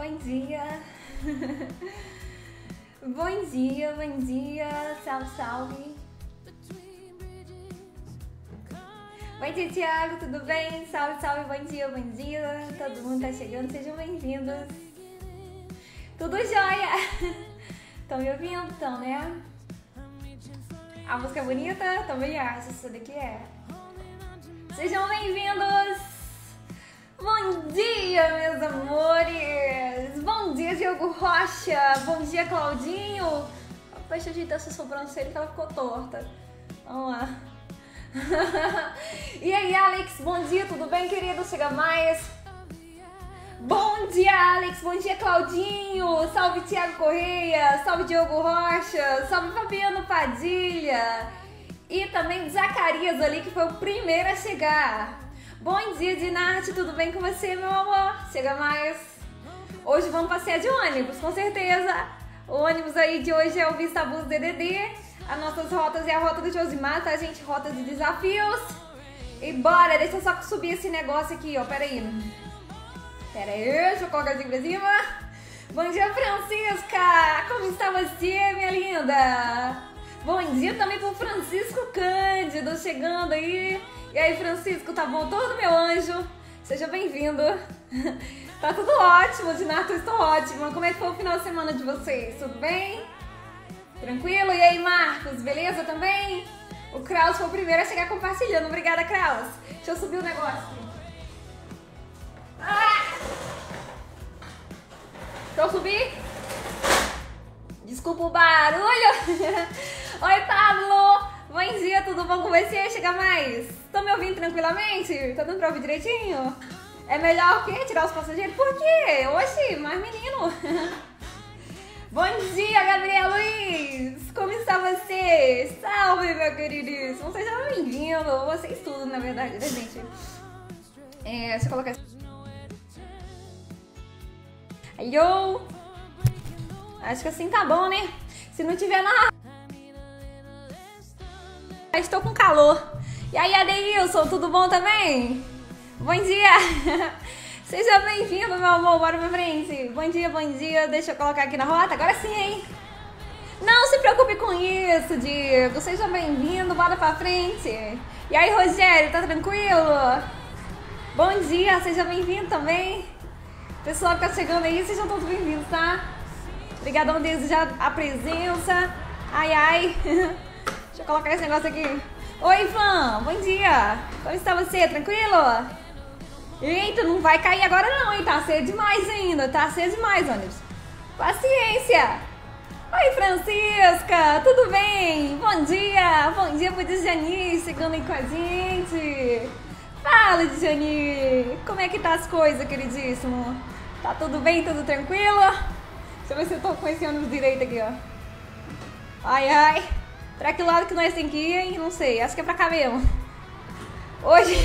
bom dia. Bom dia, bom dia. Salve, salve. Bom dia, Thiago, tudo bem? Salve, salve, bom dia, bom dia. Todo mundo tá chegando, sejam bem-vindos. Tudo jóia? Estão me ouvindo? Estão, né? A música é bonita? Também acho, isso daqui é. Sejam bem-vindos. Bom dia, meus amores! Bom dia, Diogo Rocha! Bom dia, Claudinho! Deixa eu ajeitar essa sobrancelha que ela ficou torta. Vamos lá. E aí, Alex? Bom dia, tudo bem, querido? Chega mais. Bom dia, Alex! Bom dia, Claudinho! Salve, Thiago Correia! Salve, Diogo Rocha! Salve, Fabiano Padilha! E também Zacarias ali, que foi o primeiro a chegar. Bom dia, Dinarte, tudo bem com você, meu amor? Chega mais. Hoje vamos passear de ônibus, com certeza. O ônibus aí de hoje é o Vista Bus DDD. As nossas rotas é a rota do Josimar, tá, gente? Rota de desafios. E bora, deixa eu só subir esse negócio aqui, ó, pera aí, deixa eu colocar assim pra cima. Bom dia, Francisca! Como está você, minha linda? Bom dia também pro Francisco Cândido, chegando aí. E aí, Francisco, tá bom? Todo meu anjo, seja bem-vindo. Tá tudo ótimo, Dinato, eu estou ótima. Como é que foi o final de semana de vocês? Tudo bem? Tranquilo? E aí, Marcos, beleza também? O Kraus foi o primeiro a chegar compartilhando. Obrigada, Kraus. Deixa eu subir o negócio aqui. Deixa eu subir. Desculpa o barulho. Oi, Pablo. Bom dia, tudo bom com você? Chega mais. Estão me ouvindo tranquilamente? Tá dando pra ouvir direitinho? É melhor o quê? Tirar os passageiros? Por quê? Oxi, mais menino. Bom dia, Gabriel Luiz. Como está você? Salve, meu queridíssimo. Seja bem-vindo. Vocês tudo, na verdade, né, gente? Deixa eu colocar isso. Alô? Acho que assim tá bom, né? Se não tiver na... Estou com calor. E aí, Adeilson, tudo bom também? Bom dia. Seja bem-vindo, meu amor. Bora pra frente. Bom dia, bom dia. Deixa eu colocar aqui na rota. Agora sim, hein? Não se preocupe com isso, Diego. Seja bem-vindo. Bora pra frente. E aí, Rogério, tá tranquilo? Bom dia. Seja bem-vindo também. Pessoal que tá chegando aí, sejam todos bem-vindos, tá? Obrigadão desde já a presença. Ai, ai. Deixa eu colocar esse negócio aqui. Oi, Ivan, bom dia. Como está você? Tranquilo? Eita, não vai cair agora não, hein? Tá cedo demais ainda. Tá cedo demais, ônibus. Paciência. Oi, Francisca. Tudo bem? Bom dia. Bom dia pro Djani chegando aí com a gente. Fala, Djani. Como é que tá as coisas, queridíssimo? Tá tudo bem? Tudo tranquilo? Deixa eu ver se eu tô com esse ônibus direito aqui, ó. Ai, ai. Pra que lado que nós tem que ir, hein? Não sei, acho que é pra cá mesmo. Hoje...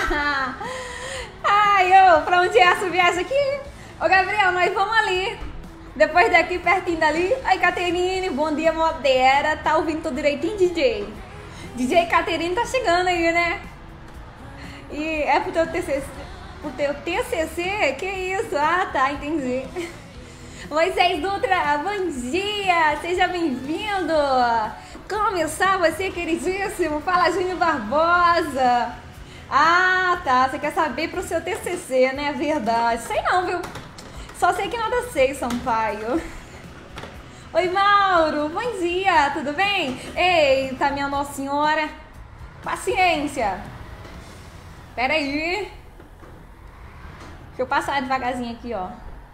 Ai, pra onde é essa viagem aqui? Ô, Gabriel, nós vamos ali. Depois daqui, pertinho dali. Aí, Caterine, bom dia, modera. Tá ouvindo tudo direitinho, DJ? DJ Caterine tá chegando aí, né? E é pro teu TCC? Pro teu TCC? Que isso? Ah, tá, entendi. Moisés Dutra, bom dia. Seja bem-vindo. Como está você, queridíssimo? Fala, Júnior Barbosa. Ah, tá. Você quer saber pro seu TCC, né? Verdade. Sei não, viu? Só sei que nada sei, Sampaio. Oi, Mauro. Bom dia. Tudo bem? Eita, minha Nossa Senhora. Paciência. Pera aí. Deixa eu passar devagarzinho aqui, ó.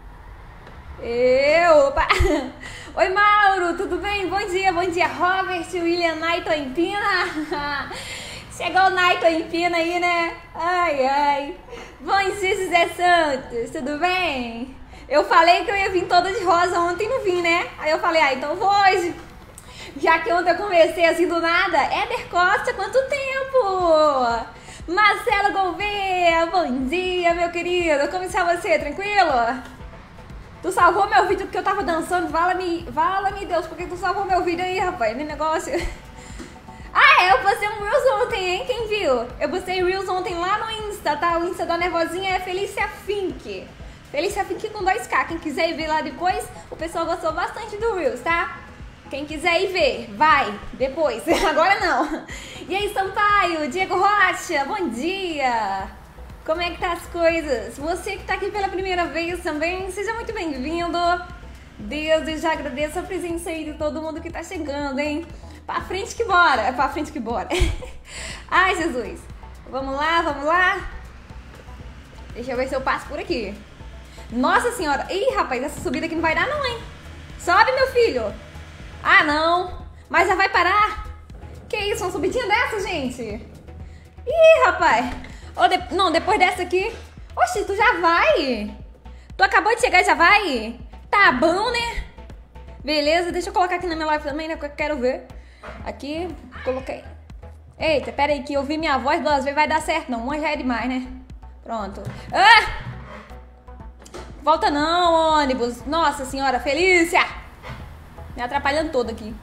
Opa! Oi, Mauro, tudo bem? Bom dia, Robert, William, Naito Empina. Chegou o Naito Empina aí, né? Ai, ai. Bom dia, José Santos, tudo bem? Eu falei que eu ia vir toda de rosa ontem, não vim, né? Aí eu falei, então vou hoje. Já que ontem eu comecei assim do nada. Éder Costa, quanto tempo? Marcelo Gouveia, bom dia, meu querido. Como está você? Tranquilo? Tu salvou meu vídeo porque eu tava dançando, vala-me Deus, por que tu salvou meu vídeo aí, rapaz? Nem negócio. Ah, eu postei um Reels ontem, hein? Quem viu? Eu postei Reels ontem lá no Insta, tá? O Insta da Nervosinha é Felícia Fink. Felícia fique com 2K. Quem quiser ir ver lá depois, o pessoal gostou bastante do Reels, tá? Quem quiser ir ver, vai, depois. Agora não. E aí, Sampaio, Diego Rocha, bom dia. Como é que tá as coisas? Você que tá aqui pela primeira vez também, seja muito bem-vindo. Deus, eu já agradeço a presença aí de todo mundo que tá chegando, hein? Pra frente que bora, pra frente que bora. Ai, Jesus. Vamos lá, vamos lá. Deixa eu ver se eu passo por aqui. Nossa senhora. Ih, rapaz, essa subida aqui não vai dar não, hein? Sobe, meu filho. Ah, não. Mas já vai parar? Que isso, uma subidinha dessa, gente? Ih, rapaz. Não, depois dessa aqui... Oxi, tu já vai? Tu acabou de chegar e já vai? Tá bom, né? Beleza, deixa eu colocar aqui na minha live também, né? Que eu quero ver. Aqui, coloquei. Eita, pera aí que eu vi minha voz 2 vezes, vai dar certo não. Uma já é demais, né? Pronto. Ah! Volta não, ônibus. Nossa senhora, Felícia! Me atrapalhando todo aqui.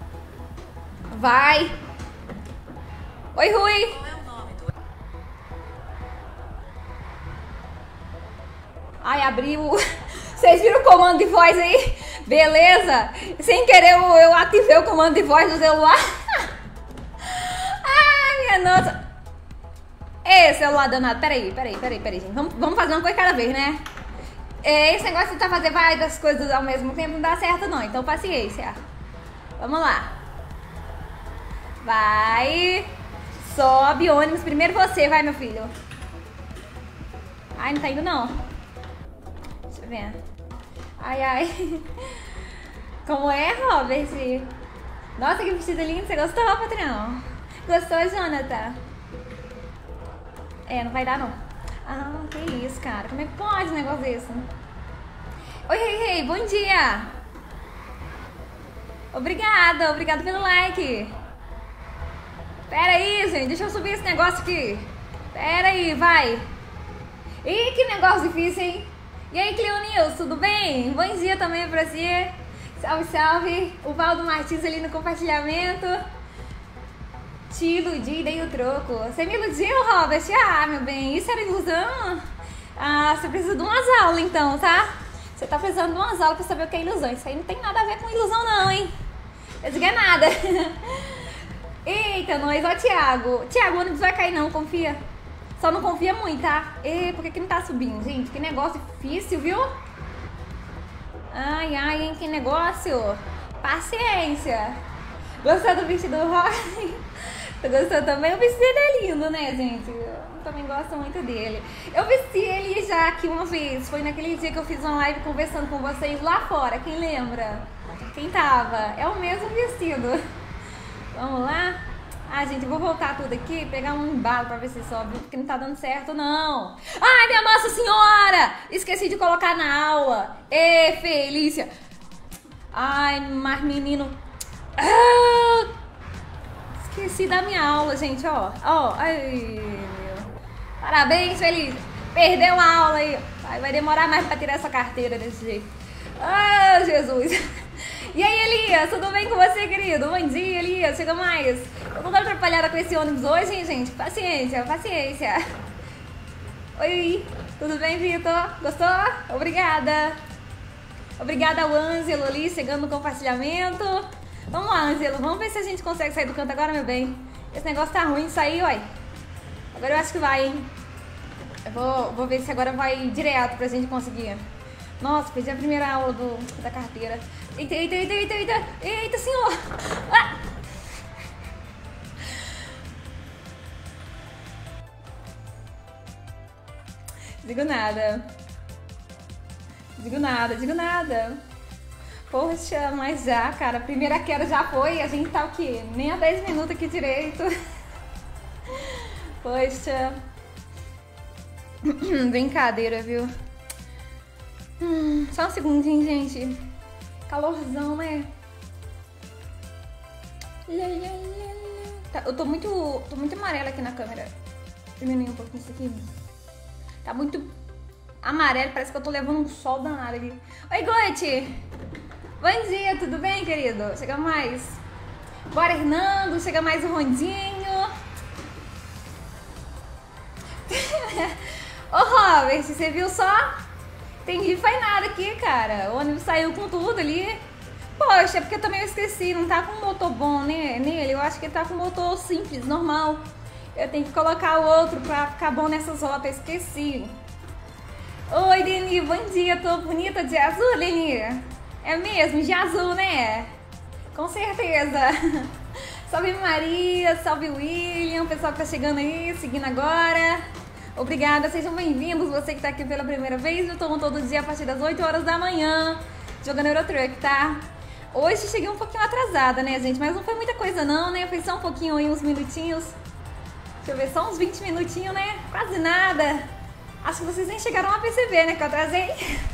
Vai. Oi, Rui. Qual é o nome do... Ai, abriu. Vocês viram o comando de voz aí? Beleza? Sem querer eu ativei o comando de voz do celular. Ai, minha nossa. Ei, celular danado. Peraí, gente. Vamos fazer uma coisa cada vez, né? Esse negócio de tentar fazer várias coisas ao mesmo tempo não dá certo não, então paciência. Vamos lá. Vai. Sobe ônibus. Primeiro você, vai, meu filho. Ai, não tá indo não. Deixa eu ver. Ai, ai. Como é, Robert? Nossa, que vestido lindo. Você gostou, patrão? Gostou, Jonathan? É, não vai dar não. Ah, que isso, cara. Como é que pode um negócio desse? Oi, hey, bom dia. Obrigada pelo like. Pera aí, gente, deixa eu subir esse negócio aqui. Pera aí, vai. Ih, que negócio difícil, hein? E aí, Cleonils, tudo bem? Bom dia também pra você. Salve, salve. O Valdo Martins ali no compartilhamento. Te iludi, dei o troco. Você me iludiu, Robert? Ah, meu bem, isso era ilusão? Ah, você precisa de umas aulas então, tá? Você tá precisando de umas aulas pra saber o que é ilusão. Isso aí não tem nada a ver com ilusão não, hein? Eu digo é nada. Eita, nós, ó, Thiago. Thiago, o ônibus vai cair não, confia. Só não confia muito, tá? E por que não tá subindo, gente? Que negócio difícil, viu? Ai, ai, hein? Que negócio. Paciência. Gostou do vestido rosa? Tu gostou também? O vestido é lindo, né, gente? Eu também gosto muito dele. Eu vesti ele já aqui uma vez. Foi naquele dia que eu fiz uma live conversando com vocês lá fora. Quem lembra? Quem tava? É o mesmo vestido. Vamos lá? Ah, gente, eu vou voltar tudo aqui, pegar um embalo pra ver se sobe, porque não tá dando certo, não. Ai, minha Nossa Senhora! Esqueci de colocar na aula. Ê, Felícia! Ai, mas menino... Ah! Esqueci da minha aula, gente, ó. Ó, ai, meu. Parabéns, Felícia. Perdeu a aula aí. Vai demorar mais pra tirar essa carteira desse jeito. Ah, Jesus. E aí, Elias, tudo bem com você, querido? Bom dia, Elias. Chega mais. Eu tô dando atrapalhada com esse ônibus hoje, hein, gente? Paciência, paciência. Oi, tudo bem, Vitor? Gostou? Obrigada. Obrigada ao Ângelo ali, chegando no compartilhamento. Vamos lá, Ângelo. Vamos ver se a gente consegue sair do canto agora, meu bem. Esse negócio tá ruim de sair, uai. Agora eu acho que vai, hein? Eu vou ver se agora vai direto pra gente conseguir. Nossa, perdi a primeira aula da carteira. Eita, eita, eita, eita, eita. Eita, senhor. Ah! Digo nada. Digo nada, digo nada. Poxa, mas já, cara, a primeira queda já foi. A gente tá o quê? Nem há 10 minutos aqui direito. Poxa. Brincadeira, viu? Só um segundinho, gente. Calorzão, né? Tá, eu tô muito amarela aqui na câmera. Diminuir um pouquinho isso aqui. Tá muito amarelo, parece que eu tô levando um sol danado aqui. Oi, Goethe! Bom dia, tudo bem, querido? Chega mais. Bora, Hernando, chega mais o Rondinho. Ô, Robert, você viu só? Entendi, foi nada aqui, cara. O ônibus saiu com tudo ali. Poxa, é porque eu também esqueci, não tá com motor bom, né, nele. Eu acho que ele tá com motor simples, normal. Eu tenho que colocar o outro pra ficar bom nessas rotas, esqueci. Oi, Deni, bom dia. Tô bonita de azul, Deni? É mesmo, de azul, né? Com certeza. Salve Maria, salve William, o pessoal que tá chegando aí, seguindo agora. Obrigada, sejam bem-vindos. Você que tá aqui pela primeira vez, eu tô todo dia a partir das 8 horas da manhã, jogando Eurotruck, tá? Hoje cheguei um pouquinho atrasada, né, gente? Mas não foi muita coisa não, né? Foi só um pouquinho aí, uns minutinhos. Deixa eu ver, só uns 20 minutinhos, né? Quase nada. Acho que vocês nem chegaram a perceber, né, que eu atrasei.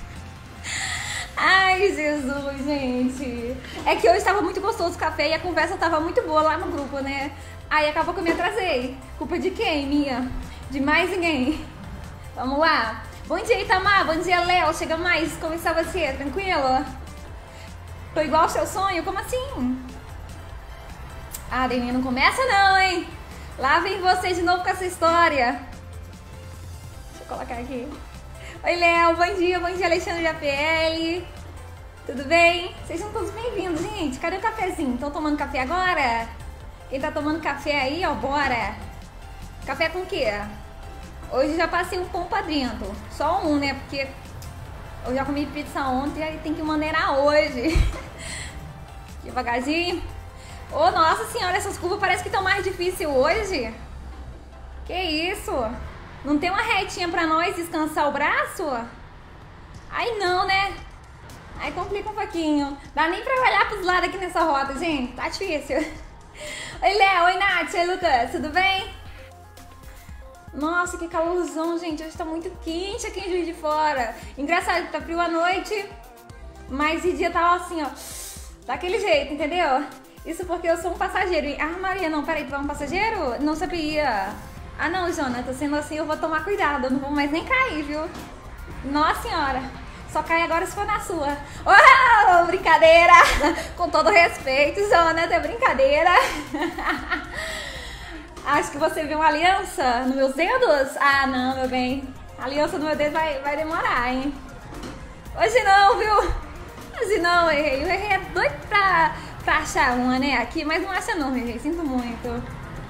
Ai, Jesus, gente. É que hoje tava muito gostoso o café e a conversa tava muito boa lá no grupo, né? Aí acabou que eu me atrasei. Culpa de quem, minha? De mais ninguém. Vamos lá. Bom dia, Itamar. Bom dia, Léo. Chega mais. Como está você? Tranquilo? Tô igual ao seu sonho? Como assim? Ah, Deni, não começa não, hein? Lá vem você de novo com essa história. Deixa eu colocar aqui. Oi, Léo. Bom dia, Alexandre de APL. Tudo bem? Sejam todos bem-vindos, gente. Cadê o cafezinho? Estão tomando café agora? Quem tá tomando café aí, ó, bora. Café com o quê? Hoje já passei um pão pra dentro. Só um, né? Porque eu já comi pizza ontem e tem que maneirar hoje. Devagarzinho. Ô, nossa senhora, essas curvas parecem que estão mais difíceis hoje. Que isso? Não tem uma retinha pra nós descansar o braço? Aí não, né? Aí complica um pouquinho. Dá nem pra olhar pros lados aqui nessa rota, gente. Tá difícil. Oi, Léo. Oi, Nath. Oi, Lucas. Tudo bem? Nossa, que calorzão, gente. Hoje tá muito quente aqui em Juiz de Fora. Engraçado que tá frio à noite, mas de dia tá assim, ó. Daquele jeito, entendeu? Isso porque eu sou um passageiro. Ah, Maria, não, peraí, tu é um passageiro? Não sabia. Ah, não, Jonathan, sendo assim eu vou tomar cuidado. Eu não vou mais nem cair, viu? Nossa senhora. Só cai agora se for na sua. Oh, brincadeira. Com todo respeito, Jonathan, é brincadeira. Acho que você viu uma aliança nos meus dedos? Ah, não, meu bem. A aliança no meu dedo vai demorar, hein? Hoje não, viu? Hoje não, Rei. O Rei é doido pra achar uma, né? Aqui, mas não acha não, Rei. Sinto muito.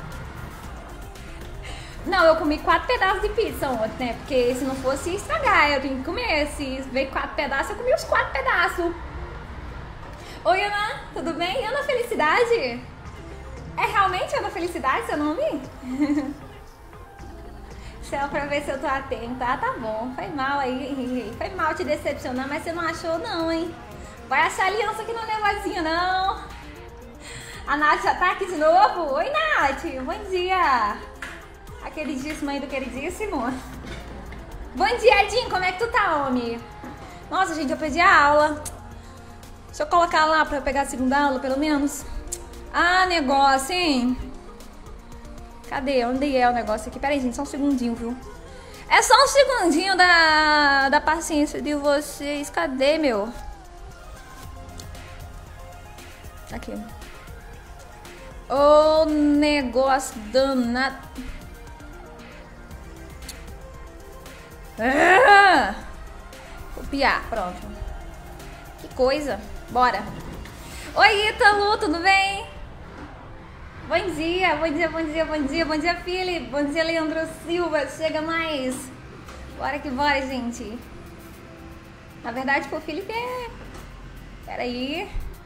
Não, eu comi 4 pedaços de pizza ontem, né? Porque se não fosse estragar, eu tenho que comer. Se veio 4 pedaços, eu comi os 4 pedaços. Oi, Ana. Tudo bem? Ana Felicidade? É realmente Ana Felicidade seu nome? Só pra ver se eu tô atenta. Ah, tá bom. Foi mal aí. Foi mal te decepcionar, mas você não achou não, hein? Vai achar aliança aqui no negocinho, não. A Nath já tá aqui de novo? Oi, Nath. Bom dia. A queridíssima aí do queridíssimo. Bom dia, Edinho. Como é que tu tá, homem? Nossa, gente, eu perdi a aula. Deixa eu colocar lá pra eu pegar a segunda aula, pelo menos. Ah, negócio, hein? Cadê? Onde é o negócio aqui? Pera aí, gente, só um segundinho, viu? É só um segundinho da paciência de vocês. Cadê, meu? Aqui. Ô, negócio danado. Ah! Copiar, pronto. Que coisa. Bora. Oi, Ítalo, tudo bem? Bom dia, bom dia, bom dia, bom dia, bom dia, Felipe, bom dia, Leandro Silva, chega mais. Bora que bora, gente. Na verdade, pô, o Felipe é... Peraí.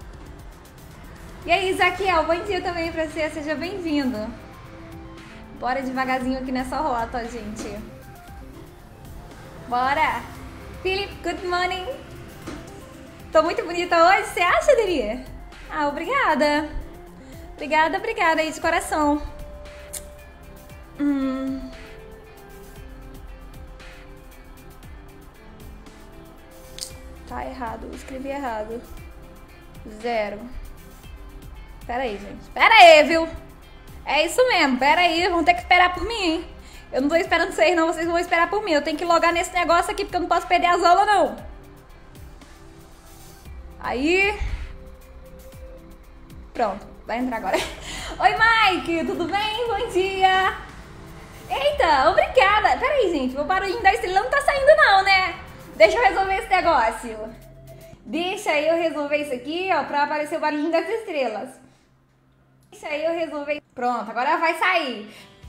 E aí, Zaquiel, bom dia também pra você, seja bem-vindo. Bora devagarzinho aqui nessa rota, gente. Bora. Felipe, good morning. Tô muito bonita hoje, você acha, Deri? Ah, obrigada. Obrigada, obrigada aí de coração. Tá errado, escrevi errado. 0. Pera aí, gente. Pera aí, viu? É isso mesmo, pera aí, vão ter que esperar por mim, hein? Eu não tô esperando vocês não, vocês vão esperar por mim. Eu tenho que logar nesse negócio aqui, porque eu não posso perder as aulas, não. Aí... Pronto, vai entrar agora. Oi, Mike, tudo bem? Bom dia. Eita, obrigada. Pera aí, gente, o barulhinho da estrela não tá saindo não, né? Deixa eu resolver esse negócio. Deixa eu resolver isso aqui, ó, pra aparecer o barulhinho das estrelas. Deixa eu resolver. Pronto, agora vai sair.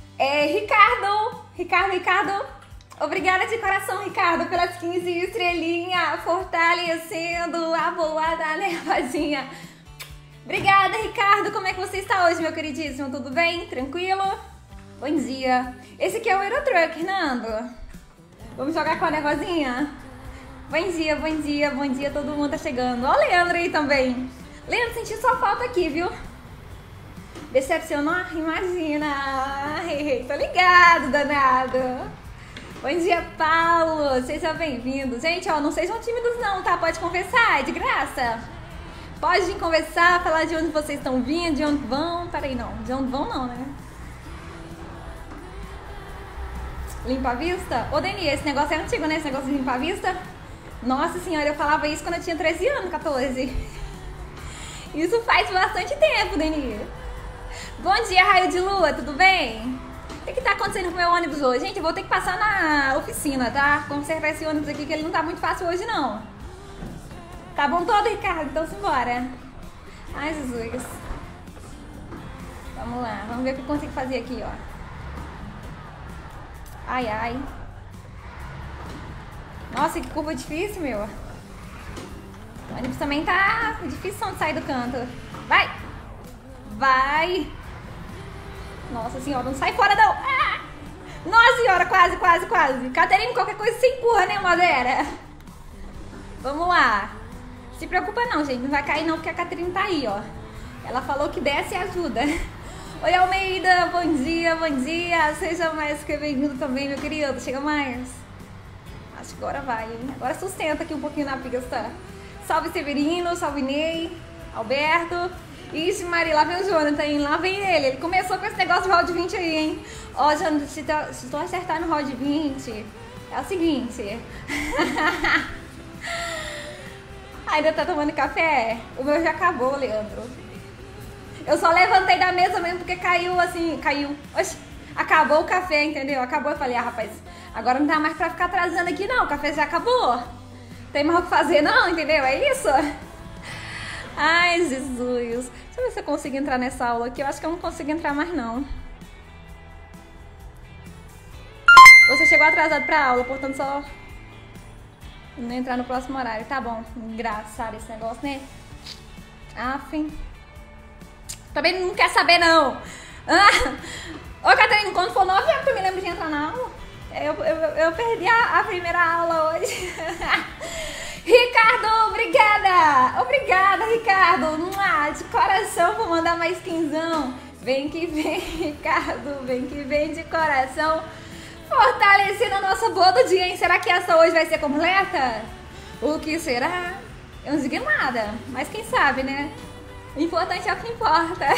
Ricardo. Obrigada de coração, Ricardo, pelas 15 estrelinhas, fortalecendo a boa da nervosinha. Obrigada, Ricardo. Como é que você está hoje, meu queridíssimo? Tudo bem? Tranquilo? Bom dia. Esse aqui é o Eurotruck, Nando. Vamos jogar com a nervosinha? Bom dia, todo mundo tá chegando. Ó o Leandro aí também. Leandro, senti sua falta aqui, viu? Decepcionou? Imagina. Tô ligado, danado. Bom dia, Paulo. Seja bem-vindo. Gente, ó, não sejam tímidos não, tá? Pode conversar, é de graça. Pode conversar, falar de onde vocês estão vindo, de onde vão. Peraí, não. De onde vão não, né? Limpa a vista? Ô, Deni, esse negócio é antigo, né? Esse negócio de limpar a vista? Nossa senhora, eu falava isso quando eu tinha 13 anos, 14. Isso faz bastante tempo, Deni. Bom dia, raio de lua, tudo bem? O que tá acontecendo com o meu ônibus hoje? Gente, eu vou ter que passar na oficina, tá? Consertar esse ônibus aqui, que ele não tá muito fácil hoje, não. Tá bom todo, Ricardo? Então simbora. Ai, Jesus. Vamos lá, vamos ver o que eu consigo fazer aqui, ó. Ai. Nossa, que curva difícil, meu. O ônibus também tá difícil de sair do canto. Vai. Nossa senhora, não sai fora não. Ah! Nossa senhora, quase. Caterine, qualquer coisa se empurra, né, Modera? Vamos lá. Se preocupa não, gente. Não vai cair não, porque a Caterine tá aí, ó. Ela falou que desce e ajuda. Oi, Almeida, bom dia. Seja mais que bem-vindo também, meu querido. Chega mais. Acho que agora vai, hein? Agora sustenta aqui um pouquinho na pista. Salve, Severino, salve, Ney, Alberto. Ixi, Maria, lá vem o Jonathan, hein? Lá vem ele. Ele começou com esse negócio do Round 20 aí, hein? Ó, Jonathan, se tu acertar no Round 20, é o seguinte. Ainda tá tomando café? O meu já acabou, Leandro. Eu só levantei da mesa mesmo porque caiu assim, Oxi, acabou o café, entendeu? Acabou, eu falei, rapaz, agora não dá mais pra ficar atrasando aqui não, o café já acabou. Tem mais o que fazer não, entendeu? É isso? Ai, Jesus. Deixa eu ver se eu consigo entrar nessa aula aqui. Eu acho que eu não consigo entrar mais, não. Você chegou atrasado pra aula, portanto só não entrar no próximo horário. Tá bom. Engraçado esse negócio, né? Afim. Também não quer saber, não. Ô, Catarina, quando for 9 horas que eu me lembro de entrar na aula. Eu perdi a primeira aula hoje. Ricardo, obrigada, Ricardo, de coração, vou mandar mais quinzão. Vem que vem, Ricardo, vem que vem de coração, fortalecendo a nossa boa do dia, hein? Será que essa hoje vai ser completa? O que será? Eu não digo nada, mas quem sabe, né? O importante é o que importa.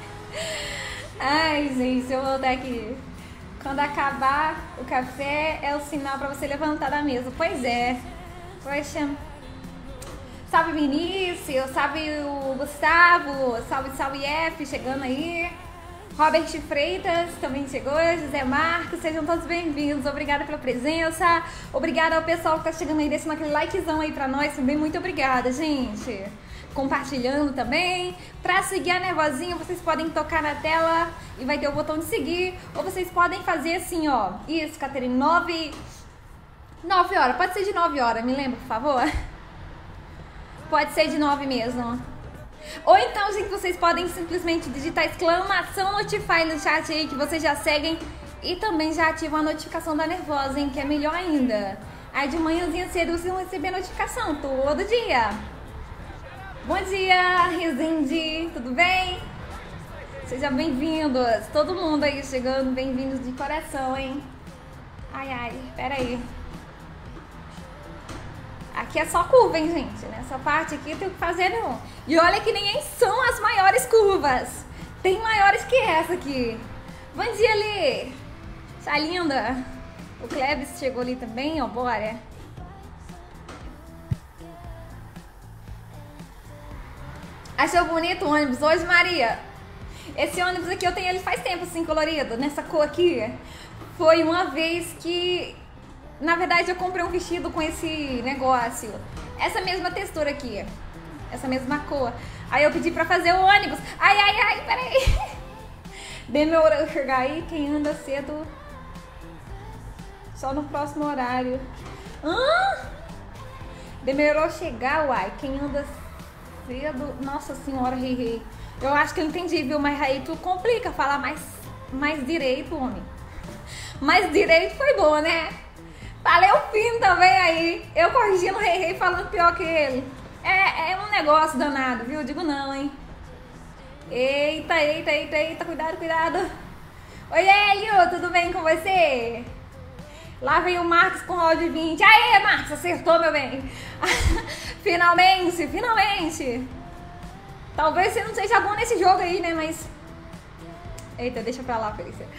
Ai, gente, eu vou voltar aqui. Quando acabar o café é o sinal pra você levantar da mesa. Pois é. Poxa. Salve Vinícius, salve o Gustavo, salve F chegando aí. Robert Freitas também chegou, José Marcos, sejam todos bem-vindos. Obrigada pela presença. Obrigada ao pessoal que tá chegando aí, deixando aquele likezão aí pra nós também. Muito obrigada, gente. Compartilhando também. Pra seguir a Nervosinha, vocês podem tocar na tela e vai ter o botão de seguir. Ou vocês podem fazer assim, ó. Isso, Caterine, 9 horas. Pode ser de 9 horas, me lembra, por favor? Pode ser de 9 mesmo. Ou então, gente, vocês podem simplesmente digitar exclamação Notify no chat aí, que vocês já seguem. E também já ativam a notificação da Nervosa, hein, que é melhor ainda. Aí de manhãzinha cedo vocês vão receber notificação todo dia. Bom dia, Rezende, tudo bem? Sejam bem-vindos, todo mundo aí chegando, bem-vindos de coração, hein? Ai, pera aí. Aqui é só curva, hein, gente? Nessa parte aqui eu tenho que fazer não. E olha que nem são as maiores curvas. Tem maiores que essa aqui. Bom dia, Lê. Tá linda. O Klebs chegou ali também, ó, bora. Achou bonito o ônibus hoje, Maria? Esse ônibus aqui eu tenho ele faz tempo, assim, colorido. Nessa cor aqui. Foi uma vez que Na verdade, eu comprei um vestido com esse negócio. Essa mesma textura aqui. Essa mesma cor. Aí eu pedi pra fazer o ônibus. Ai, peraí. Demorou eu chegar aí. Quem anda cedo só no próximo horário. Demorou chegar, uai. Quem anda cedo... Nossa senhora, rei. Eu acho que eu entendi, viu? Mas aí tu complica falar mais direito, homem. Mais direito foi bom, né? Falei o fim também aí. Eu corrigindo o rei falando pior que ele. É um negócio danado, viu? Eu digo não, hein? Eita. Cuidado. Oi, Hélio, tudo bem com você? Lá vem o Marcos com o round 20. Aê, Marcos, acertou, meu bem. Finalmente. Talvez você não seja bom nesse jogo aí, né? Mas... Eita, deixa pra lá, Felícia.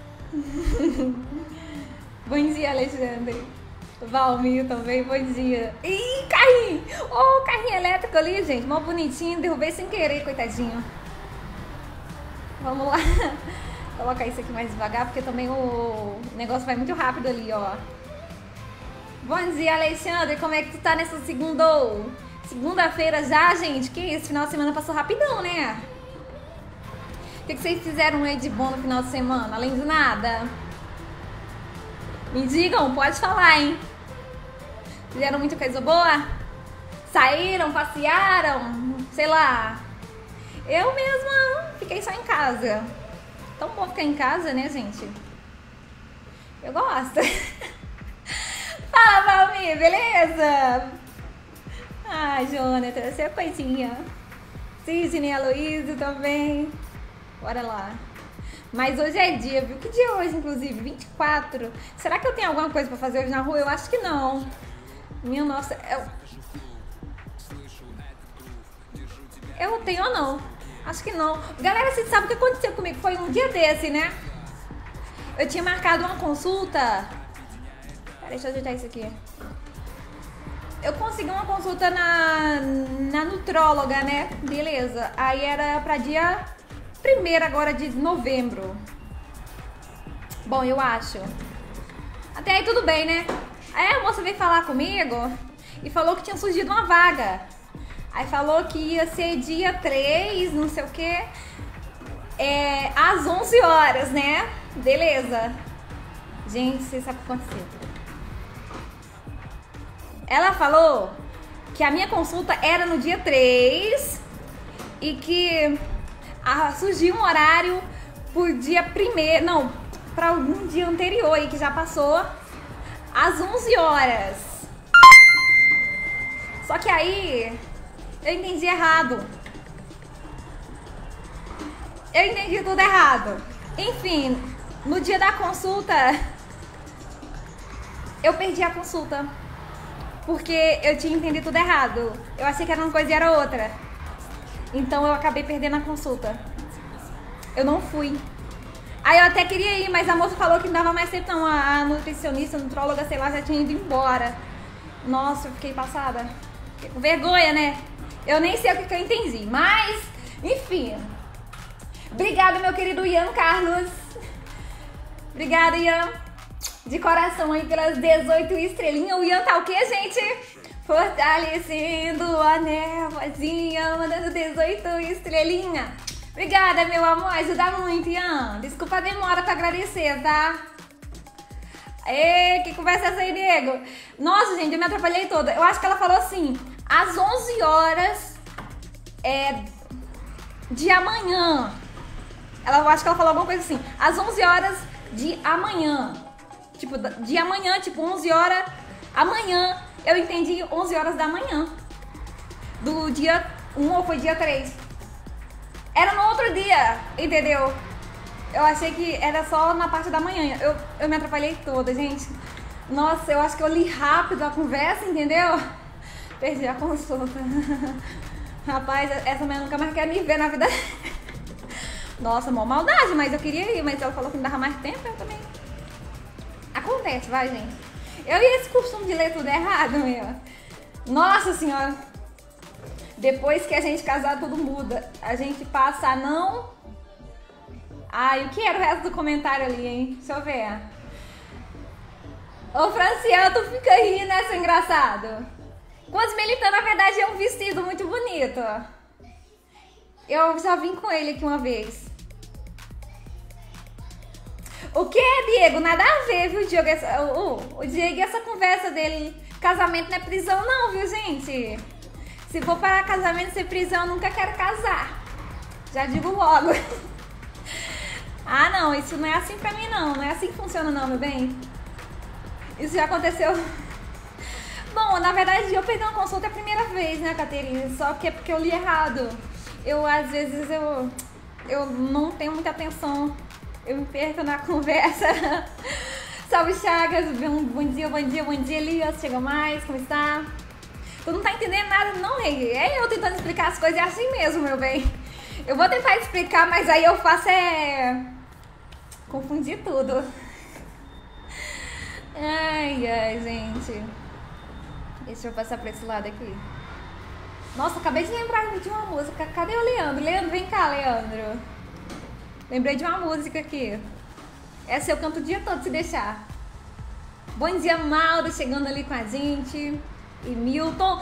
Bom dia, Alexandre. Valmir também, bom dia. Ih, carrinho! Carrinho elétrico ali, gente. Mó bonitinho. Derrubei sem querer, coitadinho. Vamos lá. Vou colocar isso aqui mais devagar, porque também o negócio vai muito rápido ali, ó. Bom dia, Alexandre. Como é que tu tá nessa segunda-feira já, gente? Que esse final de semana passou rapidão, né? O que vocês fizeram aí de bom no final de semana? Além de nada. Me digam, pode falar, hein? Fizeram muita coisa boa? Saíram, passearam, sei lá. Eu mesma fiquei só em casa. Tão bom ficar em casa, né, gente? Eu gosto. Fala, Valmir, beleza? Jonathan, você é coisinha. Sidney, Aloysio também. Bora lá. Mas hoje é dia, viu? Que dia é hoje, inclusive? 24. Será que eu tenho alguma coisa pra fazer hoje na rua? Eu acho que não. Minha nossa. Eu tenho ou não? Acho que não. Galera, vocês sabem o que aconteceu comigo? Foi um dia desse, né? Eu tinha marcado uma consulta. Peraí, deixa eu ajeitar isso aqui. Eu consegui uma consulta na nutróloga, né? Beleza. Aí era pra dia 1º agora de novembro. Bom, eu acho. Até aí tudo bem, né? Aí a moça veio falar comigo e falou que tinha surgido uma vaga. Aí falou que ia ser dia 3, não sei o que, às 11 horas, né? Beleza. Gente, vocês sabem o que aconteceu. Ela falou que a minha consulta era no dia 3 e que surgiu um horário por dia 1º, não, para algum dia anterior aí que já passou, às 11 horas. Só que aí eu entendi errado. Eu entendi tudo errado. Enfim, no dia da consulta, eu perdi a consulta. Porque eu tinha entendido tudo errado. Eu achei que era uma coisa e era outra. Então eu acabei perdendo a consulta. Eu não fui. Aí eu até queria ir, mas a moça falou que não dava mais tempo não. A nutricionista, a nutróloga, sei lá, já tinha ido embora. Nossa, eu fiquei passada. Fiquei com vergonha, né? Eu nem sei o que eu entendi. Mas, enfim. Obrigada, meu querido Ian Carlos. Obrigada, Ian. De coração aí pelas 18 estrelinhas. O Ian tá o quê, gente? Fortalecendo a névoazinha, mandando 18 estrelinhas. Obrigada, meu amor. Ajuda muito, Ian. Desculpa a demora pra agradecer, tá? Ei, que conversa é essa aí, Diego? Nossa, gente, eu me atrapalhei toda. Eu acho que ela falou assim, às 11 horas de amanhã. Eu acho que ela falou alguma coisa assim, às 11 horas de amanhã. Tipo, de amanhã, tipo 11 horas amanhã. Eu entendi 11 horas da manhã. Do dia 1 ou foi dia 3. Era no outro dia, entendeu? Eu achei que era só na parte da manhã. Eu me atrapalhei toda, gente. Nossa, eu acho que eu li rápido a conversa, entendeu? Perdi a consulta. Rapaz, essa mulher nunca mais quer me ver na vida. Nossa, mó maldade, mas eu queria ir. Mas ela falou que me dava mais tempo, eu também. Acontece, vai, gente. Eu e esse costume de ler tudo errado, meu. Nossa senhora. Depois que a gente casar, tudo muda. A gente passa a não... Ai, o que era o resto do comentário ali, hein? Deixa eu ver. Ô, Franciel, tu fica rindo, né, seu engraçado? Cosmelitão, na verdade, é um vestido muito bonito. Eu já vim com ele aqui uma vez. O que, Diego? Nada a ver, viu, Diego? O Diego e essa conversa dele. Casamento não é prisão, não, viu, gente? Se for para casamento ser prisão, eu nunca quero casar. Já digo logo. Ah, não, isso não é assim pra mim, não. Não é assim que funciona, não, meu bem. Isso já aconteceu. Bom, na verdade, eu perdi uma consulta a primeira vez, né, Caterina? Só que é porque eu li errado. Às vezes, eu não tenho muita atenção. Eu me perco na conversa. Salve, Chagas. Bom dia, Elias. Chega mais, como está? Tu não tá entendendo nada, não, rei. É eu tentando explicar as coisas, é assim mesmo, meu bem. Eu vou tentar explicar, mas aí eu faço confundir tudo. Ai, gente. Deixa eu passar pra esse lado aqui. Nossa, acabei de lembrar de uma música. Cadê o Leandro? Leandro, vem cá, Leandro. Lembrei de uma música aqui. Essa eu canto o dia todo, se deixar. Bom dia, Mauro, chegando ali com a gente. E Milton.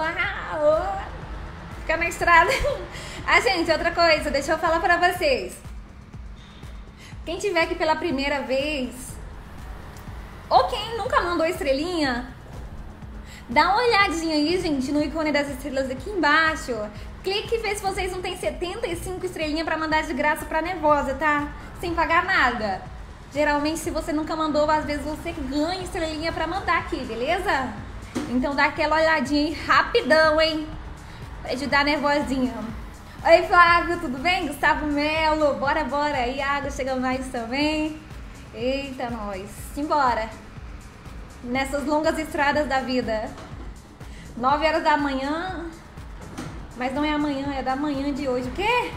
Fica na estrada. Ah, gente, outra coisa, deixa eu falar pra vocês. Quem tiver aqui pela primeira vez, ou quem nunca mandou estrelinha, dá uma olhadinha aí, gente, no ícone das estrelas aqui embaixo. Clique e vê se vocês não têm 75 estrelinhas pra mandar de graça pra Nervosa, tá? Sem pagar nada. Geralmente, se você nunca mandou, às vezes você ganha estrelinha pra mandar aqui, beleza? Então dá aquela olhadinha aí rapidão, hein? Pra ajudar a Nervosinha. Oi, Flávio, tudo bem? Gustavo Melo, bora. Iago, chega mais também. Eita, nós. Simbora. Nessas longas estradas da vida. 9 horas da manhã. Mas não é amanhã, é da manhã de hoje. O quê?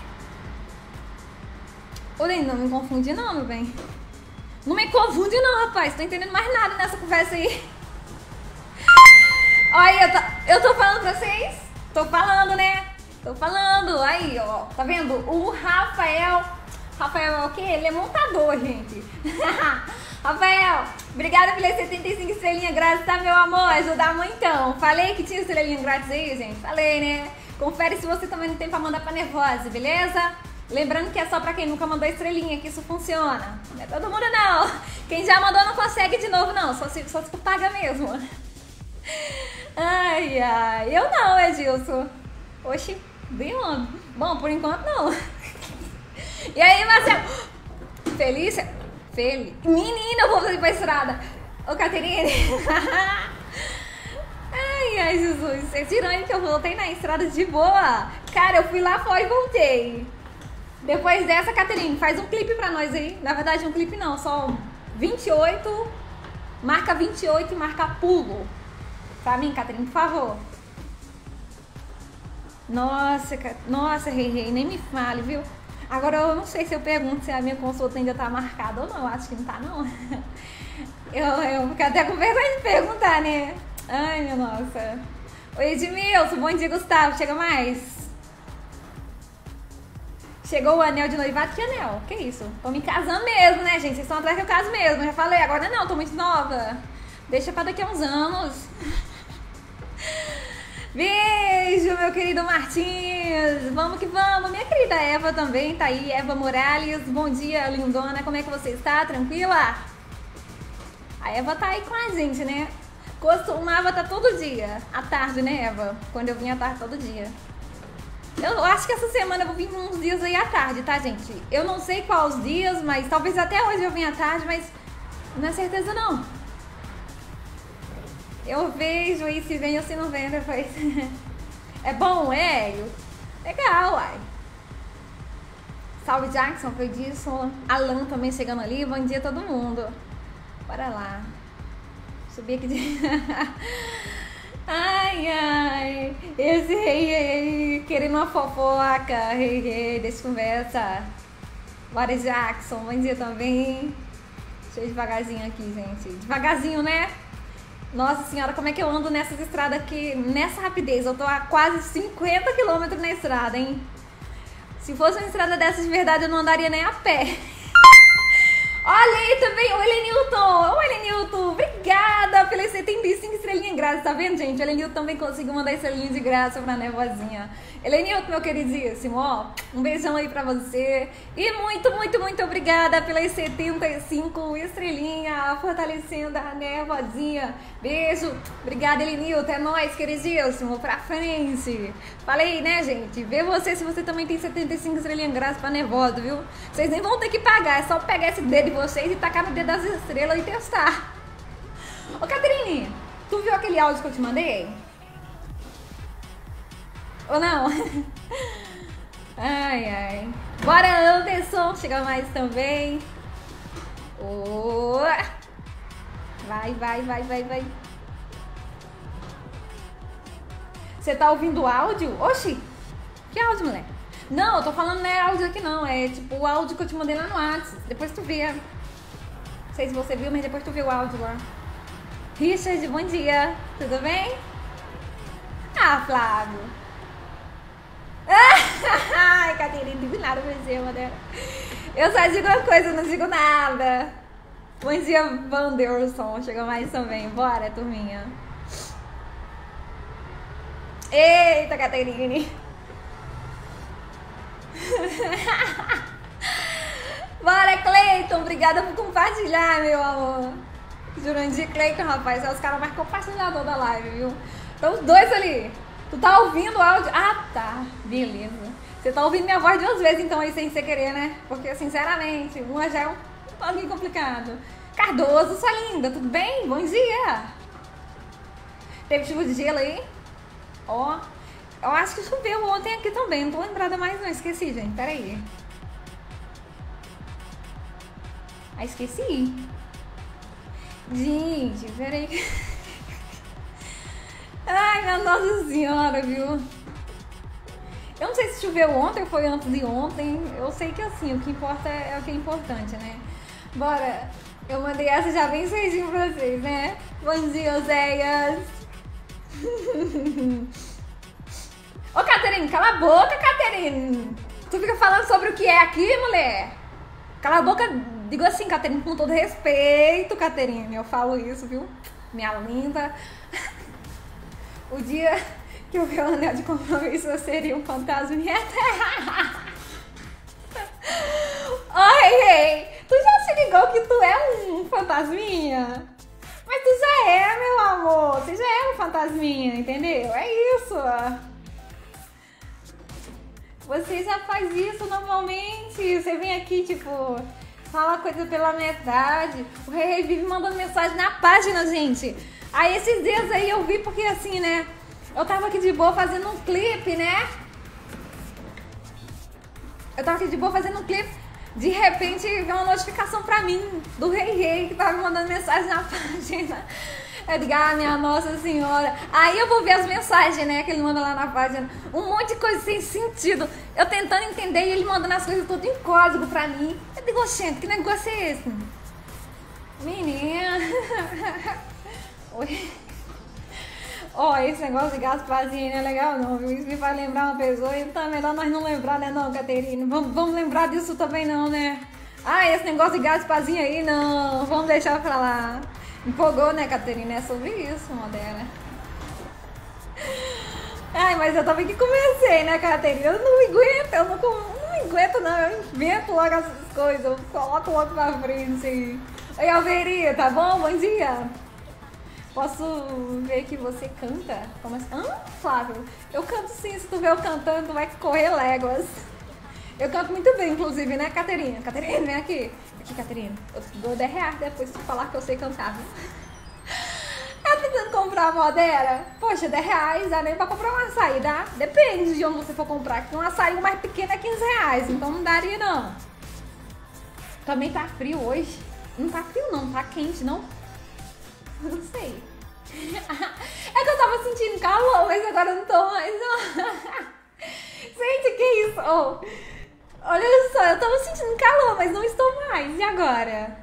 Olha, não me confunde não, meu bem. Não me confunde não, rapaz. Tô entendendo mais nada nessa conversa aí. Olha, eu tô falando pra vocês. Tô falando, né? Tô falando. Aí, ó. Tá vendo? O Rafael é o quê? Ele é montador, gente. Rafael, obrigada pelas 75 estrelinhas grátis, tá, meu amor? Ajudar muito, então. Falei que tinha estrelinha grátis aí, gente? Falei, né? Confere se você também não tem pra mandar pra Nervosa, beleza? Lembrando que é só pra quem nunca mandou estrelinha que isso funciona. Não é todo mundo, não. Quem já mandou não consegue de novo, não. Só se tu paga mesmo. Ai. Eu não, Edilson. Oxi, bem longe. Bom, por enquanto, não. E aí, Marcelo? Felícia? Menina, eu vou fazer pra estrada. Ô, Caterine. Ai, Jesus. É tirando que eu voltei na estrada de boa. Cara, eu fui lá fora e voltei. Depois dessa, Caterine, faz um clipe pra nós aí. Na verdade, um clipe não, só 28. Marca 28 e marca pulo. Pra mim, Caterine, por favor. Nossa, rei, nem me fale, viu? Agora eu não sei se eu pergunto se a minha consulta ainda tá marcada ou não. Acho que não tá, não. Eu fico até com vergonha de perguntar, né? Ai, minha nossa. Oi, Edmilson, bom dia, Gustavo. Chega mais. Chegou o anel de noivado. Que anel? Que isso? Tô me casando mesmo, né, gente? Vocês estão atrás que eu caso mesmo. Já falei, agora não, tô muito nova. Deixa pra daqui a uns anos. Beijo, meu querido Martins. Vamos que vamos. Minha querida Eva também tá aí. Eva Morales. Bom dia, lindona. Como é que você está? Tranquila? A Eva tá aí com a gente, né? Costumava estar todo dia. À tarde, né, Eva? Quando eu vinha à tarde todo dia. Eu acho que essa semana eu vou vir uns dias aí à tarde, tá, gente? Eu não sei quais dias, mas talvez até hoje eu venha à tarde, mas não é certeza não. Eu vejo aí se vem ou se não vem depois. É bom, Hélio? Legal, uai. Salve, Jackson, foi disso. Alan também chegando ali. Bom dia a todo mundo. Bora lá. Subir aqui de... Ai. Esse rei querendo uma fofoca. Rei, deixa conversa. Bora, Jackson. Bom dia também. Deixa eu ir devagarzinho aqui, gente. Devagarzinho, né? Nossa senhora, como é que eu ando nessas estradas aqui, nessa rapidez? Eu tô a quase 50 km na estrada, hein? Se fosse uma estrada dessa de verdade, eu não andaria nem a pé. Olha aí também, o Elenilton. Ô, Elenilton, obrigada. obrigada pelas 75 estrelinhas grátis, tá vendo, gente? O Elenilton também conseguiu mandar estrelinha de graça pra Nervosinha. Elenilton, meu queridíssimo, ó, um beijão aí pra você. E muito, muito, muito obrigada pelas 75 estrelinhas, fortalecendo a Nervosinha. Beijo, obrigada, Elenilton, é nóis, queridíssimo, pra frente. Falei, né, gente? Vê você se você também tem 75 estrelinhas grátis pra Nervosa, viu? Vocês nem vão ter que pagar, é só pegar esse dedo de vocês e tacar no dedo das estrelas e testar. Ô, Caterine, tu viu aquele áudio que eu te mandei? Ou não? Ai, ai. Bora, Anderson. Chega mais também. Oh. Vai, vai, vai, vai, vai. Você tá ouvindo o áudio? Oxi. Que áudio, moleque? Não, eu tô falando não é áudio aqui não. É tipo o áudio que eu te mandei lá no WhatsApp. Depois tu vê. Não sei se você viu, mas depois tu vê o áudio lá. Richard, bom dia. Tudo bem? Ah, Flávio. Ai, Caterina, não digo nada pra você, Madeira. Eu só digo uma coisa, não digo nada. Bom dia, Wanderson. Chega mais também. Bora, turminha. Eita, Caterine. Bora, Cleiton. Obrigada por compartilhar, meu amor. Jurandir, Cleiton, rapaz. É os caras mais compartilhadores da live, viu? Então, os dois ali. Tu tá ouvindo o áudio? Ah, tá. Beleza. Você tá ouvindo minha voz 2 vezes, então, aí, sem você querer, né? Porque, sinceramente, uma já é um pouquinho complicado. Cardoso, sua linda, tudo bem? Bom dia. Teve chuva de gelo aí? Ó. Eu acho que choveu ontem aqui também. Não tô lembrada mais, não. Esqueci, gente. Pera aí. Ah, esqueci. Gente, peraí. Ai, minha Nossa Senhora, viu? Eu não sei se choveu ontem ou foi antes de ontem. Eu sei que assim, o que importa é o que é importante, né? Bora. Eu mandei essa já bem cedinho pra vocês, né? Bom dia, Oséias. Ô, Caterine, cala a boca, Caterine. Tu fica falando sobre o que é aqui, mulher? Cala a boca. Digo assim, Caterine, com todo respeito, Caterine. Eu falo isso, viu? Minha linda. O dia que eu ver o anel de compromisso, eu seria um fantasminha. Oi, ei. Tu já se ligou que tu é um fantasminha? Mas tu já é, meu amor. Você já é um fantasminha, entendeu? É isso. Você já faz isso normalmente. Você vem aqui, tipo, fala coisa pela metade. O Rei vive mandando mensagem na página, gente. Aí esses dias aí eu vi porque assim, né? Eu tava aqui de boa fazendo um clipe, né? Eu tava aqui de boa fazendo um clipe. De repente veio uma notificação pra mim do Rei que tava me mandando mensagem na página. Eu digo, ah, minha Nossa Senhora. Aí eu vou ver as mensagens, né, que ele manda lá na página. Um monte de coisa sem sentido. Eu tentando entender e ele mandando as coisas tudo em código pra mim. Eu digo, gente, que negócio é esse? Menina. Oi. Ó, esse negócio de Gasparzinho não é legal não, viu? Isso me faz lembrar uma pessoa, então é melhor nós não lembrar, né não, Caterine? Vamos lembrar disso também não, né? Ah, esse negócio de Gasparzinho aí, não, vamos deixar pra lá. Empolgou, né, Caterine? É sobre isso, Modena. Ai, mas eu também que comecei, né, Caterine? Eu não aguento, eu não aguento não, eu invento logo essas coisas, eu coloco logo pra frente. Oi, Alveri, tá bom? Bom dia. Posso ver que você canta? Como assim? Ah, Flávio, eu canto sim. Se tu ver eu cantando, tu vai correr léguas. Eu canto muito bem, inclusive, né, Caterina? Caterina, vem aqui. Aqui, Caterina. Eu te dou 10 reais depois se tu falar que eu sei cantar. Tá tentando comprar uma modera? Poxa, 10 reais dá nem pra comprar um açaí, dá? Depende de onde você for comprar. Que um açaí mais pequeno é 15 reais, então não daria, não. Também tá frio hoje. Não tá frio, não. Tá quente, não? Não sei. É que eu tava sentindo calor, mas agora eu não tô mais, não. Gente, que isso? Oh, olha só, eu tava sentindo calor, mas não estou mais. E agora?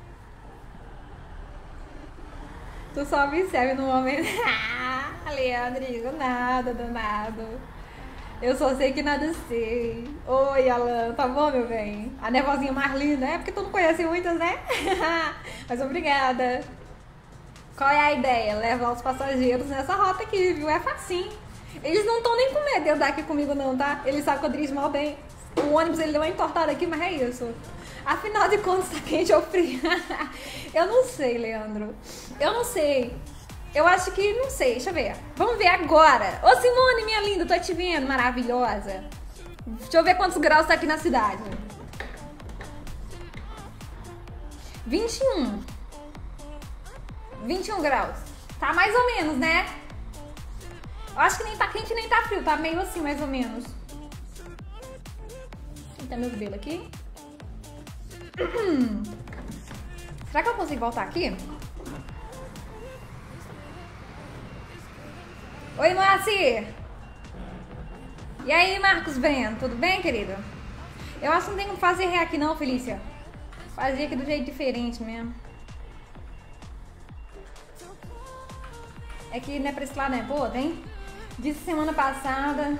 Tu só observa no momento. Leandro, nada, danado. Eu só sei que nada sei. Oi, Alan, tá bom, meu bem? A nervosinha mais linda, é porque tu não conhece muitas, né? Mas obrigada. Qual é a ideia? Levar os passageiros nessa rota aqui, viu? É facinho. Eles não estão nem com medo de andar aqui comigo não, tá? Eles sabem que eu dirijo mal bem. O ônibus ele deu uma entortada aqui, mas é isso. Afinal de contas, tá quente ou frio? Eu não sei, Leandro. Eu não sei. Eu acho que, não sei, deixa eu ver. Vamos ver agora. Ô Simone, minha linda, tô te vendo, maravilhosa. Deixa eu ver quantos graus tá aqui na cidade. 21. 21 graus. Tá mais ou menos, né? Eu acho que nem tá quente nem tá frio, tá meio assim, mais ou menos. Tá meu cabelo aqui. Será que eu consigo voltar aqui? Oi, Moacir! E aí, Marcos Breno? Tudo bem, querido? Eu acho que não tem como fazer ré aqui não, Felícia. Fazer aqui do jeito diferente mesmo. É que não é pra esse lado, né? Pô, tem? Disse semana passada.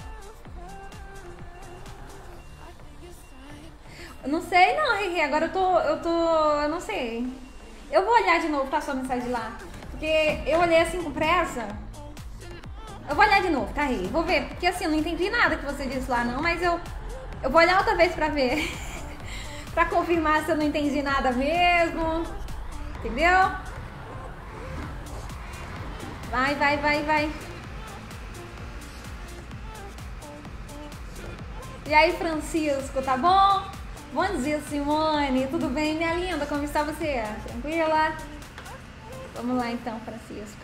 Eu não sei não, Riri. Agora eu não sei. Eu vou olhar de novo, tá? Sua mensagem lá. Porque eu olhei assim com pressa. Eu vou olhar de novo, tá, Riri? Vou ver. Porque assim, eu não entendi nada que você disse lá, não. Mas eu vou olhar outra vez pra ver. Pra confirmar se eu não entendi nada mesmo. Entendeu? Vai. E aí, Francisco, tá bom? Bom dia, Simone. Tudo bem, minha linda? Como está você? Tranquila? Vamos lá, então, Francisco.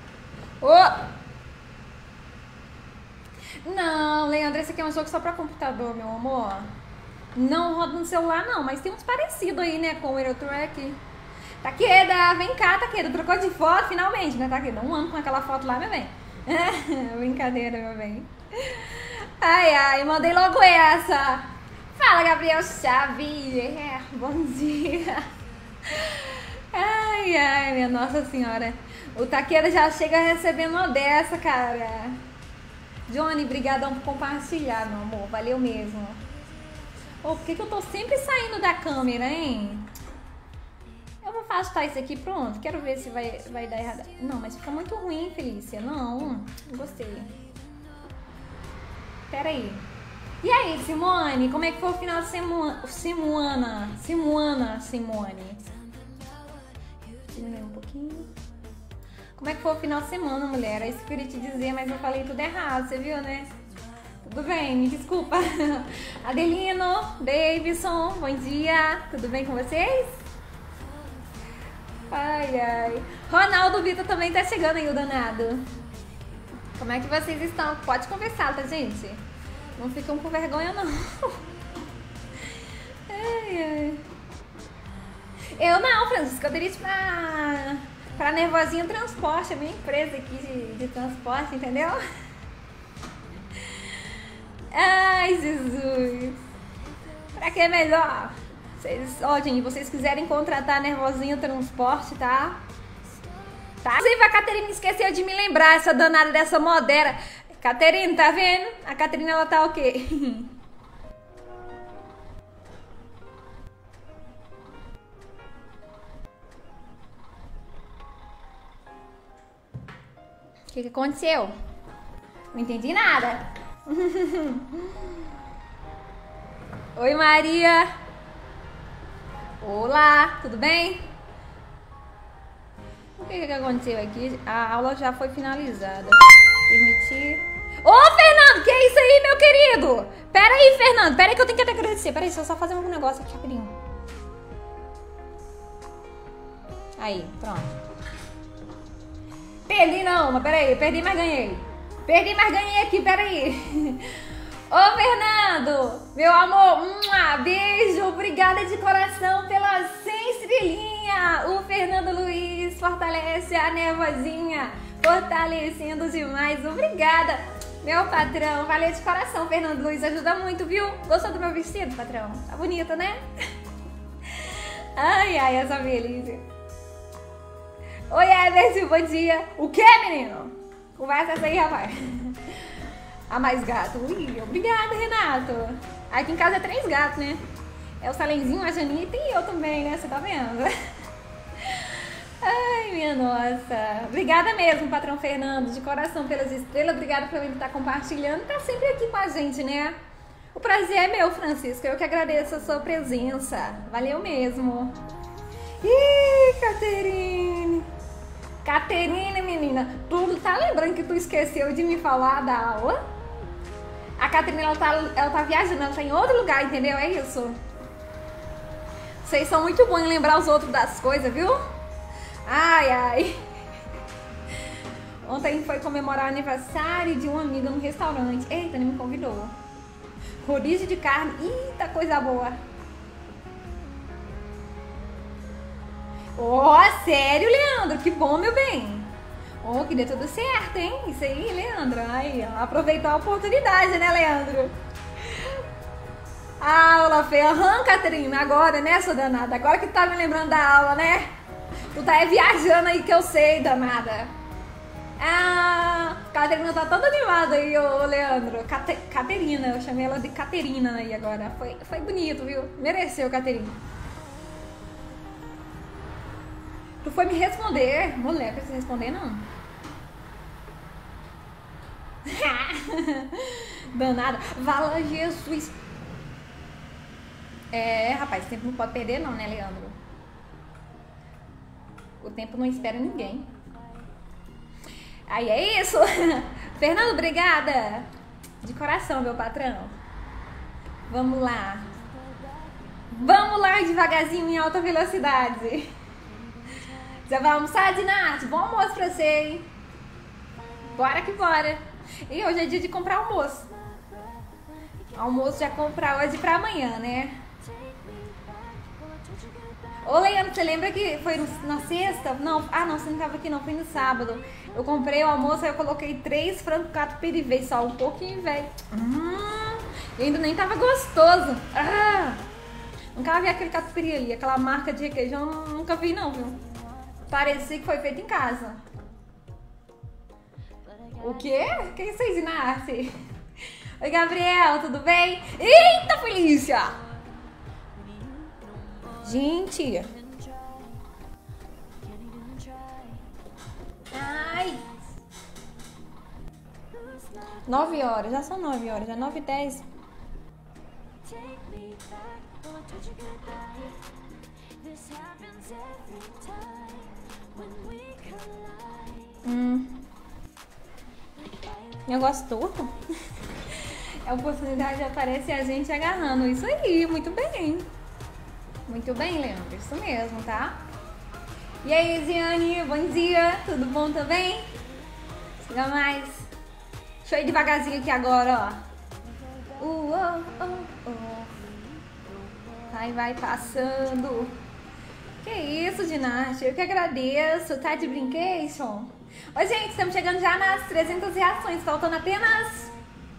Não, Leandro, esse aqui é um jogo só pra computador, meu amor. Não roda no celular, não. Mas tem uns parecidos aí, né, com o Eurotrack. Taqueda, vem cá, Taqueda. Trocou de foto, finalmente, né, Taqueda? Um ano com aquela foto lá, meu bem. Brincadeira, meu bem. Ai, mandei logo essa. Fala, Gabriel Xavier. Bom dia. Ai, minha Nossa Senhora. O Taqueda já chega recebendo uma dessa, cara. Johnny, brigadão por compartilhar, meu amor. Valeu mesmo. Por que eu tô sempre saindo da câmera, hein? Eu vou afastar isso aqui, pronto. Quero ver se vai dar errado. Não, mas fica muito ruim, Felícia. Não gostei. Pera aí. E aí, Simone? Como é que foi o final de semana? Simone. Diminuir um pouquinho. Como é que foi o final de semana, mulher? É isso que eu queria te dizer, mas eu falei tudo errado, você viu, né? Tudo bem, me desculpa. Adelino, Davidson, bom dia. Tudo bem com vocês? Ai. Ronaldo Vitor também tá chegando aí, o danado. Como é que vocês estão? Pode conversar, tá, gente? Não ficam com vergonha, não. Ai. Eu não, Francisco. Eu dirigi pra Nervosinha Transporte, a minha empresa aqui de transporte, entendeu? Ai, Jesus. Pra que é melhor? Gente, vocês quiserem contratar a Nervosinha Transporte, tá? Inclusive, a Caterina esqueceu de me lembrar, essa danada dessa modera. Caterina, tá vendo? A Caterina, ela tá o quê? O que aconteceu? Não entendi nada. Oi, Maria. Olá, tudo bem? O que aconteceu aqui? A aula já foi finalizada. Permitir. Ô, Fernando, que é isso aí, meu querido? Pera aí, Fernando. Pera aí que eu tenho que te agradecer. Pera aí, deixa eu só fazer um negócio aqui rapidinho. Aí, pronto. Perdi não, mas pera aí. Perdi, mas ganhei. Perdi, mas ganhei aqui, pera aí. Ô, Fernando, meu amor, beijo. Obrigada de coração pelas 100 estrelinhas. O Fernando Luiz fortalece a Nervosinha. Fortalecendo demais. Obrigada, meu patrão. Valeu de coração, Fernando Luiz. Ajuda muito, viu? Gostou do meu vestido, patrão? Tá bonito, né? Ai, essa beleza. Oi, Everson, bom dia. O que, menino? Conversa essa aí, rapaz. A mais gato. Ui, obrigada, Renato. Aqui em casa é 3 gatos, né? É o Salenzinho, a Janita e eu também, né? Você tá vendo? Ai, Ai, minha nossa. Obrigada mesmo, patrão Fernando, de coração pelas estrelas. Obrigada por ele estar compartilhando. Tá sempre aqui com a gente, né? O prazer é meu, Francisco. Eu que agradeço a sua presença. Valeu mesmo. Ih, Caterine. Caterine, menina. Tu tá lembrando que tu esqueceu de me falar da aula? A Caterine, ela tá viajando. Ela tá em outro lugar, entendeu? É isso. Vocês são muito bons em lembrar os outros das coisas, viu? Ai, ai. Ontem foi comemorar o aniversário de uma amiga no restaurante. Eita, nem me convidou. Rodízio de carne. Eita, coisa boa. Ó, sério, Leandro? Que bom, meu bem. Ó, que deu tudo certo, hein? Isso aí, Leandro. Aí, ó, aproveitou a oportunidade, né, Leandro? Aula, Fê. Aham, Caterina, agora, né, sua danada? Agora que tu tá me lembrando da aula, né? Tu tá viajando aí que eu sei, danada. Ah, Caterina tá toda animada aí, ô Leandro. Caterina, eu chamei ela de Caterina aí agora. Foi bonito, viu? Mereceu, Caterina. Tu foi me responder. Mulher, precisa responder, não. Danada. Vala Jesus. É, rapaz, esse tempo não pode perder não, né, Leandro? O tempo não espera ninguém. Aí é isso. Fernando, obrigada. De coração, meu patrão. Vamos lá. Vamos lá devagarzinho em alta velocidade. Já vai almoçar, Dinarte? Bom almoço pra você, hein? Bora que bora. E hoje é dia de comprar almoço. Almoço já comprar hoje pra amanhã, né? Ô, Leandro, você lembra que foi na sexta? Não, não, você não tava aqui não, foi no sábado. Eu comprei o almoço, aí eu coloquei 3 frango catupiry, veio só um pouquinho, velho. E ainda nem tava gostoso. Nunca vi aquele catupiry ali, aquela marca de requeijão, nunca vi não, viu? Parecia que foi feito em casa. O quê? Quem vocês nascem? Oi, Gabriel, tudo bem? Eita, Felícia! Gente! Ai! 9 horas, já são 9 horas, já 9h10. Negócio torto. A oportunidade aparece e a gente agarrando. Isso aí, muito bem. Muito bem, Leandro, isso mesmo, tá? E aí, Ziane, bom dia, tudo bom também? Siga mais. Deixa eu ir devagarzinho aqui agora, ó. Vai passando. Que isso, Dinarte, eu que agradeço, tá de brincation? Oi, gente, estamos chegando já nas 300 reações, faltando apenas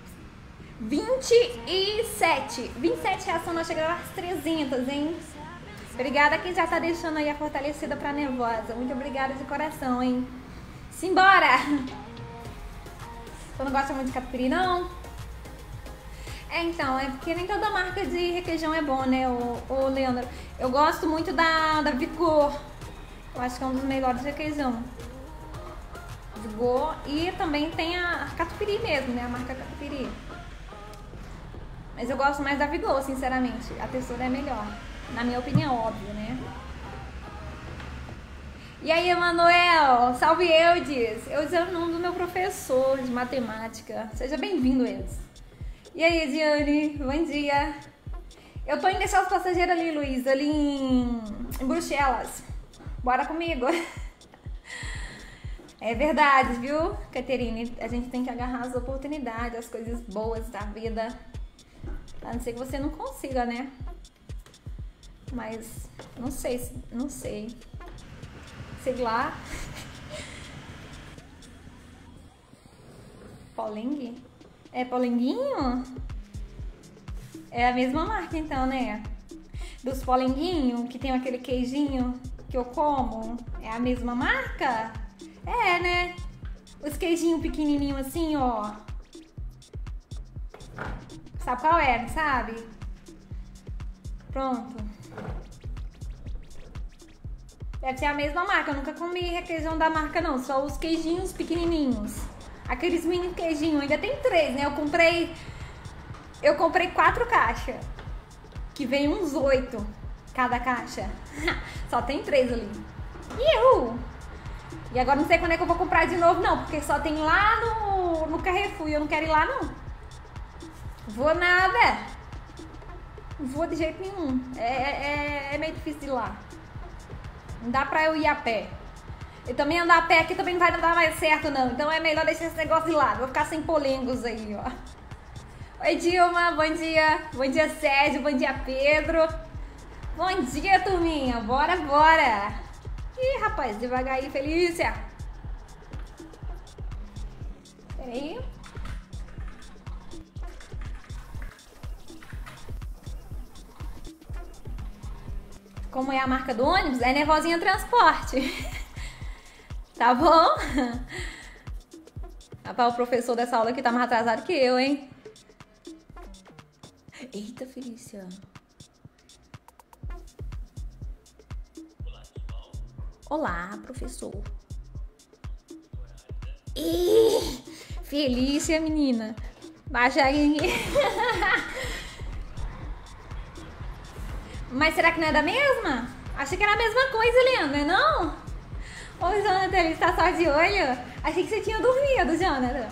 27 reações, nós chegamos às 300, hein? Obrigada a quem já tá deixando aí a fortalecida pra nervosa. Muito obrigada de coração, hein? Simbora! Você não gosta muito de catupiry, não? Então, é porque nem toda marca de requeijão é bom, né, ô Leandro? Eu gosto muito da Vigor. Eu acho que é um dos melhores requeijão. Vigor. E também tem a catupiry mesmo, né? A marca catupiry. Mas eu gosto mais da Vigor, sinceramente. A textura é melhor. Na minha opinião, óbvio, né? E aí, Emanuel? Salve, Eudes! Eudes é o nome do meu professor de matemática. Seja bem-vindo, Eudes. E aí, Diane? Bom dia. Eu tô indo deixar os passageiros ali, Luiz, ali em Bruxelas. Bora comigo. É verdade, viu, Caterine? A gente tem que agarrar as oportunidades, as coisas boas da vida. A não ser que você não consiga, né? Mas não sei. Sei lá. Polengue? É polenguinho? É a mesma marca então, né? Dos polenguinhos, que tem aquele queijinho que eu como. É a mesma marca? É, né? Os queijinhos pequenininhos assim, ó. Sabe qual é, não sabe? Pronto. Deve ser a mesma marca. Eu nunca comi requeijão da marca, não. Só os queijinhos pequenininhos. Aqueles mini queijinhos. Ainda tem 3, né? Eu comprei 4 caixas. Que vem uns 8 cada caixa. Só tem 3 ali. E agora não sei quando é que eu vou comprar de novo, não. Porque só tem lá no Carrefour. E eu não quero ir lá, não. Vou nada. Não vou de jeito nenhum. É meio difícil de ir lá. Não dá pra eu ir a pé. E também andar a pé aqui também não vai dar mais certo, não. Então é melhor deixar esse negócio de lado. Vou ficar sem polengos aí, ó. Oi, Dilma. Bom dia. Bom dia, Sérgio. Bom dia, Pedro. Bom dia, turminha. Bora, bora. Ih, rapaz, devagar aí, Felícia. Pera aí. Como é a marca do ônibus? É Nervosinha Transporte. Tá bom? Rapaz, o professor dessa aula aqui tá mais atrasado que eu, hein? Eita, Felícia. Olá, professor. Ih, Felícia, menina. Baixa aí. Mas será que não é da mesma? Achei que era a mesma coisa, Leandro, não? Ô, Jonathan, ele está só de olho? Achei que você tinha dormido, Jonathan.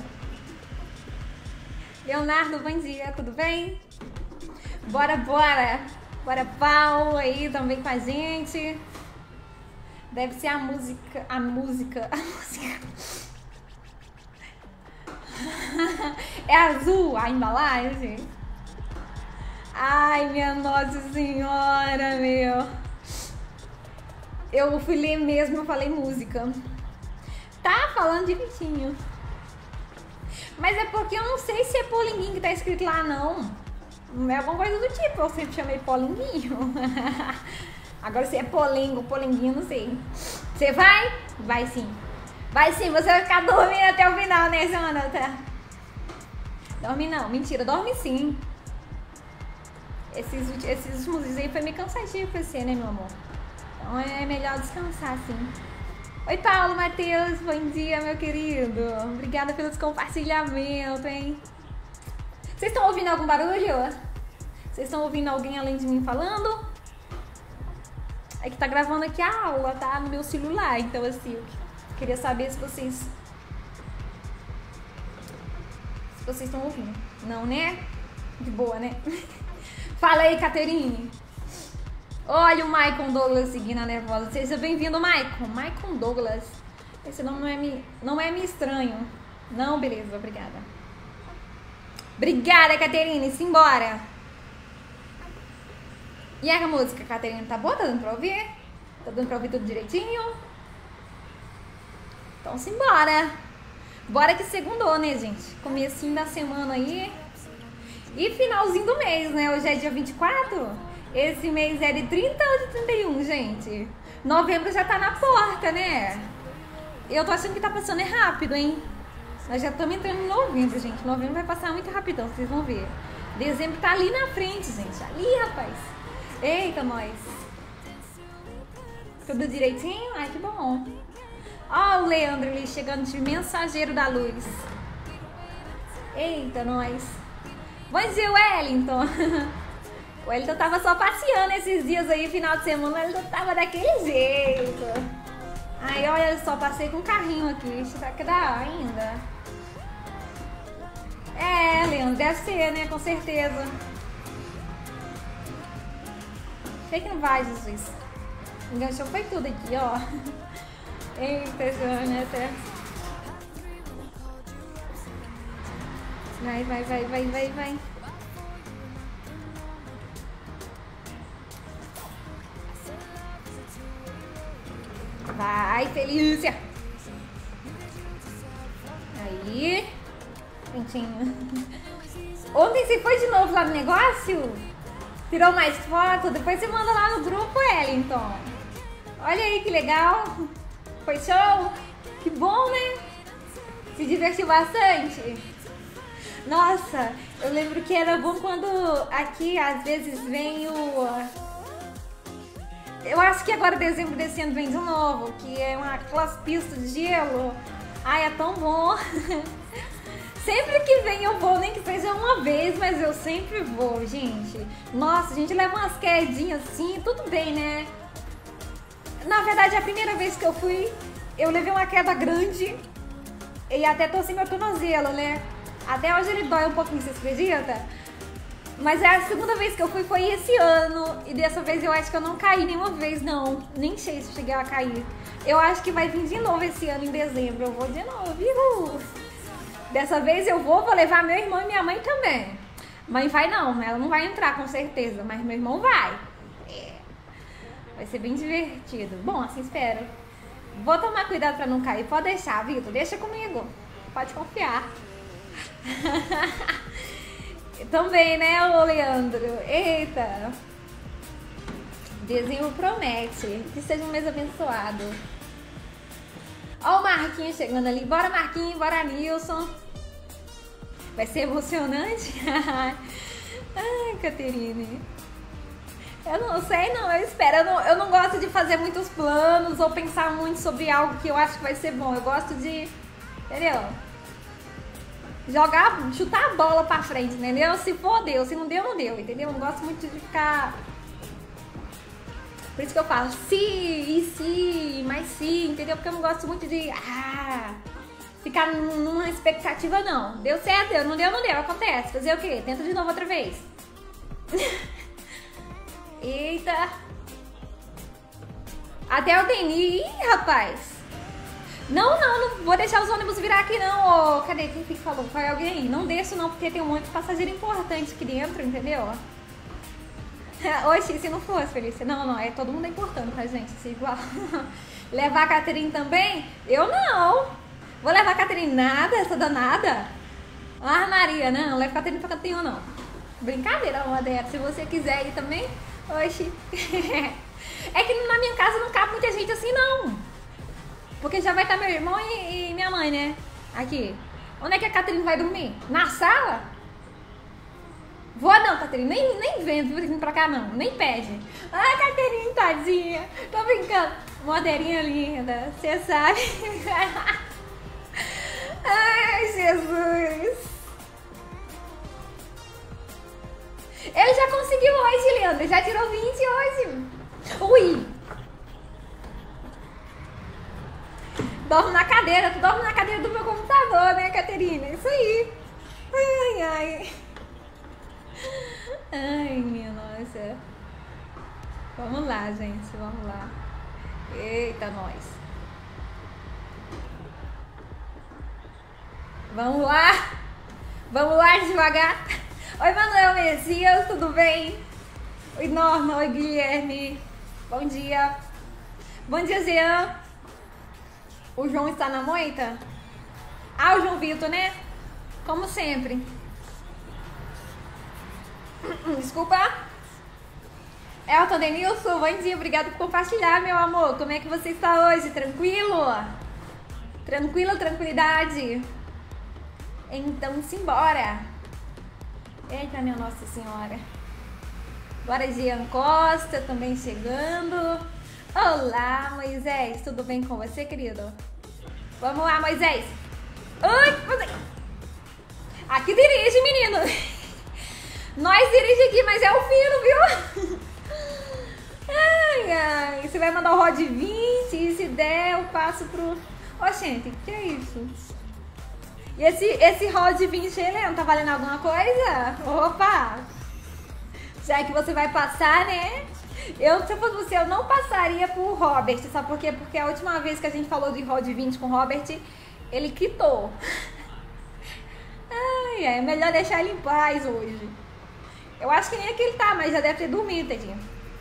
Leonardo, bom dia, tudo bem? Bora, bora. Bora, Paulo aí também com a gente. Deve ser a música. É azul a embalagem? Ai, minha Nossa Senhora, meu. Eu fui ler mesmo, eu falei música. Tá falando direitinho. Mas é porque eu não sei se é polinguinho que tá escrito lá, não. Não é alguma coisa do tipo, eu sempre chamei polinguinho. Agora se é polenguinho, não sei. Você vai? Vai sim. Vai sim, você vai ficar dormindo até o final, né, Jonathan? Dorme não, mentira, dorme sim. Esses últimos dias aí foi meio cansativo pra você, né, meu amor? Então é melhor descansar, sim. Oi, Paulo, Matheus, bom dia, meu querido. Obrigada pelos compartilhamentos, hein? Vocês estão ouvindo algum barulho? Vocês estão ouvindo alguém além de mim falando? É que tá gravando aqui a aula, tá? No meu celular, então assim, eu queria saber se vocês estão ouvindo. Não, né? De boa, né? Fala aí, Caterine. Olha o Maicon Douglas seguindo a nervosa. Seja bem-vindo, Maicon. Maicon Douglas. Esse nome não é me estranho. Não, beleza, obrigada. Obrigada, Caterine. Simbora. E a música, Caterine, tá boa? Tá dando pra ouvir? Tá dando pra ouvir tudo direitinho? Então, simbora. Bora que segundou, né, gente? Comecinho da semana aí. E finalzinho do mês, né? Hoje é dia 24. Esse mês é de 30 ou de 31, gente? Novembro já tá na porta, né? Eu tô achando que tá passando rápido, hein? Nós já estamos entrando em novembro, gente. Novembro vai passar muito rapidão, vocês vão ver. Dezembro tá ali na frente, gente. Ali, rapaz. Eita, nós. Tudo direitinho? Ai, que bom. Ó o Leandro ali chegando de mensageiro da luz. Eita, nós. Bom dia, Wellington. O Wellington tava só passeando esses dias aí, final de semana. O Wellington tava daquele jeito. Aí, olha só, passei com um carrinho aqui. Será que dá ainda? É, Leandro, deve ser, né? Com certeza. Sei que não vai, Jesus. Enganchou foi tudo aqui, ó. Eita, Jonathan. Vai. Vai, Felícia. Aí. Prontinho. Ontem você foi de novo lá no negócio? Tirou mais foto? Depois você manda lá no grupo, Wellington. Olha aí que legal. Foi show? Que bom, né? Se divertiu bastante? Nossa, eu lembro que era bom quando aqui às vezes vem o... Eu acho que agora dezembro desse ano vem de novo, que é aquelas pistas de gelo. Ai, é tão bom. Sempre que vem eu vou, nem que seja uma vez, mas eu sempre vou, gente. Nossa, a gente leva umas quedinhas assim, tudo bem, né? Na verdade, a primeira vez que eu fui, eu levei uma queda grande e até torci meu tornozelo, né? Até hoje ele dói um pouquinho, você acredita? Mas a segunda vez que eu fui foi esse ano. E dessa vez eu acho que eu não caí nenhuma vez, não. Nem sei se cheguei a cair. Eu acho que vai vir de novo esse ano, em dezembro. Eu vou de novo, viu? Dessa vez eu vou levar meu irmão e minha mãe também. Mãe vai não, ela não vai entrar com certeza. Mas meu irmão vai. Vai ser bem divertido. Bom, assim espero. Vou tomar cuidado pra não cair. Pode deixar, Vitor. Deixa comigo. Pode confiar. Também, né, ô Leandro? Eita! Dezembro promete. Que seja um mês abençoado. Ó o Marquinhos chegando ali. Bora, Marquinhos. Bora, Nilson. Vai ser emocionante? Ai, Caterine. Eu não sei, não. Eu espero. Eu não gosto de fazer muitos planos ou pensar muito sobre algo que eu acho que vai ser bom. Eu gosto de... Entendeu? Chutar a bola pra frente, entendeu? Se for, deu. Se não deu, não deu, entendeu? Eu não gosto muito de ficar... Por isso que eu falo mas se, entendeu? Porque eu não gosto muito de... ficar numa expectativa, não. Deu certo, deu. Não deu, não deu. Acontece. Fazer o quê? Tenta de novo outra vez. Eita. Até o Denis. Ih, rapaz. Não vou deixar os ônibus virar aqui não, cadê? Quem que falou? Foi alguém aí? Não desço não, porque tem um monte de passageiro importante aqui dentro, entendeu? Oxi, se não fosse, Felícia. Não, é todo mundo importante pra gente, se igual. Levar a Caterine também? Eu não. Vou levar a Caterine nada, essa danada? Maria, não leva a Caterine pra cantinho não. Brincadeira uma dessa, se você quiser ir também, oxi. É que na minha casa não cabe muita gente assim não. Porque já vai estar meu irmão e minha mãe, né? Aqui. Onde é que a Caterine vai dormir? Na sala? Vou não, Caterine. Nem vem vindo pra cá, não. Nem pede. Ai, Caterine, tadinha. Tô brincando. Moderinha linda. Você sabe. Ai, Jesus. Ele já conseguiu hoje, Leandro. Já tirou 20 hoje. Ui. Dorme na cadeira, tu dorme na cadeira do meu computador, né, Caterina? Isso aí. Ai. Ai, minha nossa. Vamos lá, gente, vamos lá. Eita, nós. Vamos lá devagar. Oi, Manuel Messias, tudo bem? Oi, Norma, oi, Guilherme. Bom dia. Bom dia, Jean. O João está na moita? O João Vitor, né? Como sempre. Desculpa. Elton Denilson, bom dia. Obrigada por compartilhar, meu amor. Como é que você está hoje? Tranquilo? Tranquilo, tranquilidade? Então, simbora. Eita, minha Nossa Senhora. Bora, Jean Costa, também chegando. Olá, Moisés. Tudo bem com você, querido? Vamos lá, Moisés. Oi, aqui dirige, menino. Nós dirige aqui, mas é o fino, viu? Ai. Você vai mandar o Rod 20 e se der, eu passo pro... gente, que é isso? E esse Rod 20, ele não tá valendo alguma coisa? Opa! Já que você vai passar, né? Se eu fosse você, eu não passaria por Robert, sabe por quê? Porque a última vez que a gente falou de Rod 20 com Robert, ele quitou. É melhor deixar ele em paz hoje. Eu acho que nem aqui ele tá, mas já deve ter dormido, tadinho.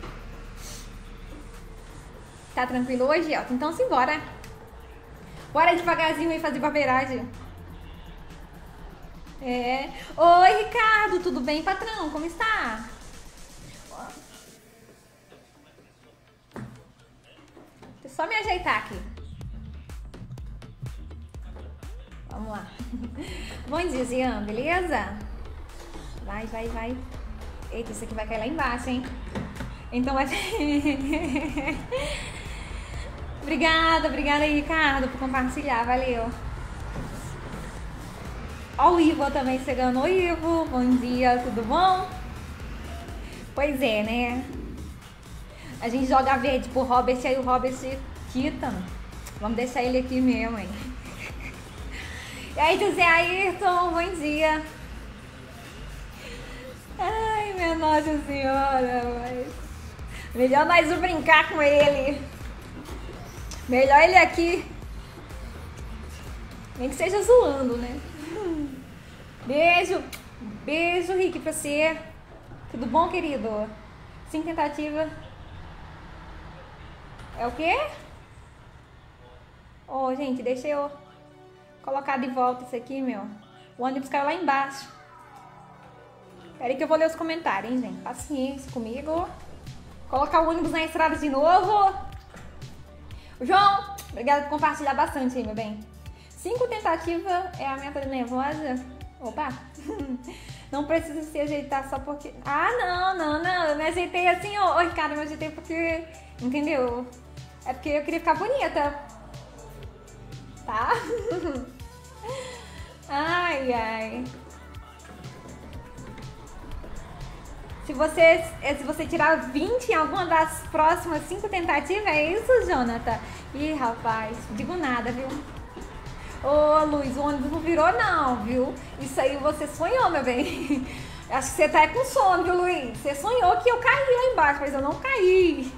Tá tranquilo hoje, Elton? Então simbora. Bora devagarzinho aí fazer barbeiragem. Oi, Ricardo, tudo bem, patrão? Como está? Deixa eu só me ajeitar aqui. Vamos lá. Bom dia, Zian, beleza? Vai. Eita, isso aqui vai cair lá embaixo, hein? Então vai ter... Obrigada aí, Ricardo, por compartilhar. Valeu. Ó o Ivo também chegando. Oi, Ivo. Bom dia, tudo bom? Pois é, né? A gente joga verde pro Robert, aí o Robert quita. Vamos deixar ele aqui mesmo, hein? E aí, José Ayrton, bom dia. Ai, minha Nossa Senhora, mas... melhor nós não brincar com ele. Melhor ele aqui. Nem que seja zoando, né? Beijo. Beijo, Rick, pra você. Tudo bom, querido? 5 tentativas. É o quê? Ô, gente, deixa eu colocar de volta isso aqui, meu. O ônibus caiu lá embaixo. Pera aí que eu vou ler os comentários, hein, gente? Paciência comigo. Colocar o ônibus na estrada de novo. João, obrigada por compartilhar bastante aí, meu bem. 5 tentativas é a meta nervosa. Opa! Não precisa se ajeitar só porque... Ah, não. Eu me ajeitei assim, ô Ricardo, eu me ajeitei porque... Entendeu? É porque eu queria ficar bonita. Tá? Ai. Se você tirar 20 em alguma das próximas 5 tentativas, é isso, Jonathan? Ih, rapaz, digo nada, viu? Ô, Luiz, o ônibus não virou não, viu? Isso aí você sonhou, meu bem. Acho que você tá com sono, viu, Luiz? Você sonhou que eu caí lá embaixo, mas eu não caí.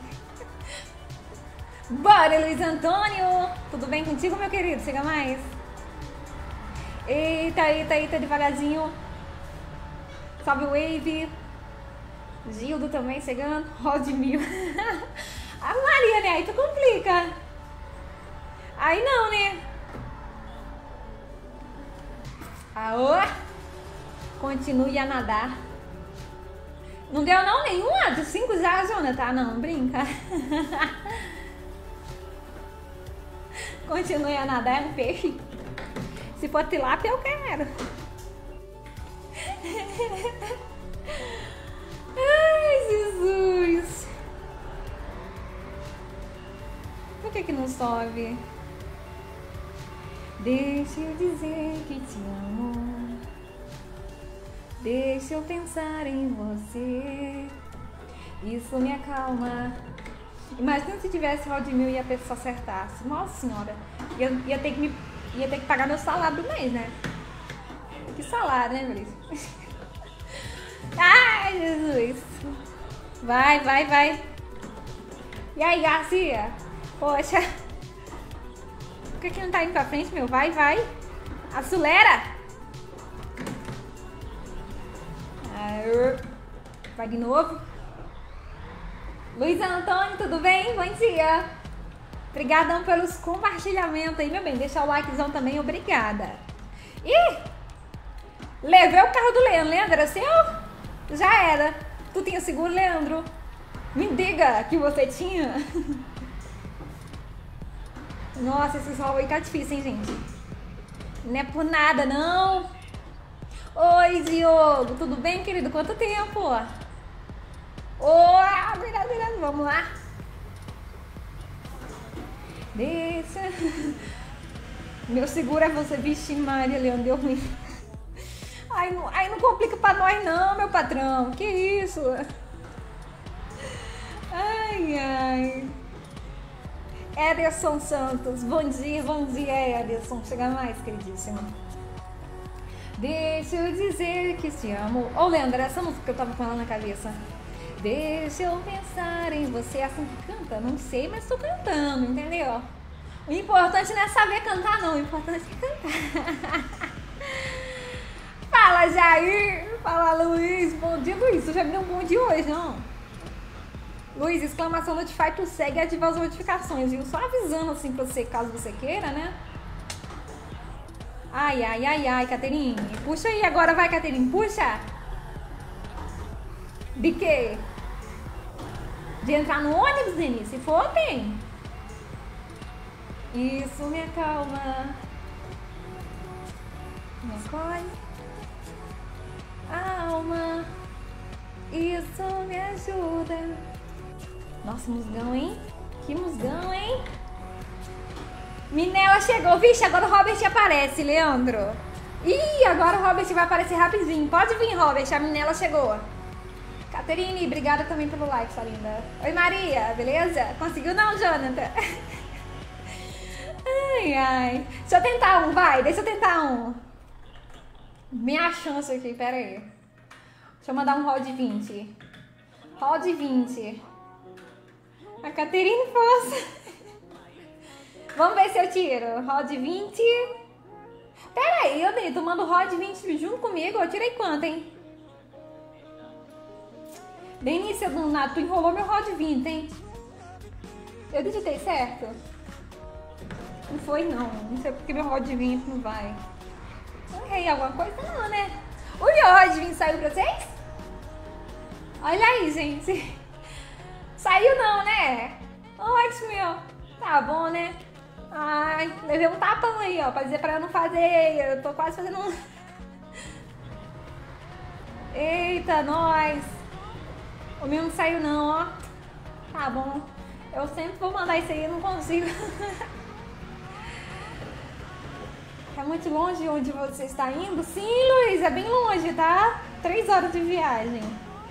Bora, Luiz Antônio. Tudo bem contigo, meu querido? Chega mais. Eita, devagarzinho. Salve o Wave. Gildo também chegando. Rodmil. A Maria, né? Aí tu complica. Aí não, né? Aô! Continue a nadar. Não deu não nenhuma? De 5 já, Jonathan? Não, brinca. Continue a nadar, é um peixe. Se for tilápia, eu quero. Ai, Jesus. Por que não sobe? Deixa eu dizer que te amo. Deixa eu pensar em você. Isso me acalma. Imagina se tivesse Rodmil e a pessoa acertasse. Nossa senhora. Ia ter que pagar meu salário do mês, né? Que salário, né, Maurício? Ai, Jesus. Vai. E aí, Garcia? Poxa. Por que não tá indo pra frente, meu? Vai. Acelera. Vai de novo. Luiz Antônio, tudo bem? Bom dia. Obrigadão pelos compartilhamentos aí, meu bem. Deixa o likezão também, obrigada. Ih! Levei o carro do Leandro. Leandro, era seu? Já era. Tu tinha seguro, Leandro? Me diga que você tinha. Nossa, esse sol aí tá difícil, hein, gente? Não é por nada, não. Oi, Diogo. Tudo bem, querido? Quanto tempo? Cuidado. Vamos lá. Deixa. Meu seguro é você. Vixe, Maria, Leandro, deu ruim. Ai, não complica pra nós não, meu patrão. Que isso? Ai. Ederson Santos. Bom dia, Ederson. Chega mais, queridíssimo. Deixa eu dizer que te amo. Ô, Leandro, essa música que eu tava com ela na cabeça. Deixa eu pensar em você. Assim que canta? Não sei, mas tô cantando, entendeu? O importante não é saber cantar, não. O importante é cantar. Fala, Jair. Fala, Luiz. Bom dia, Luiz. Tu já me deu um bom dia hoje, não? Luiz, exclamação Notify, tu segue e ativa as notificações, viu? Só avisando assim pra você, caso você queira, né? Ai, Caterine. Puxa aí agora, vai, Caterine. Puxa. De quê? De entrar no ônibus, Denise? Se for, tem. Isso me acalma. Me acolhe. Alma. Isso me ajuda. Nossa, musgão, hein? Que musgão, hein? Minela chegou. Vixe, agora o Robert aparece, Leandro. Ih, agora o Robert vai aparecer rapidinho. Pode vir, Robert. A Minela chegou. Caterine, obrigada também pelo like, sua linda. Oi, Maria. Beleza? Conseguiu não, Jonathan? Ai, ai. Deixa eu tentar um, vai. Deixa eu tentar um. Minha chance aqui, pera aí. Deixa eu mandar um rol de 20. Rol de 20. A Caterine força. Vamos ver se eu tiro. Rol de 20. Pera aí, eu dei. Tu manda o rol de 20 junto comigo. Eu tirei quanto, hein? Denise, tu enrolou meu rol de 20, hein? Eu digitei certo? Não foi, não. Não sei porque meu rol de 20 não vai. Eu errei alguma coisa? Não, né? O meu rol de 20 saiu pra vocês? Olha aí, gente. Saiu não, né? Ótimo. Tá bom, né? Ai, levei um tapão aí, ó. Pra dizer pra eu não fazer. Eu tô quase fazendo um... Eita, nós. O meu não saiu não, ó. Tá bom. Eu sempre vou mandar isso aí, eu não consigo. É muito longe onde você está indo? Sim, Luiz, é bem longe, tá? 3 horas de viagem.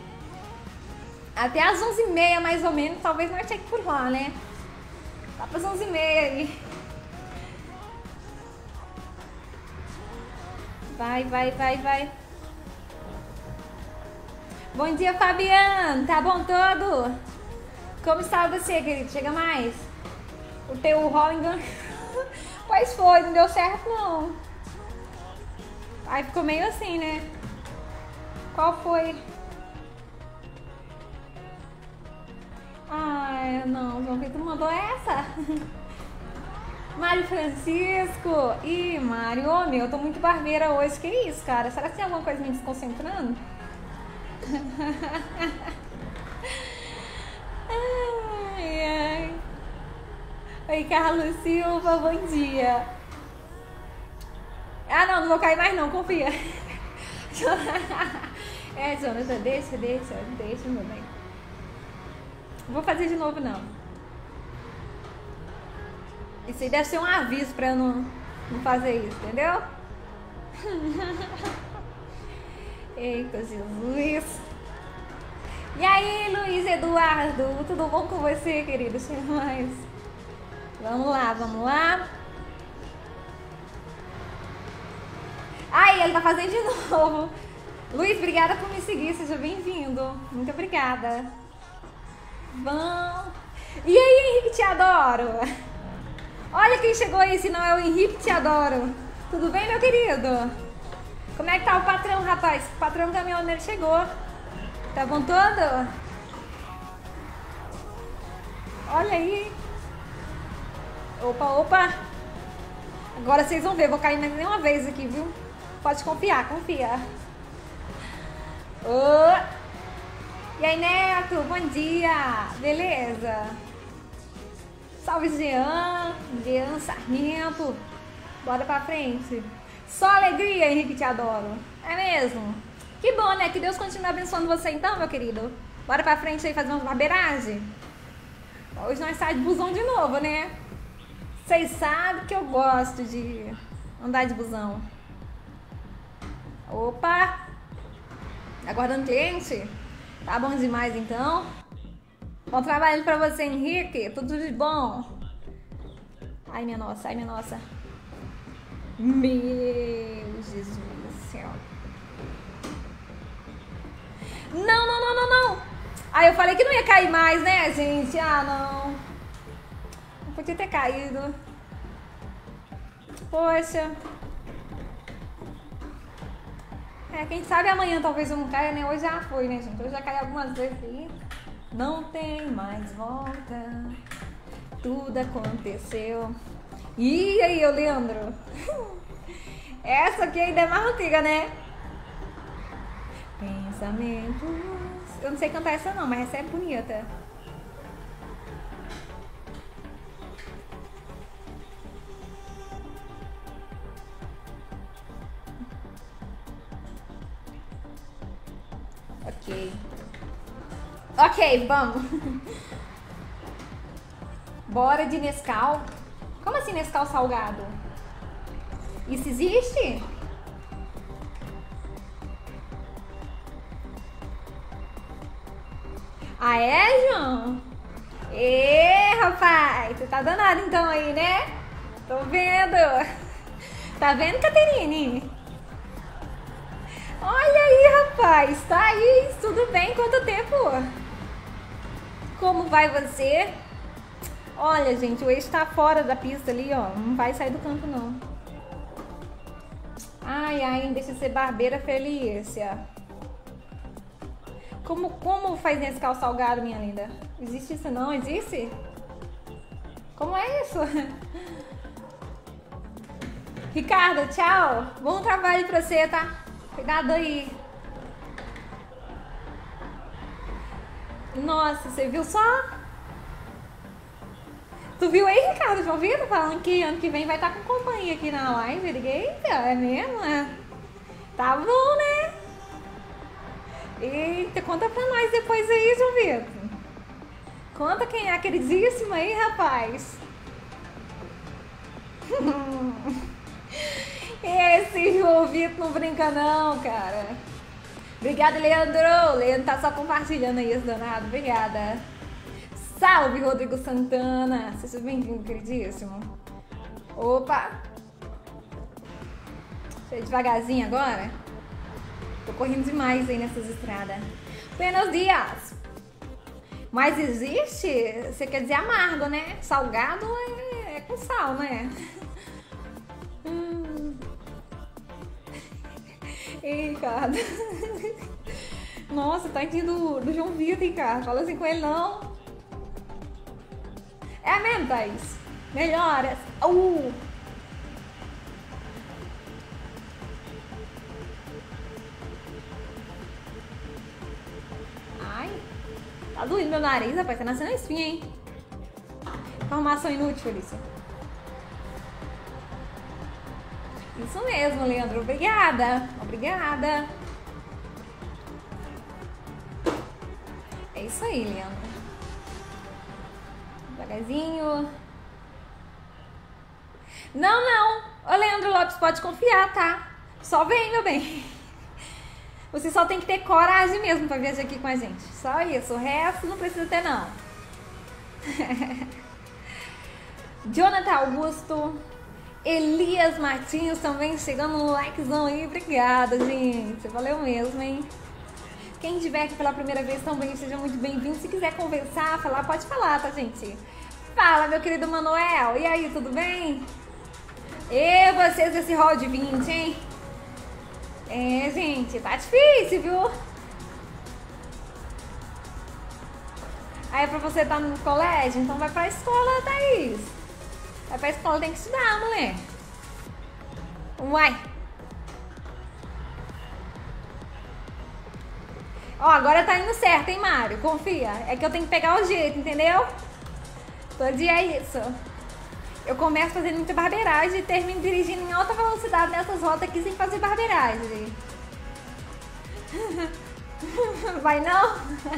Até às 11h30, mais ou menos, talvez nós tenha que ir por lá, né? Lá para as 11h30 aí. Vai. Bom dia, Fabiano. Tá bom todo? Como está você, querido? Chega mais. O teu rol enganchou. Pois foi, não deu certo não. Aí ficou meio assim, né? Qual foi? Ai, não, João Vitor mandou essa. Mário Francisco. Ih, Mário, ô meu, eu tô muito barbeira hoje. Que isso, cara? Será que tem alguma coisa me desconcentrando? Ai. Oi, Carlos Silva, bom dia. Ah, não vou cair mais não, confia. Jonathan, deixa, meu bem. Não vou fazer de novo, não. Isso aí deve ser um aviso pra eu não fazer isso, entendeu? Eita, Jesus. E aí, Luiz Eduardo, tudo bom com você, querido? Mais. Vamos lá. Ai, ele tá fazendo de novo. Luiz, obrigada por me seguir, seja bem-vindo. Muito obrigada. Vamos. E aí, Henrique, te adoro. Olha quem chegou aí, se não é o Henrique, te adoro. Tudo bem, meu querido? Como é que tá o patrão, rapaz? O patrão caminhoneiro chegou. Tá bom todo? Olha aí. Opa. Agora vocês vão ver, vou cair mais nenhuma vez aqui, viu? Pode confiar, confia. E aí, Neto, bom dia. Beleza? Salve, Jean Sarmento. Bora pra frente. Só alegria, Henrique, te adoro. É mesmo? Que bom, né? Que Deus continue abençoando você então, meu querido. Bora pra frente aí fazer uma barbeiragem. Hoje nós saímos de busão de novo, né? Vocês sabem que eu gosto de andar de busão. Opa! Aguardando cliente? Tá bom demais, então. Bom trabalho pra você, Henrique. Tudo de bom. Ai, minha nossa. Meu Jesus do céu. Não. Aí eu falei que não ia cair mais, né, gente? Ah, não. Não podia ter caído. Poxa. Quem sabe amanhã talvez eu não caia, né? Hoje já foi, né, gente? Hoje já caí algumas vezes aí. Não tem mais volta. Tudo aconteceu. E aí, ô Leandro? Essa aqui ainda é mais antiga, né? Pensamentos. Eu não sei cantar essa não, mas essa é bonita. Ok, vamos. Bora de Nescau. Como assim Nescau salgado? Isso existe? Ah, é, João? Ê, rapaz, você tá danado então aí, né? Tô vendo. Tá vendo, Caterine? Olha aí, rapaz, tá aí, tudo bem? Quanto tempo? Como vai você? Olha, gente, o eixo tá fora da pista ali, ó. Não vai sair do campo, não. Ai, ai, deixa de ser barbeira, Felícia. Como faz Nescau salgado, minha linda? Existe isso não? Existe? Como é isso? Ricardo, tchau. Bom trabalho pra você, tá? Cuidado aí. Nossa, você viu só? Tu viu aí, Ricardo? Já ouviu? Falando que ano que vem vai estar com companhia aqui na live. Eita, é mesmo? É. Tá bom, né? Eita, conta pra nós depois aí, João Vitor. Conta quem é a queridíssima aí, rapaz. Esse João Vitor não brinca não, cara. Obrigada, Leandro. Leandro tá só compartilhando aí esse danado. Obrigada. Salve, Rodrigo Santana. Seja bem-vindo, queridíssimo. Opa. Deixa eu ir devagarzinho agora. Tô correndo demais aí nessas estradas. Buenos dias. Mas existe? Você quer dizer amargo, né? Salgado é com sal, né? Ei, Ricardo. Nossa, tadinho do João Vitor, hein, cara? Fala assim com ele, não. É mesmo, Thaís? Melhoras. Ai, tá doendo meu nariz, rapaz. Tá nascendo espinha, hein? Informação inútil, Felícia. Isso mesmo, Leandro. Obrigada. Obrigada. É isso aí, Leandro. Devagarzinho. Não. Ô, Leandro Lopes, pode confiar, tá? Só vem, meu bem. Você só tem que ter coragem mesmo pra viajar aqui com a gente. Só isso. O resto não precisa ter, não. Jonathan Augusto. Elias Martins também chegando no likezão aí. Obrigada, gente. Valeu mesmo, hein? Quem estiver aqui pela primeira vez também, seja muito bem-vindo. Se quiser conversar, falar, pode falar, tá, gente? Fala, meu querido Manuel. E aí, tudo bem? E vocês desse rol de 20, hein? É, gente, tá difícil, viu? Aí é pra você estar no colégio, então vai pra escola, Thaís. Vai pra escola, tem que estudar, mulher. Uai. Ó, agora tá indo certo, hein, Mário? Confia. É que eu tenho que pegar o jeito, entendeu? Todo dia é isso. Eu começo fazendo muita barbeiragem e termino dirigindo em alta velocidade nessas rotas aqui sem fazer barbeiragem. Vai não?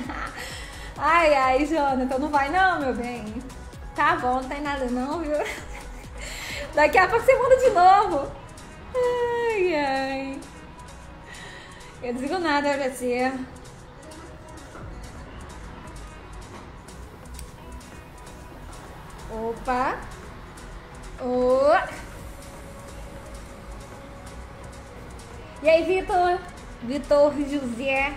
Ai, Jonathan, não vai não, meu bem. Tá bom, não tem nada não, viu? Daqui a pouco você muda de novo. Ai. Eu não digo nada pra você. Opa. E aí, Vitor? Vitor José.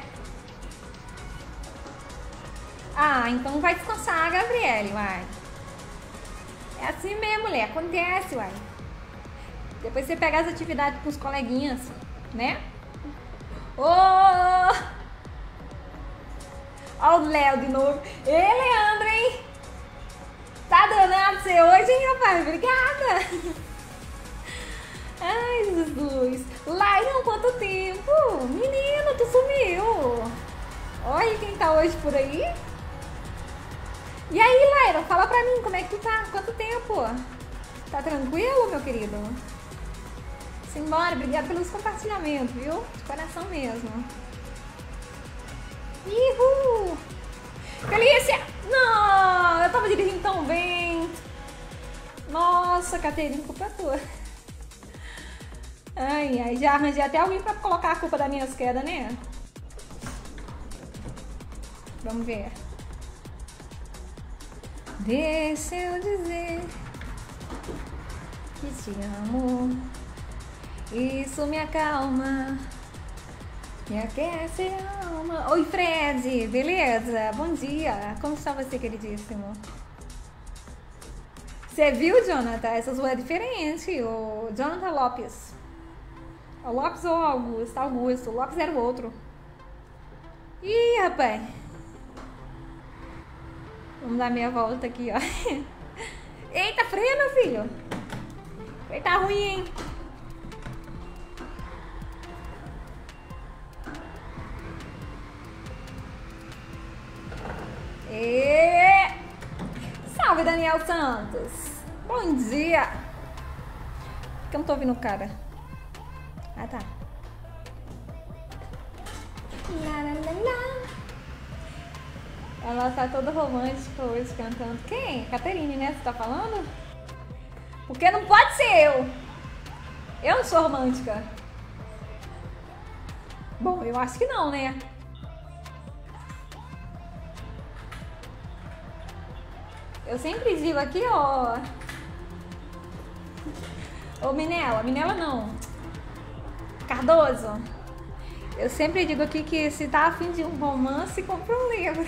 Ah, então vai descansar, Gabriele, uai. É assim mesmo, mulher. Acontece, uai. Depois você pega as atividades com os coleguinhas, né? Ó o Léo de novo. Ei, Leandro, hein? Tá danado você hoje, hein, rapaz? Obrigada. Ai, Jesus. Lairon, quanto tempo? Menino, tu sumiu. Olha quem tá hoje por aí. E aí, Lairon, fala pra mim, como é que tu tá? Quanto tempo? Tá tranquilo, meu querido? Simbora, obrigada pelos compartilhamentos, viu? De coração mesmo. Ihu! Felícia! Não, eu tava dirigindo tão bem. Nossa, Caterina, culpa é tua. Ai, ai, já arranjei até alguém pra colocar a culpa das minhas quedas, né? Vamos ver. Deixa eu dizer que te amo. Isso me acalma, me aquece a alma. Oi, Fred, beleza? Bom dia. Como está você, queridíssimo? Você viu, Jonathan? Essa sua é diferente. O Jonathan Lopes. O Lopes ou Augusto? Augusto. O Lopes era o outro. Ih, rapaz. Vamos dar meia volta aqui, ó. Eita, freia, meu filho. Freio tá ruim, hein? E... Salve, Daniel Santos. Bom dia. Por que eu não tô ouvindo o cara? Ah, tá. Lá, lá, lá, lá. Ela tá toda romântica hoje cantando. Quem? Caterine, né? Você tá falando? Porque não pode ser eu. Eu não sou romântica. Bom, eu acho que não, né? Eu sempre digo aqui, ó. Ô, Minela. Minela não. Cardoso. Eu sempre digo aqui que se tá afim de um romance, compra um livro.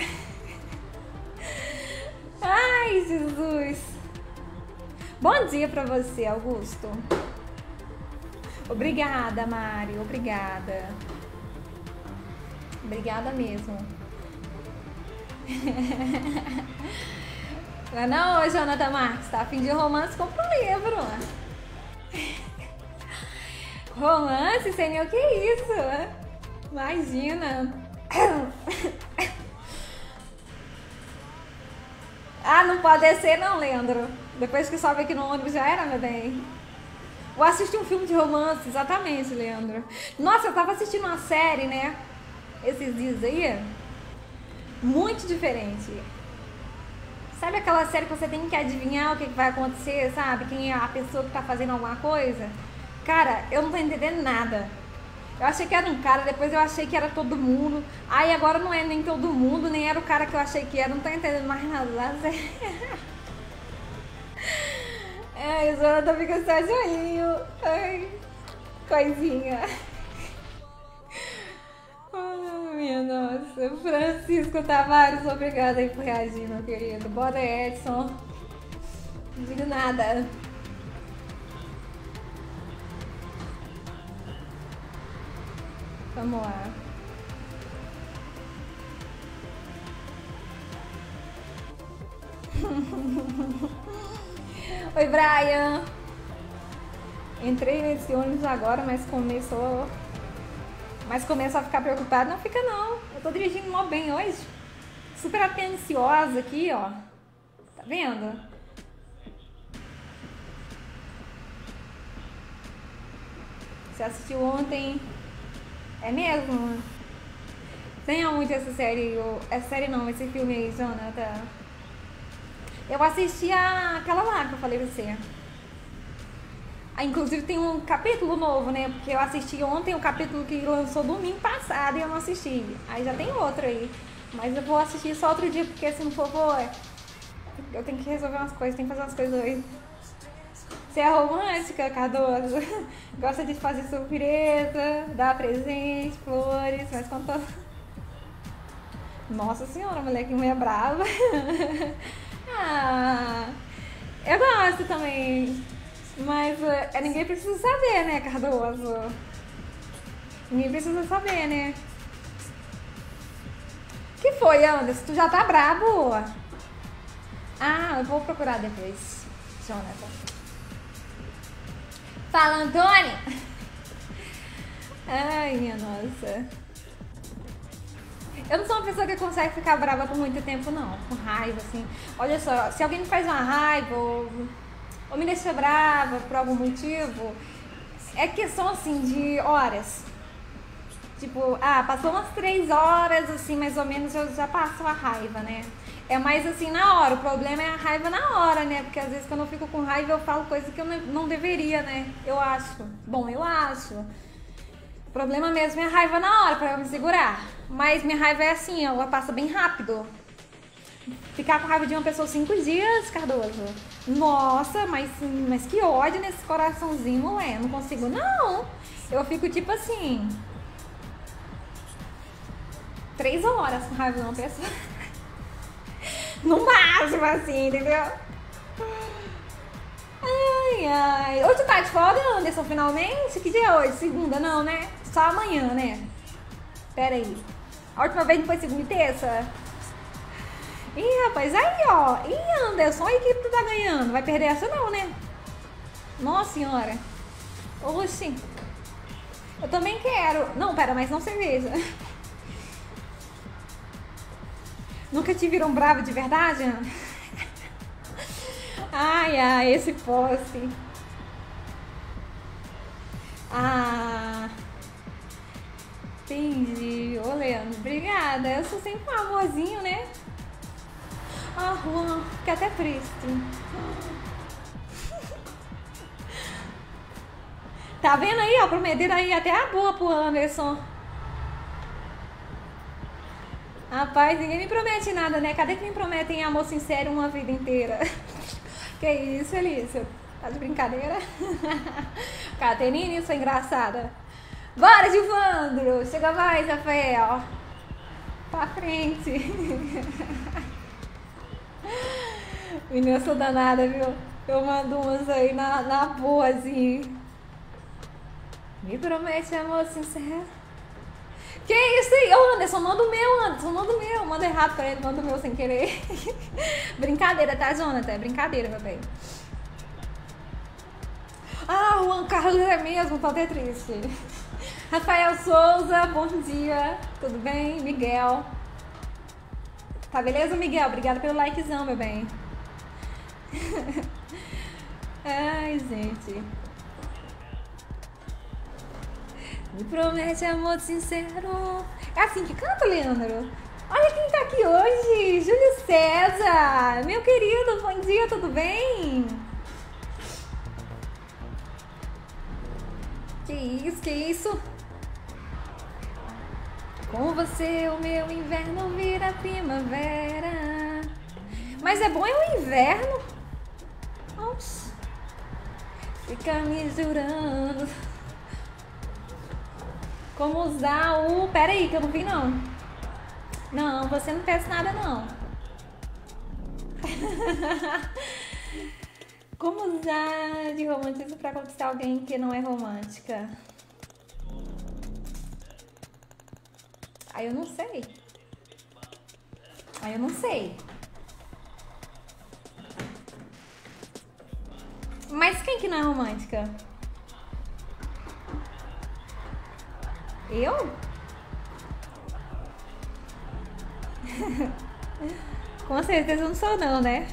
Ai, Jesus. Bom dia pra você, Augusto. Obrigada, Mari. Obrigada. Obrigada mesmo. Não, Jonathan Marques, tá afim de romance, compra um livro. Romance, sem nem o que é isso. Imagina. Ah, não pode descer não, Leandro. Depois que sobe aqui no ônibus já era, meu bem. Vou assistir um filme de romance, exatamente, Leandro. Nossa, eu tava assistindo uma série, né? Esses dias aí. Muito diferente. Sabe aquela série que você tem que adivinhar o que vai acontecer, sabe? Quem é a pessoa que tá fazendo alguma coisa? Cara, eu não tô entendendo nada. Eu achei que era um cara, depois eu achei que era todo mundo. Aí agora não é nem todo mundo, nem era o cara que eu achei que era. Não tô entendendo mais nada. Ai, o Jonathan fica só de olhinho. Ai, coisinha. Ai, minha nossa. Francisco Tavares, obrigada aí por reagir, meu querido. Bora, Edson. Não digo nada. Vamos lá. Oi, Brian. Entrei nesse ônibus agora, mas começo a ficar preocupada. Não fica não. Eu tô dirigindo mó bem hoje. Super atenciosa aqui, ó. Tá vendo? Você assistiu ontem? É mesmo? Tem aonde essa série? Essa série não, esse filme aí, Jonathan. Eu assisti aquela lá que eu falei pra você. Ah, inclusive tem um capítulo novo, né? Porque eu assisti ontem o capítulo que lançou domingo passado e eu não assisti. Aí já tem outro aí. Mas eu vou assistir só outro dia, porque se não for, eu tenho que resolver umas coisas, tenho que fazer umas coisas hoje. Você é romântica, Cardoso? Gosta de fazer surpresa, dar presente, flores, mas quanto... Nossa senhora, moleque, mulher brava. Ah, eu gosto também. Mas ninguém precisa saber, né, Cardoso? Ninguém precisa saber, né? Que foi, Anderson? Tu já tá brabo? Ah, eu vou procurar depois, Jonathan. Fala, Antônio! Ai, minha nossa. Eu não sou uma pessoa que consegue ficar brava por muito tempo, não. Com raiva, assim. Olha só, se alguém me faz uma raiva ou me deixa brava por algum motivo, é questão, assim, de horas. Tipo, passou umas 3 horas, assim, mais ou menos, eu já passo a raiva, né? É mais assim na hora. O problema é a raiva na hora, né? Porque às vezes quando eu fico com raiva eu falo coisas que eu não deveria, né? Eu acho. Bom, eu acho. O problema mesmo é a raiva na hora, pra eu me segurar. Mas minha raiva é assim, ela passa bem rápido. Ficar com raiva de uma pessoa 5 dias, Cardoso. Nossa, mas que ódio nesse coraçãozinho, mulher. Não consigo, não. Eu fico tipo assim... 3 horas com raiva de uma pessoa. No máximo, assim, entendeu? Ai, ai. Hoje tu tá de folga, Anderson, finalmente? Que dia é hoje? Segunda, não, né? Só amanhã, né? Pera aí. A última vez não foi segunda e terça? Ih, rapaz, aí, ó. Ih, Anderson, olha que tu tá ganhando. Vai perder essa não, né? Nossa senhora. Oxi. Eu também quero. Não, pera, mas não cerveja. Nunca te viram bravo de verdade, Ana? Ai, ai, esse poste. Ah, entendi. Ô, Leandro, obrigada. Eu sou sempre um amorzinho, né? Ah, Juan, fiquei até triste. Tá vendo aí, ó? Prometeram aí até a boa pro Anderson. Rapaz, ninguém me promete nada, né? Cadê que me prometem amor sincero uma vida inteira? Que isso, Elícia? Tá de brincadeira? Caterine, isso é engraçada. Bora, Gilvandro! Chega mais, Rafael. Pra frente. Menina, eu sou danada, viu? Eu mando umas aí na boa, assim. Me promete amor sincero. Que isso aí? Ô, Anderson, manda o meu, Anderson, manda o meu. Manda errado pra ele, manda o meu sem querer. Brincadeira, tá, Jonathan? É brincadeira, meu bem. Ah, o Juan Carlos é mesmo, tô até triste. Rafael Souza, bom dia. Tudo bem? Miguel. Tá beleza, Miguel? Obrigada pelo likezão, meu bem. Ai, gente. Me promete amor sincero. É assim que canta, Leandro? Olha quem tá aqui hoje. Júlio César. Meu querido, bom dia, tudo bem? Que isso, que isso? Com você o meu inverno vira primavera. Mas é bom é o inverno? Oxi. Fica me jurando. Como usar o... Pera aí, que eu não vi, não. Não, você não peça nada, não. Como usar de romantismo pra conquistar alguém que não é romântica? Aí eu não sei. Aí eu não sei. Mas quem que não é romântica? Eu? Com certeza eu não sou não, né?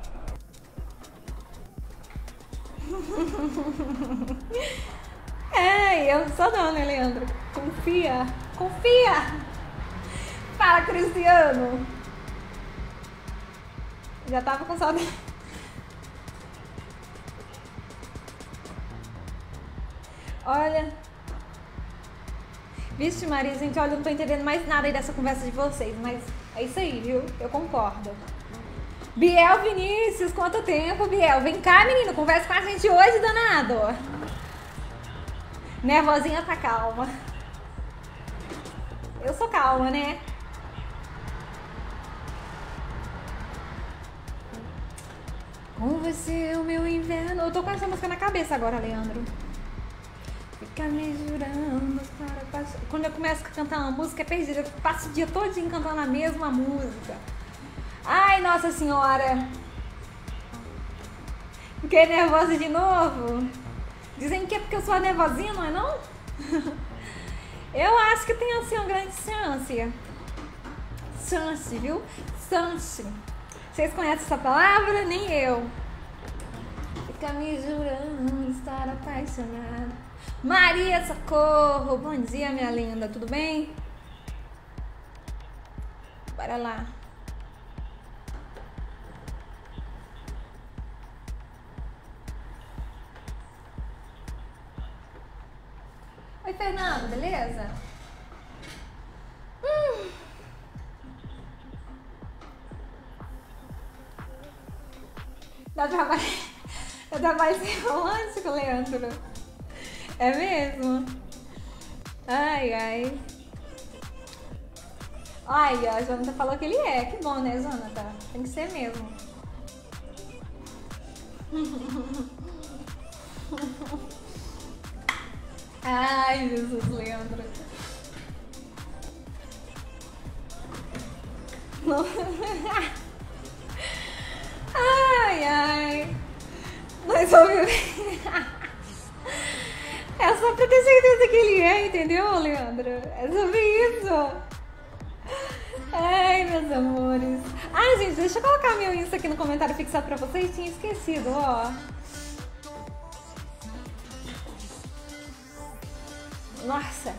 É, eu não sou não, né, Leandro? Confia, confia! Fala, Cristiano! Já tava com saudade. Olha... Vixe Maria, gente, olha, eu não tô entendendo mais nada aí dessa conversa de vocês, mas é isso aí, viu? Eu concordo. Biel Vinícius, quanto tempo, Biel? Vem cá, menino, conversa com a gente hoje, danado. Nervosinha, tá calma. Eu sou calma, né? Com você, o meu inverno... Eu tô com essa música na cabeça agora, Leandro. Fica me jurando para passar. Quando eu começo a cantar uma música é perdida. Eu passo o dia todinho cantando a mesma música. Ai, Nossa Senhora. Fiquei nervosa de novo. Dizem que é porque eu sou nervosinha, não é não? Eu acho que tem assim uma grande chance. Chance, viu? Chance. Vocês conhecem essa palavra? Nem eu. Fica me jurando estar apaixonada. Maria Socorro, bom dia, minha linda, tudo bem? Bora lá. falando, beleza? Dá trabalho ser romântico, Leandro. É mesmo? Ai, ai. Ai, a Jonathan falou que ele é. Que bom, né, Jonathan? Tem que ser mesmo. Ai, Jesus, Leandro. Ai, ai. Mas ouviu? É só pra ter certeza que ele é, entendeu, Leandro? É sobre isso. Ai, meus amores. Ai, gente, deixa eu colocar meu Insta aqui no comentário fixado pra vocês. Tinha esquecido, ó. Nossa.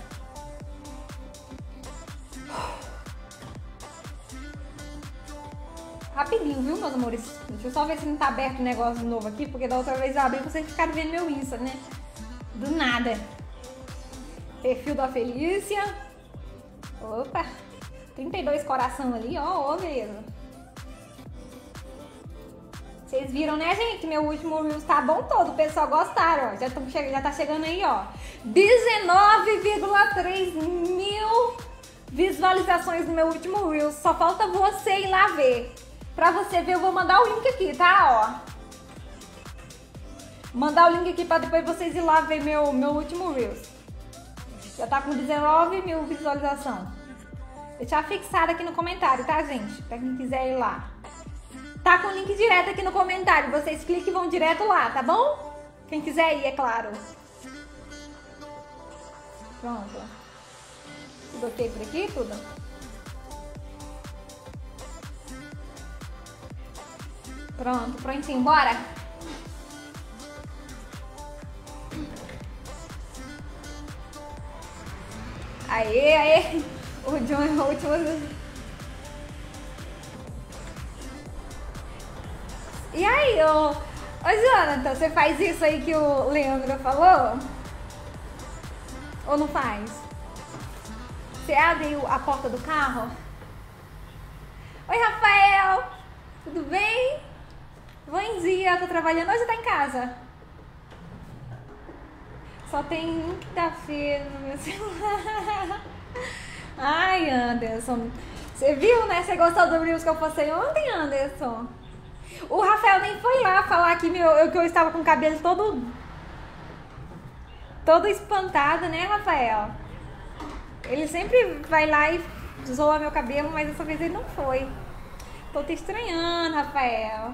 Rapidinho, viu, meus amores? Deixa eu só ver se não tá aberto o negócio novo aqui, porque da outra vez eu abri pra vocês ficarem vendo meu Insta, né? Do nada. Perfil da Felícia. Opa. 32 coração ali, ó, beleza. Vocês viram, né, gente? Meu último Reels tá bom todo. O pessoal gostaram, ó. Já tá chegando aí, ó. 19,3 mil visualizações no meu último Reels. Só falta você ir lá ver. Pra você ver, eu vou mandar o link aqui, tá? Ó. Mandar o link aqui pra depois vocês ir lá ver meu último Reels. Já tá com 19 mil visualizações. Deixar fixado aqui no comentário, tá, gente? Pra quem quiser ir lá. Tá com o link direto aqui no comentário. Vocês clicam e vão direto lá, tá bom? Quem quiser ir, é claro. Pronto. Tudo ok por aqui? Tudo? Pronto, prontinho. Bora? Aê, aê. O John é o último. E aí, ô Jonathan, você faz isso aí que o Leandro falou? Ou não faz? Você abre a porta do carro? Oi, Rafael! Tudo bem? Bom dia, tô trabalhando. Hoje tá em casa? Só tem quinta-feira no meu celular. Ai, Anderson. Você viu, né? Você gostou do Reels que eu postei ontem, Anderson? O Rafael nem foi lá falar que eu estava com o cabelo todo espantado, né, Rafael? Ele sempre vai lá e zoa meu cabelo, mas dessa vez ele não foi. Tô te estranhando, Rafael.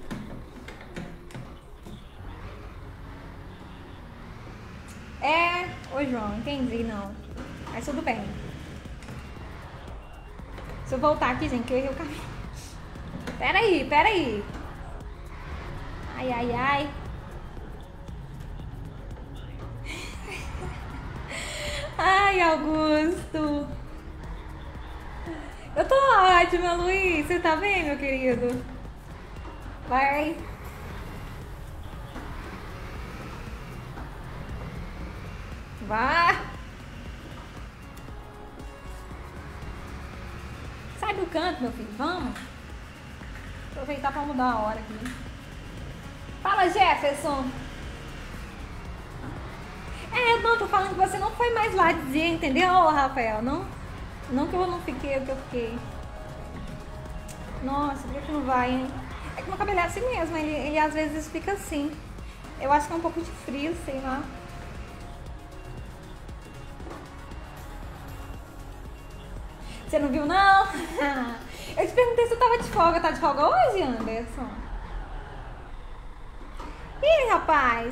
É, ô João, entendi, não. Mas tudo bem. Deixa eu voltar aqui, gente, que eu errei o caminho. Peraí. Ai, ai, ai. Ai, Augusto. Eu tô ótima, Luiz. Você tá bem, meu querido? Vai. Vá. Sai do canto, meu filho. Vamos. Aproveitar pra mudar a hora aqui. Fala, Jefferson. Não, tô falando que você não foi mais lá dizer, entendeu, Rafael? Não que eu não fiquei o que eu fiquei. Nossa, por que não vai, hein? É que meu cabelo é assim mesmo, ele às vezes fica assim. Eu acho que é um pouco de frio, sei lá. Você não viu, não? Eu te perguntei se eu tava de folga. Tá de folga hoje, Anderson? Ih, rapaz.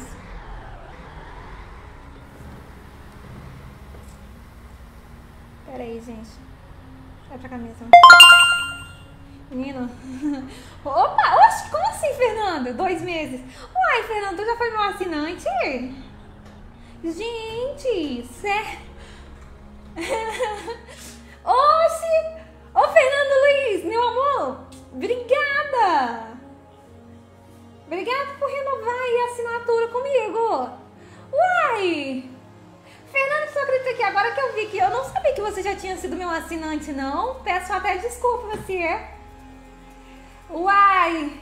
Pera aí, gente. Vai pra cá mesmo. Menino. Opa! Oxe, como assim, Fernanda? 2 meses. Uai, Fernanda, tu já foi meu assinante? Gente, sério. Oxi! Ô, Fernando Luiz, meu amor, obrigada! Obrigada por renovar aí a assinatura comigo. Uai! Fernando, você acredita que assinante, não. Peço até desculpa a você. Uai!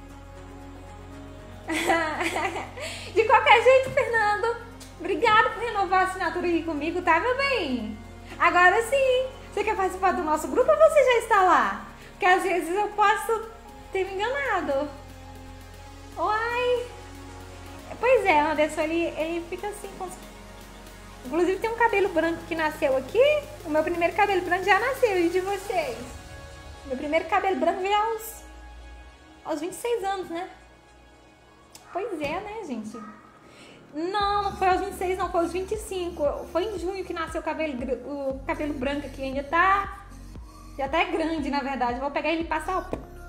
De qualquer jeito, Fernando, obrigada por renovar a assinatura aqui comigo, tá, meu bem? Agora sim, você quer participar do nosso grupo ou você já está lá? Porque às vezes eu posso ter me enganado. Uai! Pois é, o Anderson, ele fica assim com... Inclusive tem um cabelo branco que nasceu aqui. O meu primeiro cabelo branco já nasceu, e de vocês? Meu primeiro cabelo branco veio aos 26 anos, né? Pois é, né, gente? Não foi aos 26, não, foi aos 25. Foi em junho que nasceu o cabelo branco aqui. Ainda tá... Já tá grande, na verdade. Vou pegar ele e passar...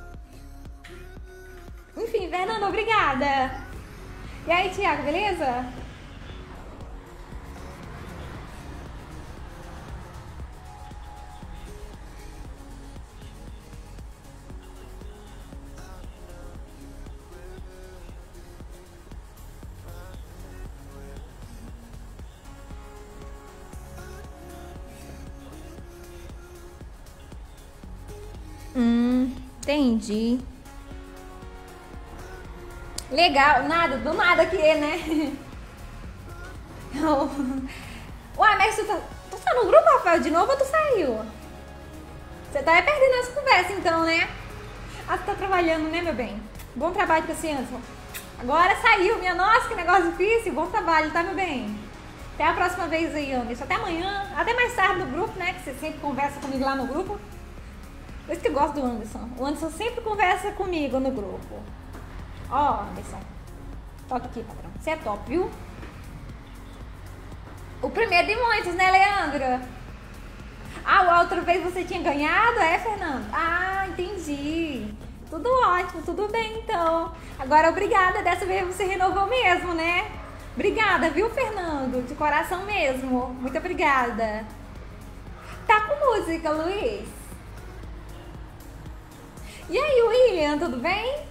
Enfim, Fernanda, obrigada. E aí, Thiago, beleza? Entendi. Legal, do nada aqui, né? Uai, mas tu tá no grupo, Rafael, de novo ou tu saiu? Você tá perdendo as conversas então, né? Ah, tu tá trabalhando, né, meu bem? Bom trabalho pra você, Anderson. Agora saiu, minha nossa, que negócio difícil. Bom trabalho, tá, meu bem? Até a próxima vez aí, Anderson. Até amanhã, até mais tarde no grupo, né? Que você sempre conversa comigo lá no grupo. Por isso que eu gosto do Anderson. O Anderson sempre conversa comigo no grupo. Ó, Anderson. Toca aqui, patrão. Você é top, viu? O primeiro de muitos, né, Leandra? Ah, a outra vez você tinha ganhado, é, Fernando? Ah, entendi. Tudo ótimo, tudo bem, então. Agora, obrigada. Dessa vez você renovou mesmo, né? Obrigada, viu, Fernando? De coração mesmo. Muito obrigada. Tá com música, Luiz? E aí, William, tudo bem?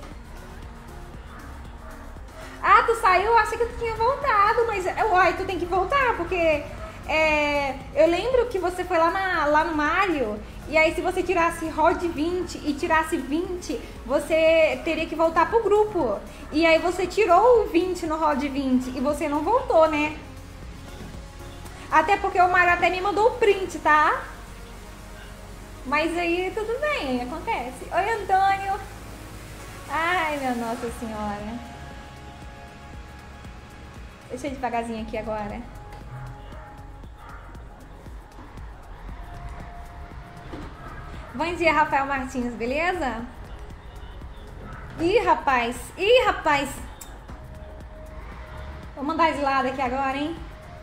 Ah, tu saiu? Achei que tu tinha voltado, mas uai, tu tem que voltar, porque eu lembro que você foi lá no Mario, e aí se você tirasse Rod 20 e tirasse 20, você teria que voltar pro grupo. E aí você tirou o 20 no Rod 20 e você não voltou, né? Até porque o Mario até me mandou o print, tá? Mas aí tudo bem, acontece. Oi, Antônio. Ai, minha Nossa Senhora. Deixa eu ir devagarzinho aqui agora. Bom dia, Rafael Martins, beleza? Ih, rapaz. Vou mandar de lado aqui agora, hein?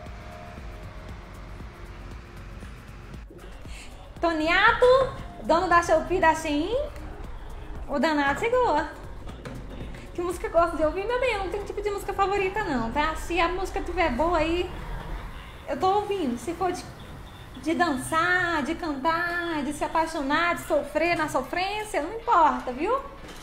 Toniato, dono da Shopee da Shein. O danado chegou. Que música eu gosto de ouvir, meu bem? Eu não tenho tipo de música favorita, não, tá? Se a música tiver boa aí, eu tô ouvindo. Se for de dançar, de cantar, de se apaixonar, de sofrer na sofrência, não importa, viu?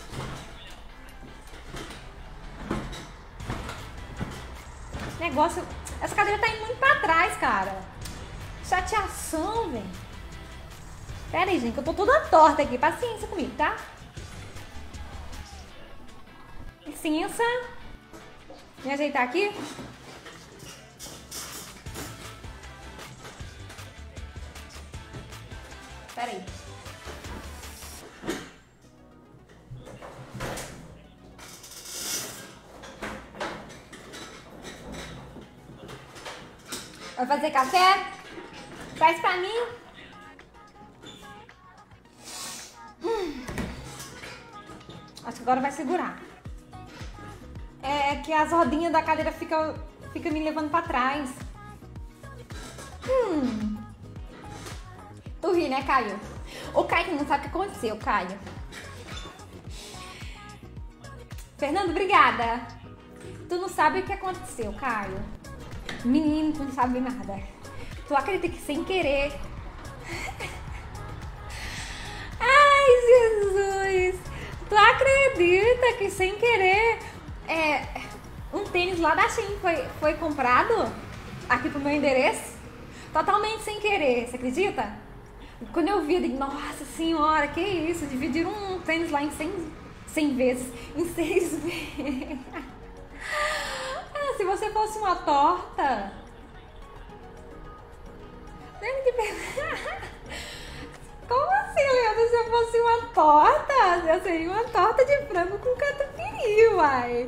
Negócio... Essa cadeira tá indo muito pra trás, cara. Chateação, velho. Pera aí, gente, que eu tô toda torta aqui. Paciência comigo, tá? Licença. Me ajeitar aqui. Pera aí. Vai fazer café? Faz pra mim. Acho que agora vai segurar. É que as rodinhas da cadeira fica me levando pra trás. Tu ri, né, Caio? O Caio não sabe o que aconteceu, Caio. Fernando, obrigada. Tu não sabe o que aconteceu, Caio. Menino, tu não sabe nada. Tu acredita que sem querer... Ai, Jesus! Tu acredita que sem querer um tênis lá da Shein foi comprado aqui pro meu endereço? Totalmente sem querer, você acredita? Quando eu vi, eu digo, nossa senhora, que isso? Dividiram um tênis lá em 100 vezes. Em 6 vezes. Ah, se você fosse uma torta... Como assim, Leandro? Se eu fosse uma torta, eu seria uma torta de frango com catupiry, uai.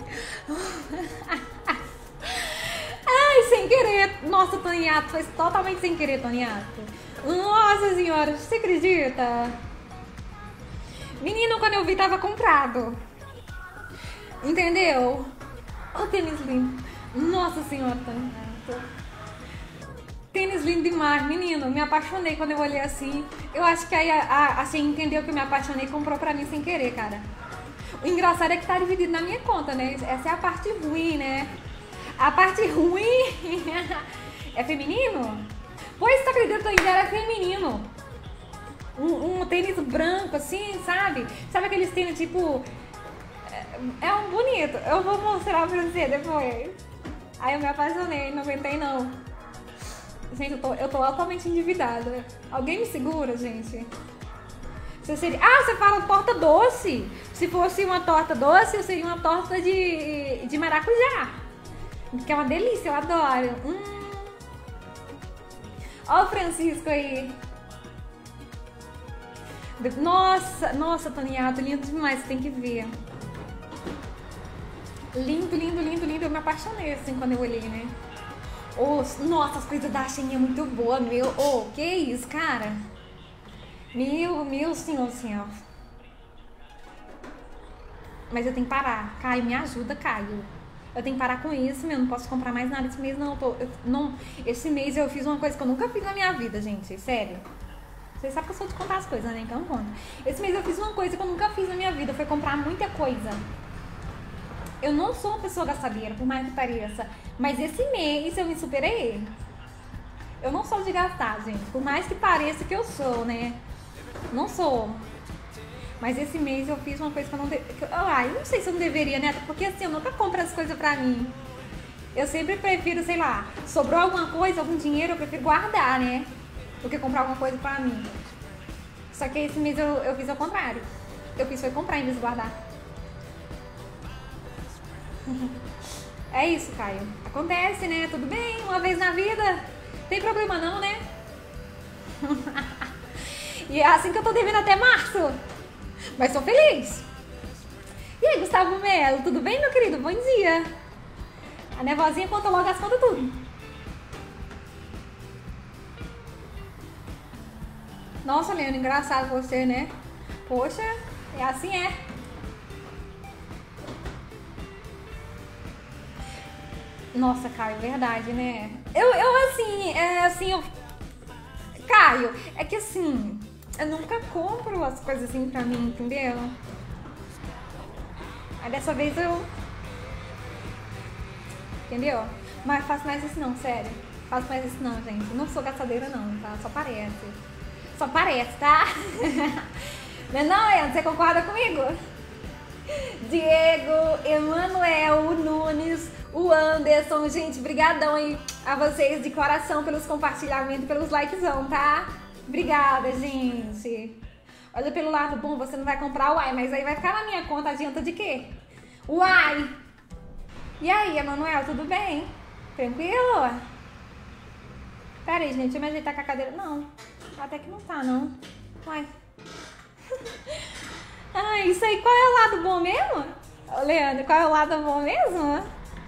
Ai, sem querer. Nossa, Toniato, foi totalmente sem querer, Toniato. Nossa senhora, você acredita? Menino, quando eu vi, tava comprado. Entendeu? Ó, tênis lindo. Nossa senhora, Toniato. Tênis lindo demais, menino. Me apaixonei quando eu olhei assim. Eu acho que aí a Shein entendeu que eu me apaixonei e comprou pra mim sem querer, cara. O engraçado é que tá dividido na minha conta, né? Essa é a parte ruim, né? A parte ruim é feminino? Pois, tá acreditando que era feminino. Um tênis branco, assim, sabe? Sabe aqueles tênis, tipo... É um bonito. Eu vou mostrar pra você depois. Aí eu me apaixonei, não aguentei, não. Gente, eu tô altamente endividada. Alguém me segura, gente? Você fala torta doce. Se fosse uma torta doce, eu seria uma torta de maracujá. Que é uma delícia, eu adoro. Ó o Francisco aí. Nossa, Toniato, lindo demais, você tem que ver. Lindo, lindo, lindo, lindo. Eu me apaixonei assim quando eu olhei, né? Nossa, as coisas da Shein é muito boa, meu. Que isso, cara? Meu senhor. Mas eu tenho que parar. Caio, me ajuda, Caio. Eu tenho que parar com isso, meu. Não posso comprar mais nada esse mês, não. Esse mês eu fiz uma coisa que eu nunca fiz na minha vida, gente. Sério. Vocês sabem que eu sou de contar as coisas, né? Então conta. Esse mês eu fiz uma coisa que eu nunca fiz na minha vida. Foi comprar muita coisa. Eu não sou uma pessoa gastadeira, por mais que pareça. Mas esse mês eu me superei. Eu não sou de gastar, gente. Por mais que pareça que eu sou, né? Não sou. Mas esse mês eu fiz uma coisa que eu não... eu não sei se eu não deveria, né? Porque assim, eu nunca compro as coisas pra mim. Eu sempre prefiro, sei lá, sobrou alguma coisa, algum dinheiro, eu prefiro guardar, né? Do que comprar alguma coisa pra mim. Só que esse mês eu fiz ao contrário. Eu fiz foi comprar em vez de guardar. É isso, Caio. Acontece, né? Tudo bem, uma vez na vida. Tem problema não, né? E é assim que eu tô devendo até março. Mas tô feliz. E aí, Gustavo Melo, tudo bem, meu querido? Bom dia. A nevozinha conta logo as contas tudo. Nossa, Leandro, engraçado você, né? Poxa, é assim é. Nossa, Caio, verdade, né? Caio, é que assim, eu nunca compro as coisas assim pra mim, entendeu? Aí dessa vez eu... Entendeu? Mas faço mais isso não, sério. Faço mais isso não, gente. Não sou gastadeira não, tá? Só parece. Só parece, tá? Não, Leandro, você concorda comigo? Diego, Emanuel, Nunes, o Anderson, gente, brigadão aí a vocês de coração pelos compartilhamentos e pelos likezão, tá? Obrigada, gente. Olha pelo lado bom, você não vai comprar uai, mas aí vai ficar na minha conta, adianta de quê? Uai! E aí, Emanuel, tudo bem? Tranquilo? Pera aí, gente, deixa eu me ajeitar com a cadeira. Não, até que não tá, não. Uai. Ai, isso aí, qual é o lado bom mesmo? Ô, Leandro, qual é o lado bom mesmo?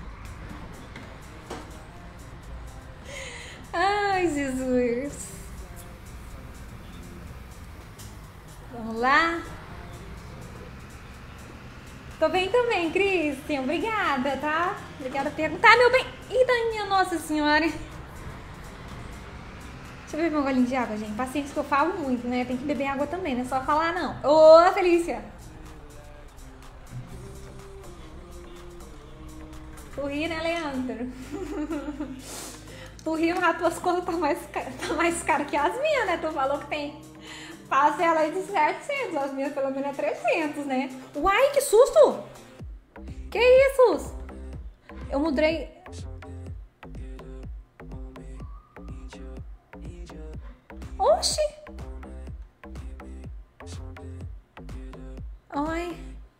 Ai, Jesus. Vamos lá. Tô bem também, Cristian. Obrigada, tá? Obrigada por perguntar, meu bem. Ih, minha Nossa Senhora. Deixa eu beber um golinho de água, gente. Paciência que eu falo muito, né? Tem que beber água também, não é só falar, não. Ô, Felícia. Tu ri, né, Leandro? Tu ri, mas as tuas contas tá mais caro que as minhas, né? Tu falou que tem parcela aí de 700, as minhas pelo menos é 300, né? Uai, que susto! Que isso? Eu mudei... Oxi! Oi.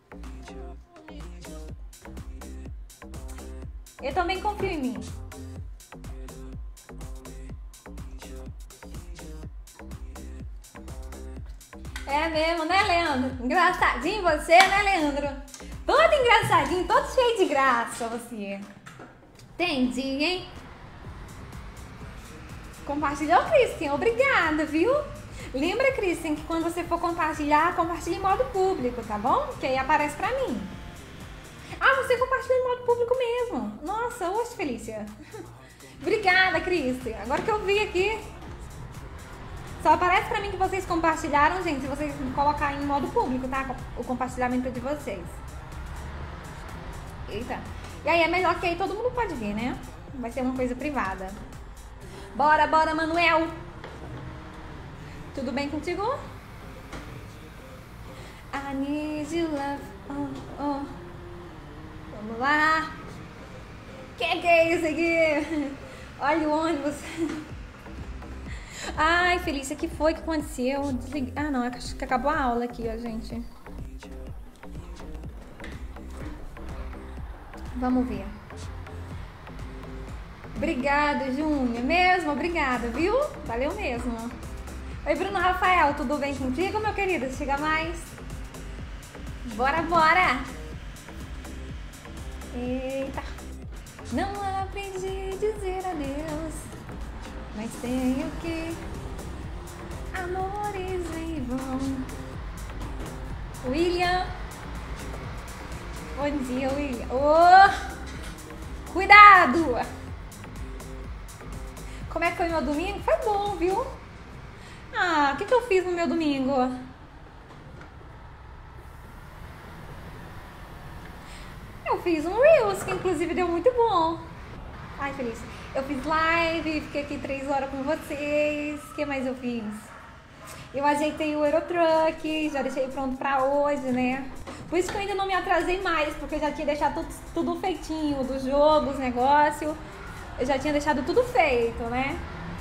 Eu também confio em mim. É mesmo, né, Leandro? Engraçadinho você, né, Leandro? Todo engraçadinho, todo cheio de graça você. Entendi, hein? Compartilhou, Cristian? Obrigada, viu? Lembra, Cristian, que quando você for compartilhar, compartilhe em modo público, tá bom? Que aí aparece pra mim. Ah, você compartilhou em modo público mesmo. Nossa, oxe, Felícia. Obrigada, Cristian. Agora que eu vi aqui. Só aparece pra mim que vocês compartilharam, gente, se vocês colocar em modo público, tá? O compartilhamento de vocês. Eita. E aí é melhor que aí todo mundo pode ver, né? Vai ser uma coisa privada. Bora, bora, Manuel. Tudo bem contigo? I need you love. Oh, oh. Vamos lá. Que é isso aqui? Olha o ônibus. Ai, Felícia, que foi que aconteceu? Ah, não, acho que acabou a aula aqui, ó, gente. Vamos ver. Obrigada, Júnior. Mesmo, obrigada, viu? Valeu mesmo. Oi, Bruno Rafael, tudo bem contigo, meu querido? Chega mais. Bora, bora. Eita. Não aprendi a dizer adeus, mas tenho que. Amores vêm e vão. William. Bom dia, William. Oh, cuidado! Como é que foi meu domingo? Foi bom, viu? Ah, o que eu fiz no meu domingo? Eu fiz um Reels, que inclusive deu muito bom. Ai, feliz. Eu fiz live, fiquei aqui 3 horas com vocês. O que mais eu fiz? Eu ajeitei o Eurotruck, já deixei pronto pra hoje, né? Por isso que eu ainda não me atrasei mais, porque eu já tinha deixado tudo feitinho, do jogo, os negócios. Eu já tinha deixado tudo feito, né?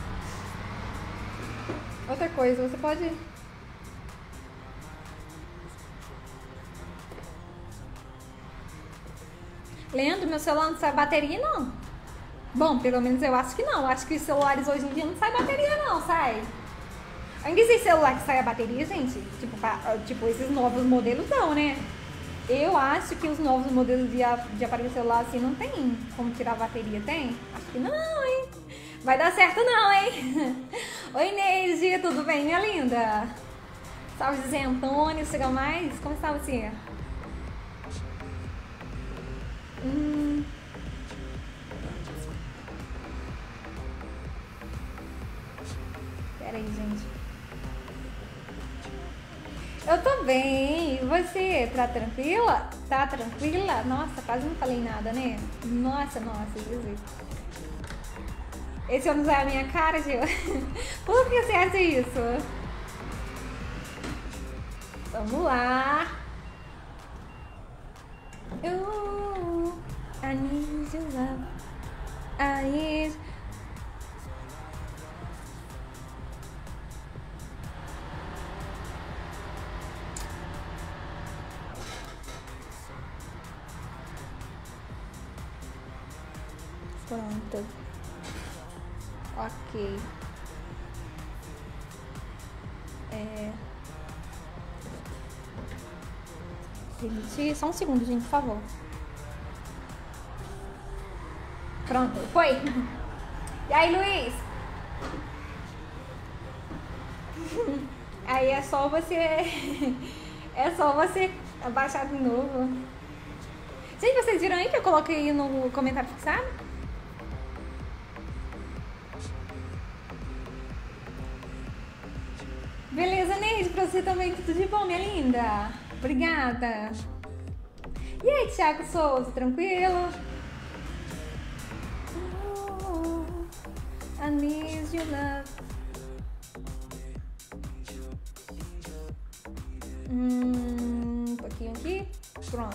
Outra coisa, você pode... Leandro, meu celular não sai bateria, não? Bom, pelo menos eu acho que não. Acho que os celulares hoje em dia não sai bateria, não, sai. Ainda existe celular que sai a bateria, gente? Tipo, esses novos modelos não, né? Eu acho que os novos modelos de aparelho celular assim não tem como tirar a bateria, tem? Acho que não, hein? Vai dar certo não, hein? Oi, Neide, tudo bem, minha linda? Salve, Zé Antônio, chega mais? Como está você? Pera aí, gente. Eu tô bem. E você? Tá tranquila? Tá tranquila? Nossa, quase não falei nada, né? Nossa, Jesus. Esse ônibus é a minha cara, Gil? Por que você acha isso? Vamos lá. I need your love. I need... Pronto. Ok. Permitir só um segundo, gente, por favor. Pronto, foi. E aí, Luiz? Aí é só você... É só você abaixar de novo. Gente, vocês viram aí que eu coloquei no comentário fixado? Beleza, Neide, pra você também, tudo de bom, minha linda? Obrigada. E aí, Thiago Souza, tranquilo? I need your love. Um pouquinho aqui. Pronto.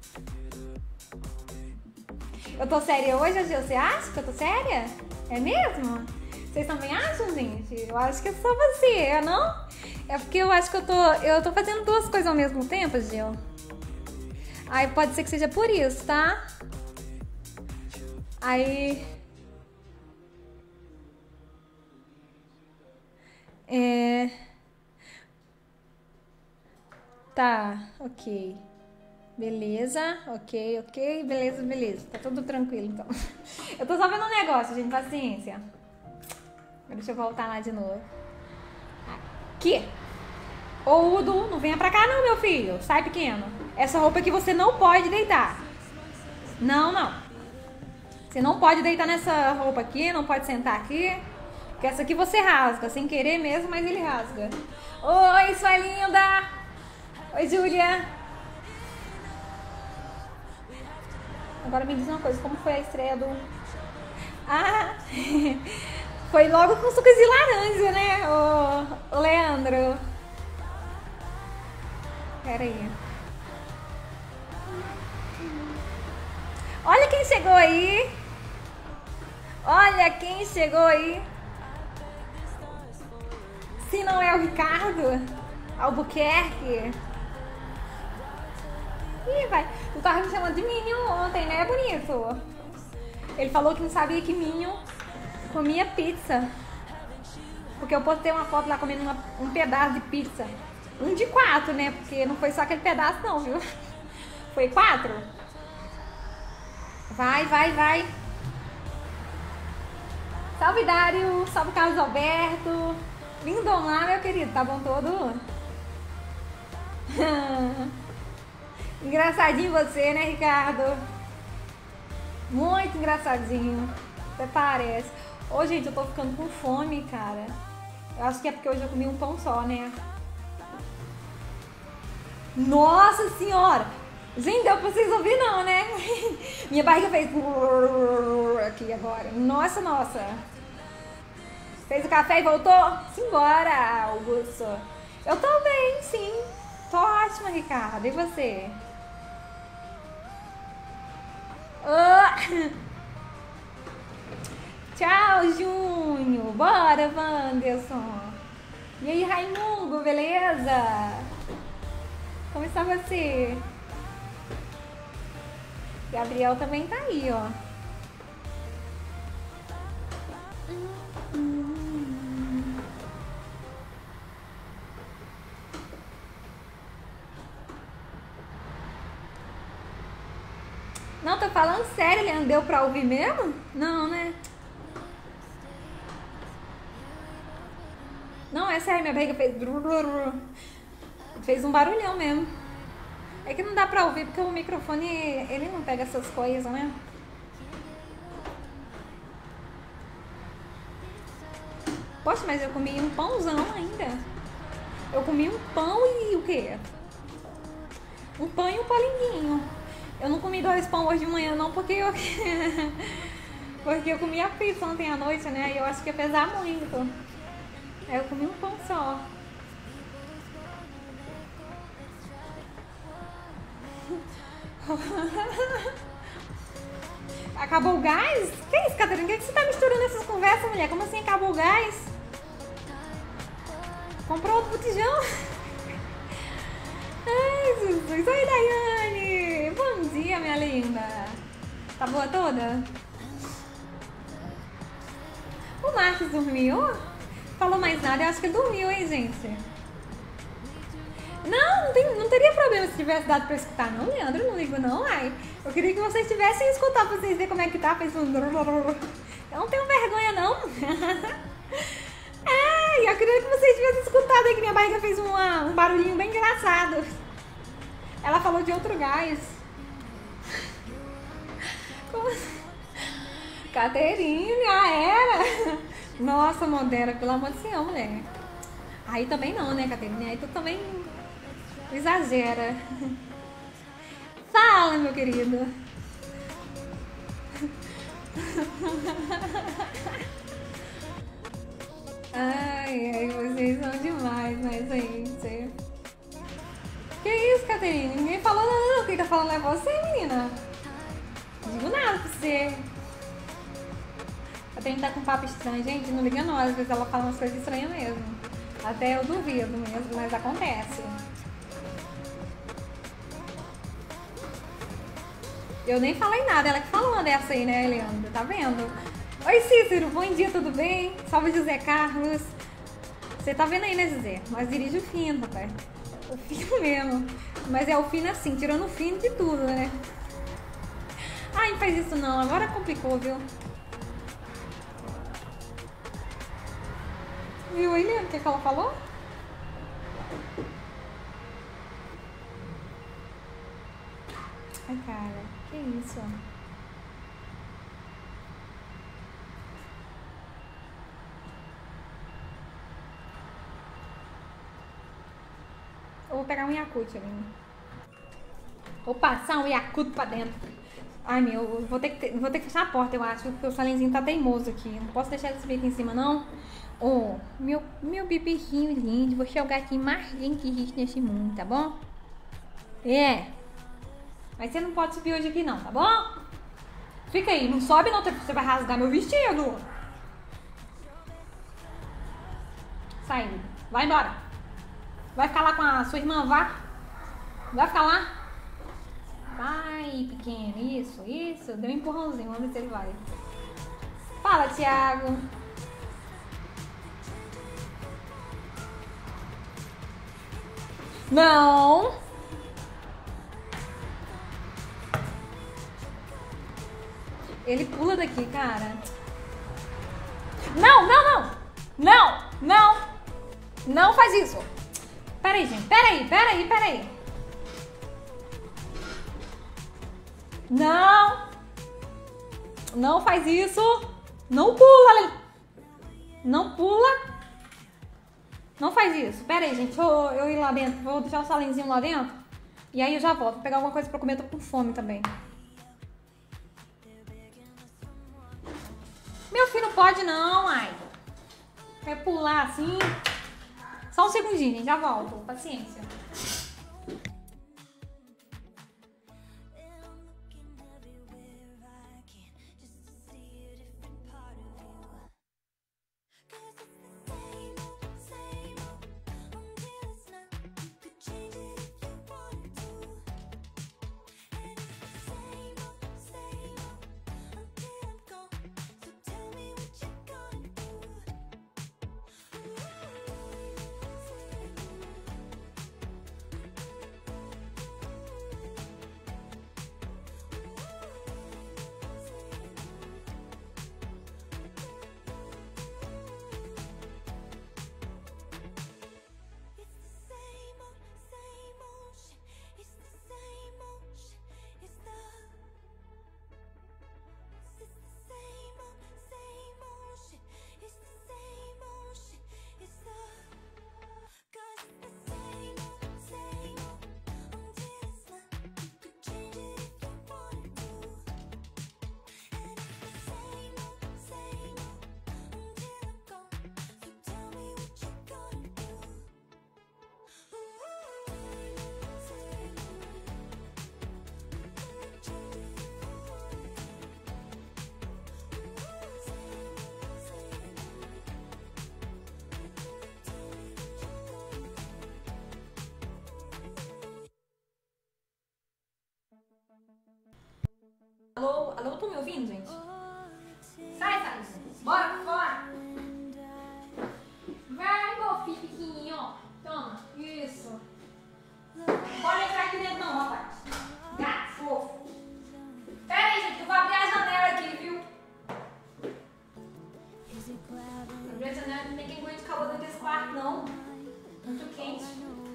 Eu tô séria hoje, Gil? Você acha que eu tô séria? É mesmo? Vocês também acham, gente? Eu acho que é só você, não? É porque eu acho que eu tô fazendo duas coisas ao mesmo tempo, Gil. Aí pode ser que seja por isso, tá? Aí... Tá, ok. Beleza, ok, beleza. Tá tudo tranquilo, então. Eu tô só vendo um negócio, gente, paciência. Deixa eu voltar lá de novo. Aqui. Ô, Udo, não venha pra cá não, meu filho. Sai, pequeno. Essa roupa aqui você não pode deitar. Não. Você não pode deitar nessa roupa aqui, não pode sentar aqui. Porque essa aqui você rasga, sem querer mesmo, mas ele rasga. Oi, sua linda. Oi, Júlia. Agora me diz uma coisa, como foi a estreia do... Ah, foi logo com suco de laranja, né, o Leandro? Pera aí. Olha quem chegou aí. Olha quem chegou aí. Se não é o Ricardo Albuquerque. Ih, vai. Tu tava me chamando de Minion ontem, né, bonito? Ele falou que não sabia que Minion comia pizza. Porque eu postei uma foto lá comendo um pedaço de pizza. 1 de 4, né? Porque não foi só aquele pedaço não, viu? Foi 4. Vai. Salve, Dário. Salve, Carlos Alberto. Lindão lá, meu querido. Tá bom todo? Engraçadinho você, né, Ricardo? Muito engraçadinho. Até parece. Ô, gente, eu tô ficando com fome, cara. Eu acho que é porque hoje eu comi um pão só, né? Nossa senhora! Gente, deu pra vocês ouvirem não, né? Minha barriga fez... aqui agora. Nossa. Fez o café e voltou? Simbora, Augusto. Eu tô bem, sim. Tô ótima, Ricardo. E você? Tchau, Júnior. Bora, Wanderson. E aí, Raimundo, beleza? Como está você? Gabriel também tá aí, ó. Não, tô falando sério, Leandro. Deu pra ouvir mesmo? Não, né? Não, é sério, minha barriga fez... Fez um barulhão mesmo. É que não dá pra ouvir, porque o microfone, ele não pega essas coisas, né? Poxa, mas eu comi um pãozão ainda. Eu comi um pão e o quê? Um pão e um palinguinho. Eu não comi 2 pão hoje de manhã não, porque eu... porque eu comi a pizza ontem à noite, né? E eu acho que ia pesar muito. Aí eu comi um pão só. Acabou o gás? Que isso, Catarina? O que você tá misturando essas conversas, mulher? Como assim acabou o gás? Comprou outro botijão? Ai, Jesus. Oi, Daiane. Bom dia, minha linda. Tá boa toda? O Marcos dormiu? Falou mais nada. Eu acho que ele dormiu, hein, gente? Não teria problema se tivesse dado pra escutar, não, Leandro. Não ligo, não. Ai, eu queria que vocês tivessem escutado pra vocês verem como é que tá. Fez um... Eu não tenho vergonha, não. Ai, eu queria que vocês tivessem escutado aí que minha barriga fez um barulhinho bem engraçado. Ela falou de outro gás. Como assim? Caterine, era? Nossa, Modera, pelo amor de Deus, mulher. Aí também não, né, Caterine? Aí tu também exagera. Fala, meu querido. Ai, vocês são demais, né, gente? Que isso, Caterine? Ninguém falou nada, não. Quem tá falando é você, menina. Não digo nada pra você. A Caterine tá com um papo estranho, gente. Não liga não, às vezes ela fala umas coisas estranhas mesmo. Até eu duvido mesmo, mas acontece. Eu nem falei nada, ela que falou uma dessa aí, né, Leandro? Tá vendo? Oi, Cícero, bom dia, tudo bem? Salve, José Carlos. Você tá vendo aí, né, José? Mas dirige o fino, rapaz. O fino mesmo. Mas é o fino assim, tirando o fino de tudo, né? Ai, não faz isso não, agora complicou, viu? Viu aí, Leandro, o que ela falou? Ai, cara, que isso? Eu vou pegar um Yakult ali. Vou passar um Yakult pra dentro. Ai, meu, eu vou ter que fechar a porta, eu acho, porque o salenzinho tá teimoso aqui. Não posso deixar ele subir aqui em cima, não. Oh, meu bebezinho lindo. Você é o gatinho mais lindo que existe nesse mundo, tá bom? É. Mas você não pode subir hoje aqui, não, tá bom? Fica aí, não sobe não, você vai rasgar meu vestido. Sai, vai embora. Vai ficar lá com a sua irmã, vá. Vai ficar lá. Vai, pequeno, isso. Deu um empurrãozinho, vamos ver se ele vai. Fala, Thiago. Não. Ele pula daqui, cara. Não. Não faz isso. Peraí, gente. Peraí. Não faz isso. Não pula. Não pula. Não faz isso. Pera aí, gente. Eu ir lá dentro. Vou deixar o salenzinho lá dentro. E aí eu já volto. Vou pegar alguma coisa pra comer. Tô com fome também. Meu filho não pode não, ai. Quer pular assim? Só um segundinho, gente. Já volto. Paciência. Alô, tô me ouvindo, gente? Sai. Bora fora. Vai, meu filho pequenininho, ó. Toma, isso. Pode entrar aqui dentro não, rapaz. Gato fofo. Pera aí, gente, eu vou abrir a janela aqui, viu? Abrir a janela, não tem quem aguente calor dentro desse quarto, não. Muito quente.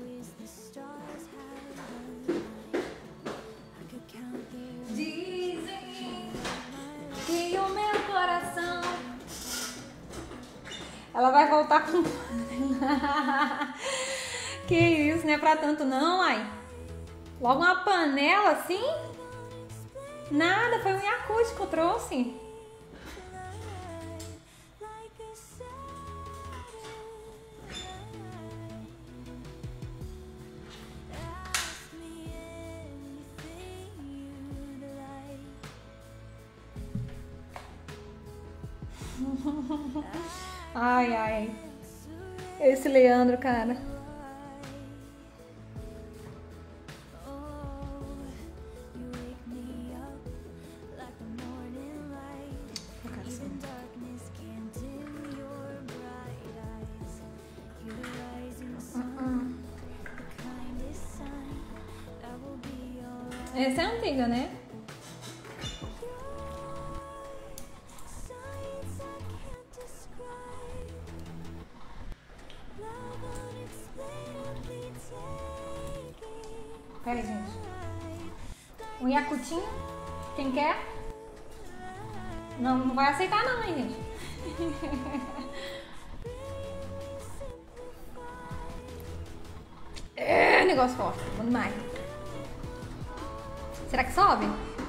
Dizem que o meu coração... Ela vai voltar com... Que isso, não é pra tanto não, ai. Logo uma panela assim? Nada, foi um Yakult que eu trouxe. Ai. Esse Leandro, cara. Essa é antiga, né? Pera aí, gente. Um Yakutinho? Quem quer? Não, não vai aceitar não, hein, gente. É, negócio forte. Vamos mais. Será que sobe?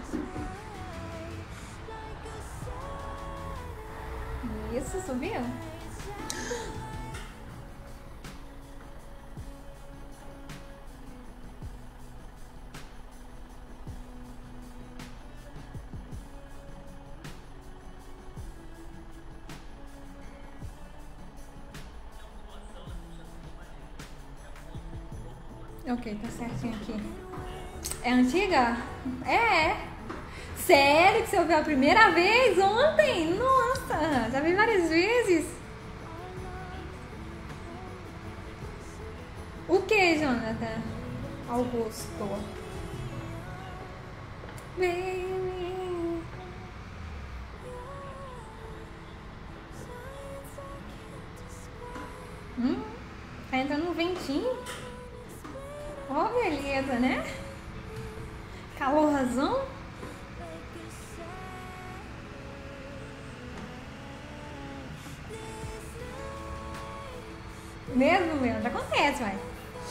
Isso, subiu? Ok, tá certinho aqui. É antiga? É. Sério que você ouviu a primeira vez ontem? Nossa, já vi várias vezes. O que, Jonathan? Augusto. Baby. Tá entrando um ventinho. Ó, beleza, né? Calorzão. Mesmo, Leandro? Acontece, vai.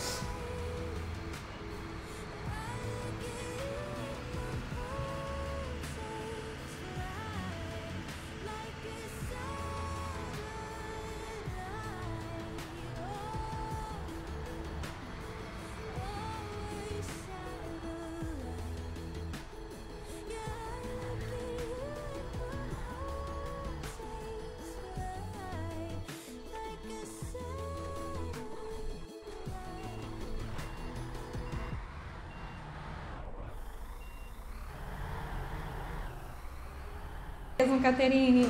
Mesmo, Caterine.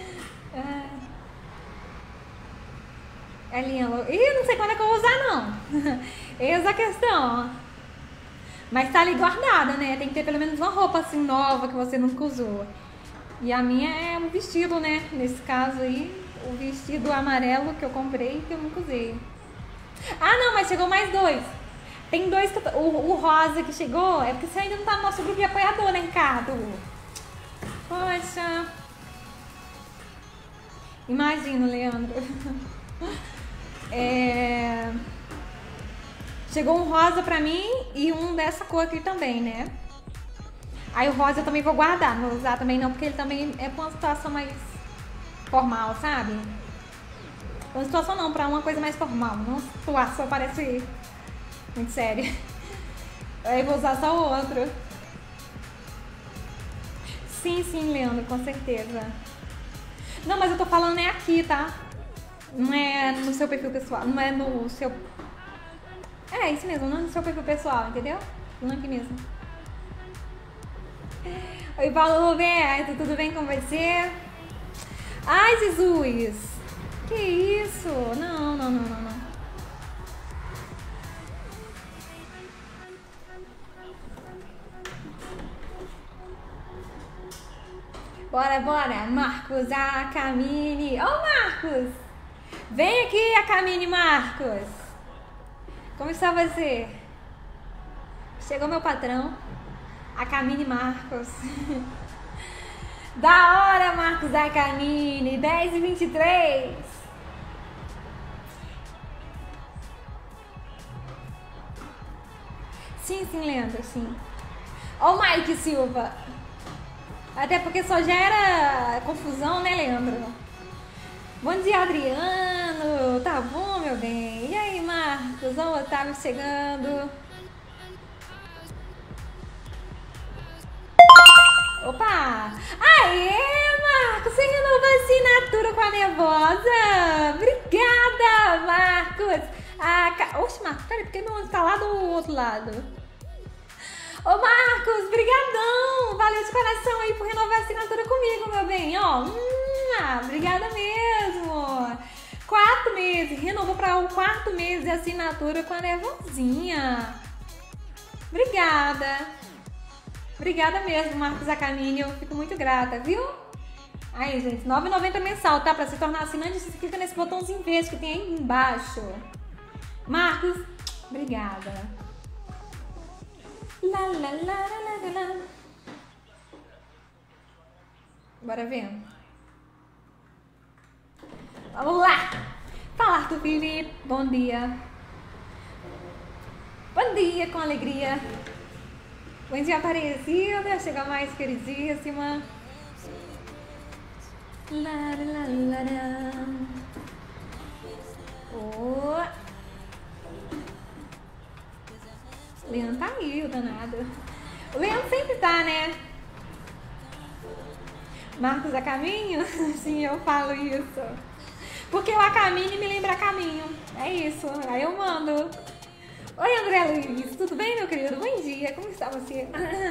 É linda. Ih, não sei quando é que eu vou usar, não. Eis a questão. Mas tá ali guardada, né? Tem que ter pelo menos uma roupa assim nova que você nunca usou. E a minha é um vestido, né? Nesse caso aí, o vestido amarelo que eu comprei que eu nunca usei. Ah, não, mas chegou mais dois. Tem dois que o rosa que chegou é porque você ainda não tá no nosso grupo de apoiador, né, Ricardo? Poxa. Imagina, Leandro. Chegou um rosa pra mim e um dessa cor aqui também, né? Aí o rosa eu também vou guardar, não vou usar também não, porque ele também é pra uma situação mais formal, sabe? Uma situação não, pra uma coisa mais formal. Uma situação parece muito séria. Aí eu vou usar só o outro. Sim, sim, Leandro, com certeza. Não, mas eu tô falando é aqui, tá? Não é no seu perfil pessoal, não é no seu... É, isso mesmo, não é no seu perfil pessoal, entendeu? Não aqui mesmo. Oi, Paulo Roberto, tudo bem com você? Ai, Jesus! Que isso? Não. Bora, Marcos, a Camille. Ô, Marcos! Vem aqui, a Camille, Marcos. Como está você? Chegou meu patrão, a Camille Marcos. Da hora, Marcos, a Camille. 10h23. Sim, Leandro, sim. Ó o Mike Silva. Até porque só gera confusão, né, Leandro? Bom dia, Adriano. Tá bom, meu bem? E aí, Marcos? Ó o Otávio chegando. Opa! Aê, Marcos, você renovou a assinatura com a Nervosa? Obrigada, Marcos. Oxe, Marcos, peraí, porque meu ônibus tá lá do outro lado. Ô, Marcos, brigadão. Valeu de coração aí por renovar a assinatura comigo, meu bem. Ó, obrigada mesmo. 4 meses, renovou para o 4º mês de assinatura com a Nervosinha. Obrigada. Obrigada mesmo, Marcos Acanini. Eu fico muito grata, viu? Aí, gente, R$ 9,90 mensal, tá? Pra se tornar assinante, você clica nesse botãozinho verde que tem aí embaixo. Marcos, obrigada. Lá, lá, lá, lá, lá, lá. Bora ver. Vamos lá! Fala, Arthur Felipe. Bom dia. Bom dia, com alegria. Bom dia, Aparecida. Chega mais, queridíssima. Oh. Leandro tá aí, o danado. O Leandro sempre tá, né? Marcos a caminho? Sim, eu falo isso. Porque o a caminho me lembra caminho. É isso, aí eu mando. Oi, André Luiz, tudo bem, meu querido? Bom dia, como está você?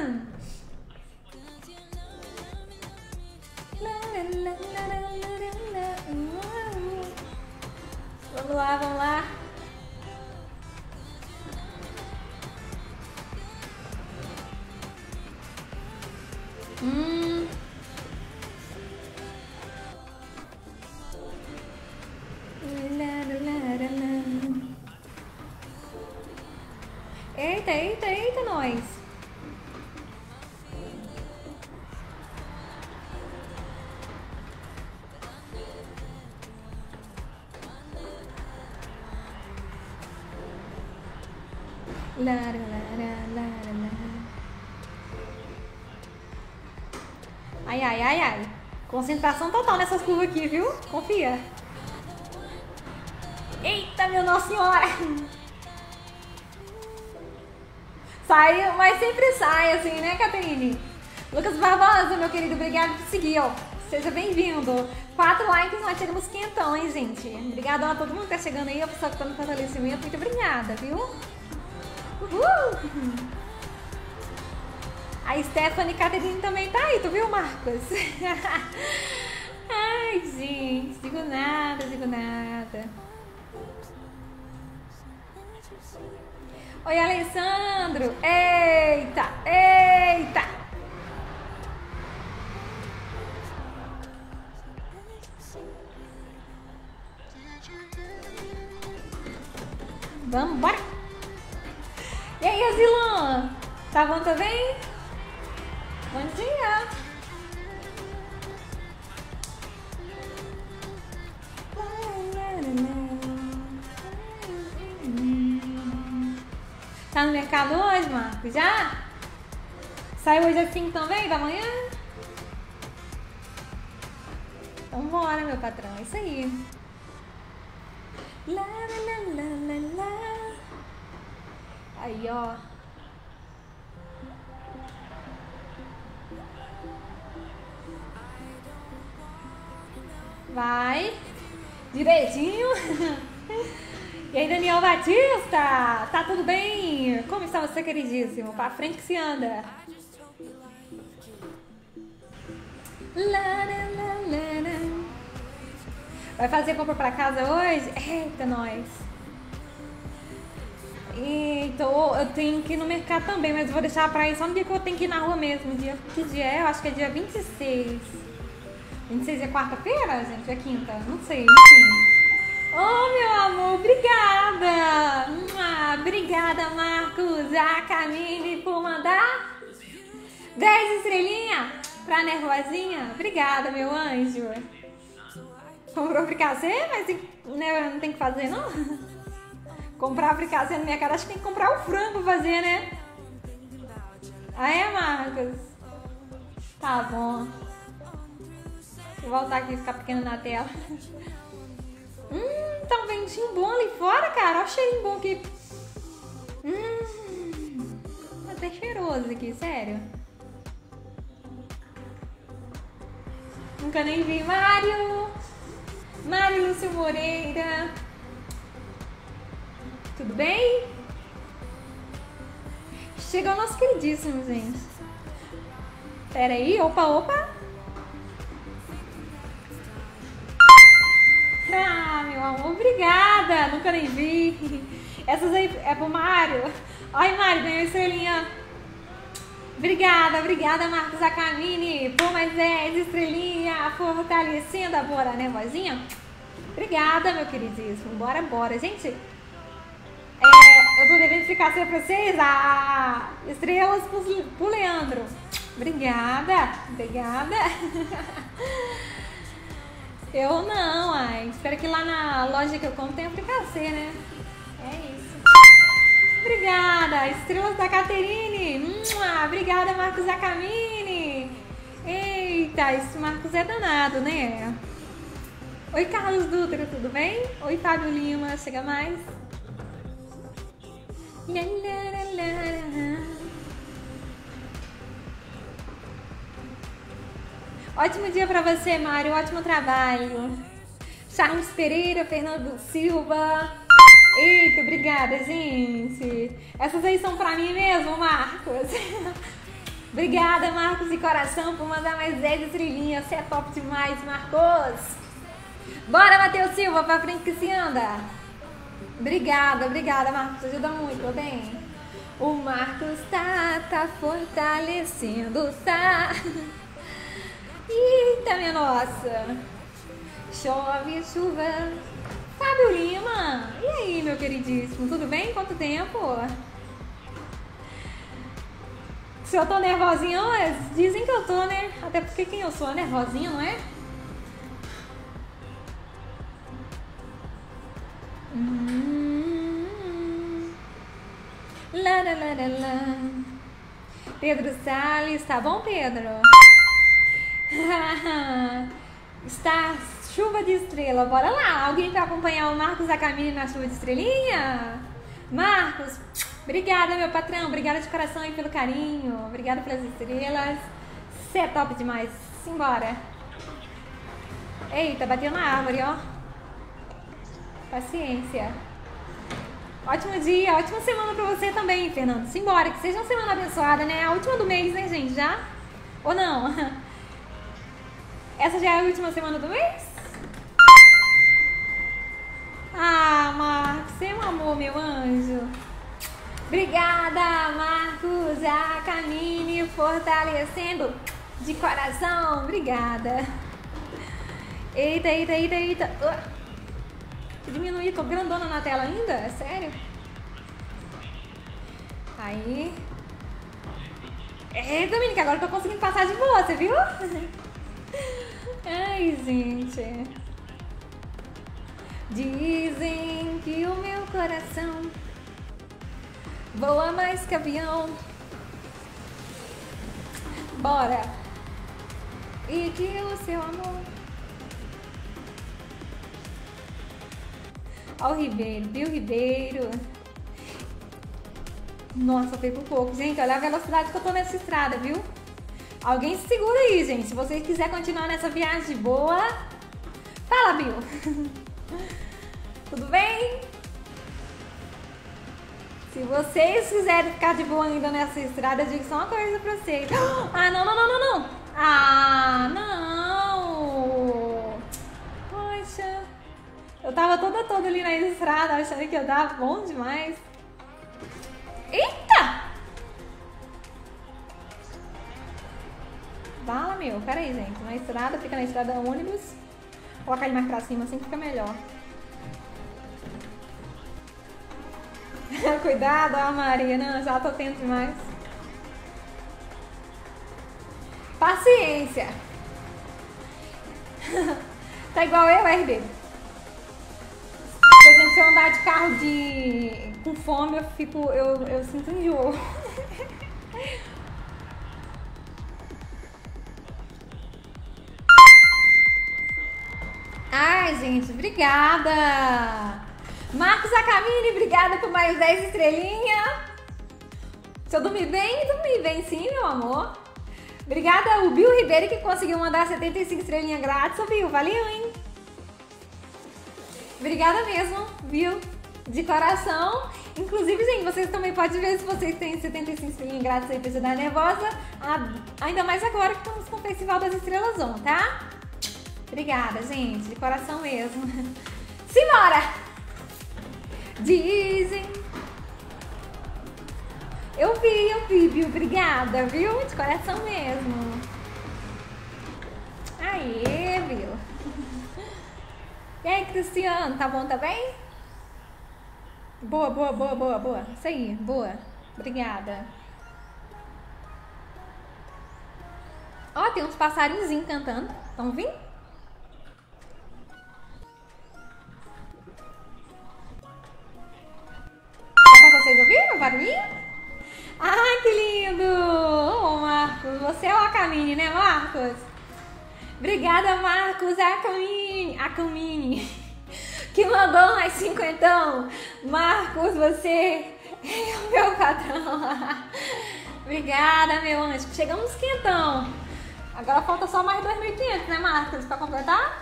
Vamos lá, vamos lá. Eita, eita, eita, nós. Ai, ai, ai, ai. Concentração total nessas curvas aqui, viu? Confia. Eita, meu Nossa Senhora. Sai, mas sempre sai, assim, né, Caterine? Lucas Barbosa, meu querido, obrigado por seguir, ó. Seja bem-vindo. 4 likes, nós chegamos quentão, hein, gente? Obrigadão a todo mundo que tá chegando aí, a pessoa que tá no fortalecimento. Muito obrigada, viu? Uhul! A Stephanie Caterine também tá aí, tu viu, Marcos? Ai, gente, digo nada, digo nada. Oi, Alessandro! Eita, eita! Vamos, bora! E aí, Azilã? Tá bom também? Bom dia! Tá no mercado hoje, Marcos? Já? Sai hoje às 5 também, da manhã? Então bora, meu patrão, é isso aí. Lá, lá, lá, lá, lá. Aí, ó. Vai. Direitinho. E aí, Daniel Batista? Tá tudo bem? Como está você, queridíssimo? Pra frente que se anda. Vai fazer compra pra casa hoje? Eita, nós. Então, eu tenho que ir no mercado também, mas vou deixar pra ir só no dia que eu tenho que ir na rua mesmo. Que dia é? Eu acho que é dia 26. 26 é quarta-feira, gente? É quinta? Não sei, enfim. Oh, meu amor, obrigada! Obrigada, Marcos, a Camille, por mandar 10 estrelinhas pra Nervosinha. Obrigada, meu anjo. Comprou fricassê, mas né, não tem que fazer, não? Comprar fricassê na minha cara, acho que tem que comprar o frango pra fazer, né? Ah, é, Marcos? Tá bom. Vou voltar aqui e ficar pequeno na tela. Tá um ventinho bom ali fora, cara. Olha o cheirinho bom aqui. Tá até cheiroso aqui, sério. Nunca nem vi. Mário Lúcio Moreira. Tudo bem? Chegou o nosso queridíssimo, gente. Pera aí, opa. Ah, meu amor, obrigada. Nunca nem vi. Essas aí é pro Mário. Ai, Mário, ganhou estrelinha. Obrigada, Marcos Acamini, por mais 10 estrelinha, fortalecendo a Bora, né, vozinha? Obrigada, meu queridíssimo. Bora. Gente, eu tô devendo explicar pra vocês estrelas pro Leandro. Obrigada. Eu não, espero que lá na loja que eu compro tenha fricassê, né? É isso. Obrigada, estrelas da Caterine. Obrigada, Marcos Acamini. Eita, esse Marcos é danado, né? Oi, Carlos Dutra, tudo bem? Oi, Fábio Lima, chega mais. Ótimo dia pra você, Mário. Ótimo trabalho. Charles Pereira, Fernando Silva. Eita, obrigada, gente. Essas aí são pra mim mesmo, Marcos. Obrigada, Marcos de coração, por mandar mais 10 estrelinhas. Você é top demais, Marcos. Bora, Matheus Silva, pra frente que se anda. Obrigada, Marcos. Ajuda muito, tá bem? O Marcos tá fortalecendo, tá? Eita, minha nossa. Chove, chuva. Fábio Lima. E aí, meu queridíssimo? Tudo bem? Quanto tempo? Se eu tô nervosinha hoje? Dizem que eu tô, né? Até porque quem eu sou? Nervosinha, não é? Lá. Pedro Salles. Tá bom, Pedro? Está chuva de estrela, bora lá. Alguém vai acompanhar o Marcos Acamini na chuva de estrelinha? Marcos, obrigada, meu patrão. Obrigada de coração aí pelo carinho. Obrigada pelas estrelas. Você é top demais. Simbora. Eita, bateu na árvore, ó. Paciência. Ótimo dia, ótima semana pra você também, Fernando. Simbora, que seja uma semana abençoada, né? A última do mês, né, gente? Já? Ou não? Essa já é a última semana do mês? Ah, Marcos, você é um amor, meu anjo. Obrigada, Marcos Acamini, fortalecendo de coração. Obrigada. Eita. Diminuir, tô grandona na tela ainda? É sério? Aí. Dominique, agora eu tô conseguindo passar de boa, você viu? Ai, gente. Dizem que o meu coração voa mais que avião. Bora. E que o seu amor. Ó o Ribeiro, Bill Ribeiro. Nossa, foi por pouco. Gente, olha a velocidade que eu tô nessa estrada, viu? Alguém se segura aí, gente. Se você quiser continuar nessa viagem de boa. Fala, Bill. Tudo bem? Se vocês quiserem ficar de boa ainda nessa estrada, eu digo só uma coisa pra vocês. Ah, não. Ah, não. Poxa. Eu tava toda ali na estrada, achando que eu dava bom demais. Eita! Bala, meu. Pera aí, gente. Na estrada, fica na estrada ônibus. Vou colocar ele mais pra cima, assim fica melhor. Cuidado, ó, Maria. Não, já tô tendo demais. Paciência. Tá igual eu, RD. Por exemplo, se eu andar de carro com fome, eu sinto enjoo. Ai, gente, obrigada. Marcos Acamini, obrigada por mais 10 estrelinhas. Se eu dormir bem sim, meu amor. Obrigada o Bill Ribeiro que conseguiu mandar 75 estrelinhas grátis, Bill. Valeu, hein? Obrigada mesmo, viu? De coração. Inclusive, gente, vocês também podem ver se vocês têm 75 estrelinhas grátis aí pra ajudar a Nervosa. Ainda mais agora que estamos com o Festival das Estrelas On, tá? Obrigada, gente. De coração mesmo. Simbora! Dizem... Eu vi, viu? Obrigada, viu? De coração mesmo. Aê, viu? E aí, Cristiano, tá bom também? Boa. Isso aí, boa. Obrigada. Ó, tem uns passarinhos cantando. Estão vindo? Dá pra vocês ouvirem o barulhinho? Ai, que lindo! Ô, Marcos, você é o Acamini, né, Marcos? Obrigada, Marcos, Acamini, que mandou mais 50. Marcos, você é o meu patrão. Obrigada, meu anjo. Chegamos nos quentão. Agora falta só mais 2.500, né, Marcos, pra completar?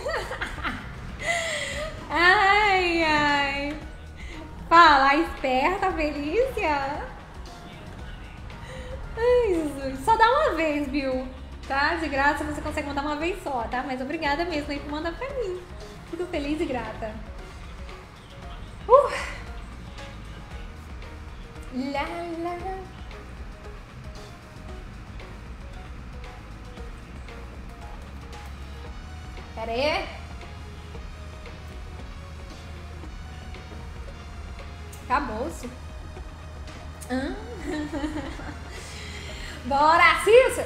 Ai. Fala, esperta, Felícia. Ai, Jesus. Só dá uma vez, viu? Tá? De graça você consegue mandar uma vez só, tá? Mas obrigada mesmo aí por mandar pra mim. Fico feliz e grata. Lá. Pera aí. Acabou-se. Bora, Cícero!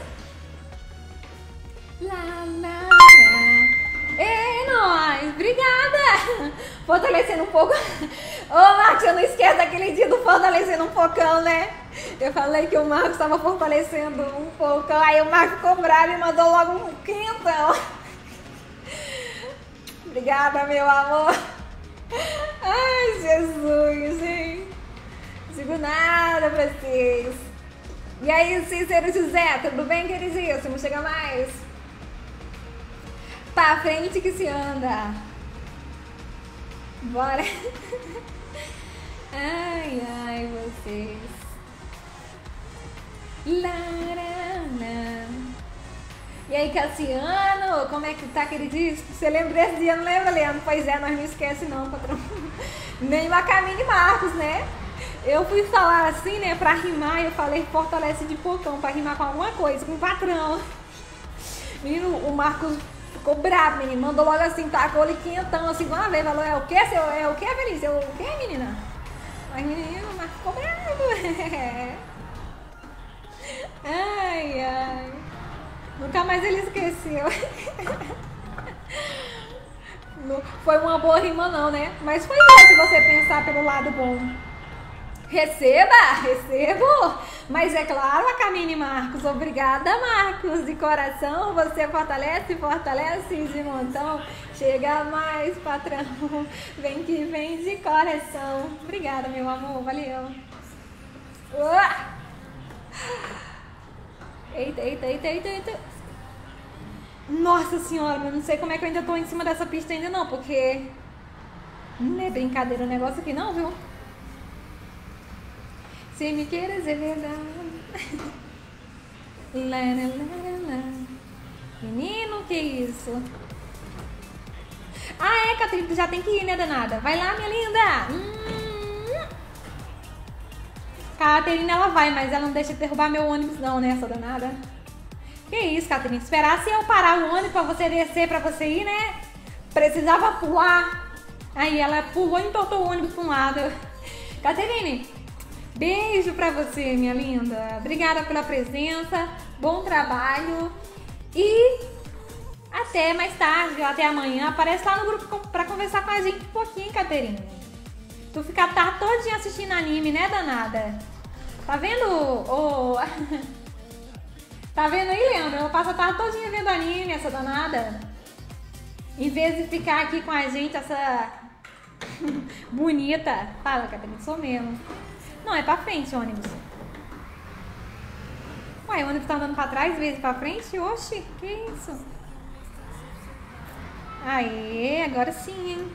Ei, nós! Obrigada! Fortalecendo um pouco. Ô, Marcos, eu não esqueço daquele dia do fortalecendo um pocão, né? Eu falei que o Marcos estava fortalecendo um pocão. Aí o Marcos ficou bravo e mandou logo um quintão. Obrigada, meu amor. Ai, Jesus, hein? Não digo nada pra vocês. E aí, Cícero José, tudo bem, queridíssimo? Chega mais. Pra frente que se anda. Bora. Ai, vocês. Larana. E aí, Cassiano, como é que tá, queridíssimo? Você lembra desse dia? Não lembra, Leandro? Pois é, nós não esquece não, patrão. Nem o Acamini Marcos, né? Eu fui falar assim, né, pra rimar, eu falei fortalece de pocão, pra rimar com alguma coisa, com o patrão. Menino, o Marcos ficou bravo, menino, mandou logo assim, tacou-lhe quentão, assim, uma vez, falou, é o quê, seu? É o quê, Felícia? É o quê, menina? Mas, menino, o Marcos ficou bravo. Ai. Nunca mais ele esqueceu. Não foi uma boa rima não, né? Mas foi bom se você pensar pelo lado bom. Recebo! Mas é claro, Acamini Marcos, obrigada, Marcos, de coração, você fortalece de montão, chega mais, patrão, vem que vem de coração. Obrigada, meu amor, valeu. Eita. Nossa senhora, eu não sei como é que eu ainda tô em cima dessa pista ainda não, porque não é brincadeira o negócio aqui não, viu? Se me queres é verdade. Lá. Menino, que isso? Ah, é, Catarina, tu já tem que ir, né, danada? Vai lá, minha linda. Catarina, ela vai, mas ela não deixa de derrubar meu ônibus não, né, essa danada? Que isso, Catarina? Esperasse eu parar o ônibus pra você descer, pra você ir, né? Precisava pular. Aí ela pulou e entortou o ônibus pra um lado. Catarina, beijo pra você, minha linda. Obrigada pela presença. Bom trabalho. E até mais tarde, até amanhã. Aparece lá no grupo pra conversar com a gente um pouquinho, Catarina. Tu fica a tarde todinha assistindo anime, né, danada? Tá vendo? Tá vendo aí, Leandro? Eu passo a tarde todinha vendo anime, essa danada. Em vez de ficar aqui com a gente, essa bonita. Fala, Catarina, sou mesmo. Não, é pra frente, ônibus. Ué, o ônibus tá andando pra trás, vezes pra frente? Oxi, que isso? Aê, agora sim, hein?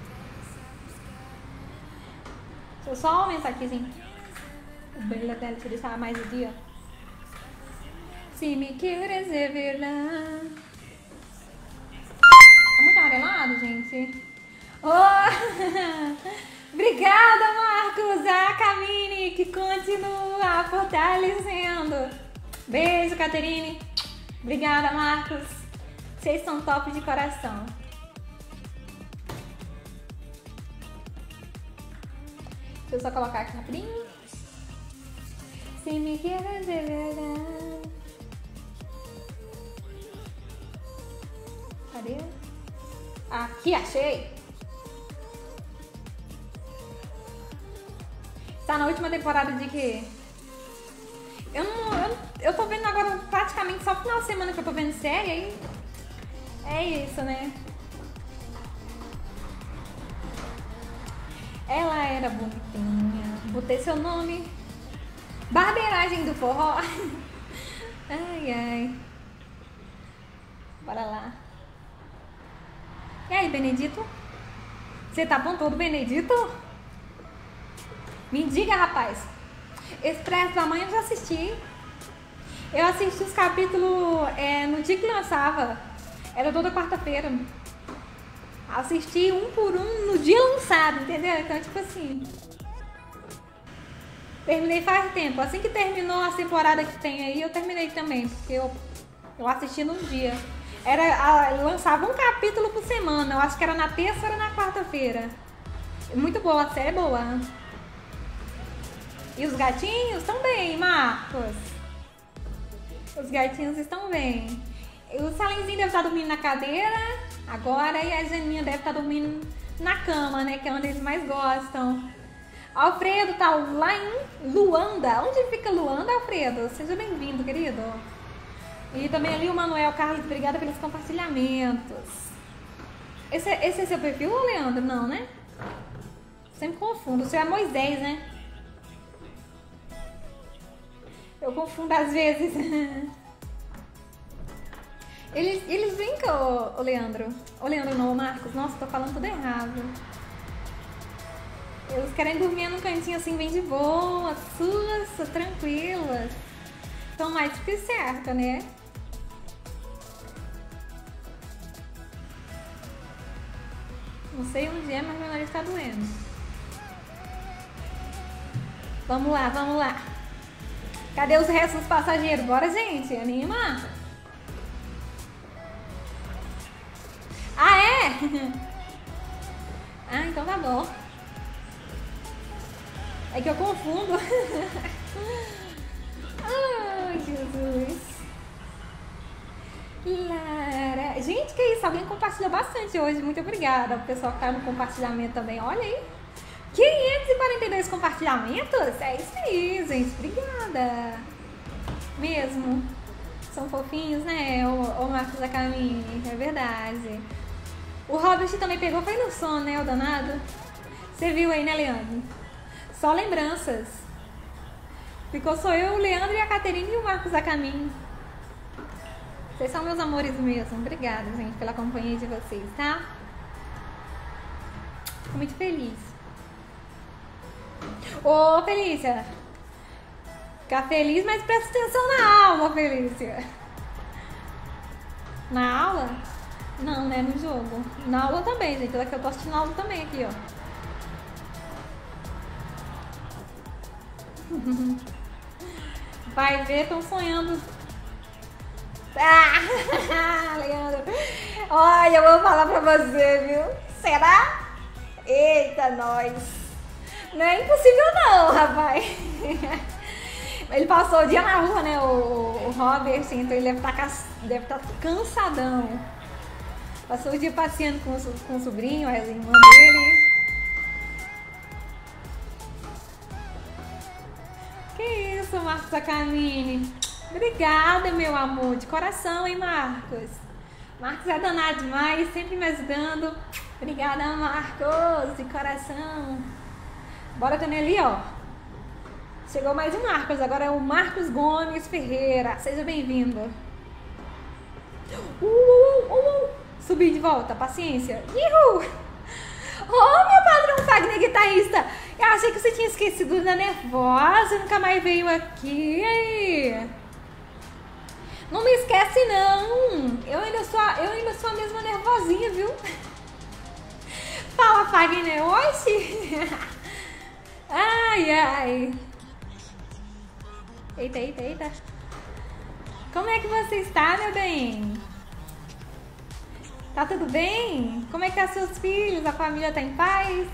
Deixa eu só aumentar aqui, gente. O brilho da tela, deixa eu deixar mais o dia. Se me queres ver lá. Tá muito amarelado, gente? Oh! Obrigada, Marcos! A Camille, que continua fortalecendo. Beijo, Caterine. Obrigada, Marcos. Vocês são top de coração. Deixa eu só colocar aqui rapidinho. Se me queres ver lá. Cadê? Aqui, achei! Tá na última temporada de quê? Eu tô vendo agora praticamente só no final de semana que eu tô vendo série, aí é isso, né? Ela era bonitinha. Botei seu nome. Barbeiragem do forró. Ai, ai. Bora lá. E aí, Benedito? Você tá bom todo, Benedito? Me diga, rapaz. Expresso da Manhã eu já assisti. Eu assisti os capítulos no dia que lançava. Era toda quarta-feira. Assisti um por um no dia lançado, entendeu? Então, tipo assim... Terminei faz tempo. Assim que terminou a temporada que tem aí, eu terminei também. Porque eu assisti num dia. Lançava um capítulo por semana. Eu acho que era na terça ou na quarta-feira. Muito boa, a série é boa. E os gatinhos estão bem, Marcos. Os gatinhos estão bem. O Salenzinho deve estar dormindo na cadeira agora e a Janinha deve estar dormindo na cama, né? Que é onde eles mais gostam. Alfredo tá lá em Luanda. Onde fica Luanda, Alfredo? Seja bem-vindo, querido. E também ali o Manuel Carlos, obrigada pelos compartilhamentos. Esse é seu perfil, Leandro? Não, né? Sempre confundo. O seu é Moisés, né? Eu confundo às vezes. Eles brincam, o Leandro. O Leandro não, o Marcos. Nossa, tô falando tudo errado. Eles querem dormir num cantinho assim, bem de boa, suas, tranquilas. Então, mais que certo, né? Não sei onde é, mas meu nariz tá doendo. Vamos lá, vamos lá. Cadê os restos dos passageiros? Bora, gente, anima. Ah, é? Ah, então tá bom. É que eu confundo. Ai, Jesus. Lara. Gente, que isso? Alguém compartilhou bastante hoje. Muito obrigada. O pessoal que tá no compartilhamento também. Olha aí. 542 compartilhamentos? É isso aí, gente. Obrigada. Mesmo. São fofinhos, né? O Marcos da Camille. É verdade. O Robert também pegou, foi no som, né? O danado. Você viu aí, né, Leandro? Só lembranças. Ficou só eu, o Leandro e a Caterine e o Marcos da Camille. Vocês são meus amores mesmo. Obrigada, gente, pela companhia de vocês, tá? Fico muito feliz. Ô, Felícia. Fica feliz, mas presta atenção na aula, Felícia. Na aula? Não, né? No jogo. Na aula também, gente. Daqui eu tô assistindo a aula também aqui, ó. Vai ver, estão sonhando. Ah, Leandro. Olha, eu vou falar pra você, viu? Será? Eita, nós. Não é impossível não, rapaz. Ele passou o dia na rua, né? O Robert, assim, então ele deve estar cansadão. Passou o dia passeando com o sobrinho, a irmã dele. Que isso, Marcos da Camille. Obrigada, meu amor, de coração, hein, Marcos? Marcos é danado demais, sempre me ajudando. Obrigada, Marcos, de coração. Bora também ali, ó. Chegou mais um Marcos, agora é o Marcos Gomes Ferreira. Seja bem-vindo. Subi de volta, paciência. Meu padrão Fagner, guitarrista. Eu achei que você tinha esquecido da nervosa, nunca mais veio aqui. E aí? Não me esquece, não. Eu ainda sou a mesma nervosinha, viu? Fala, Fagner. Oxi. Ai. Eita. Como é que você está, meu bem? Tá tudo bem? Como é que tá seus filhos? A família tá em paz?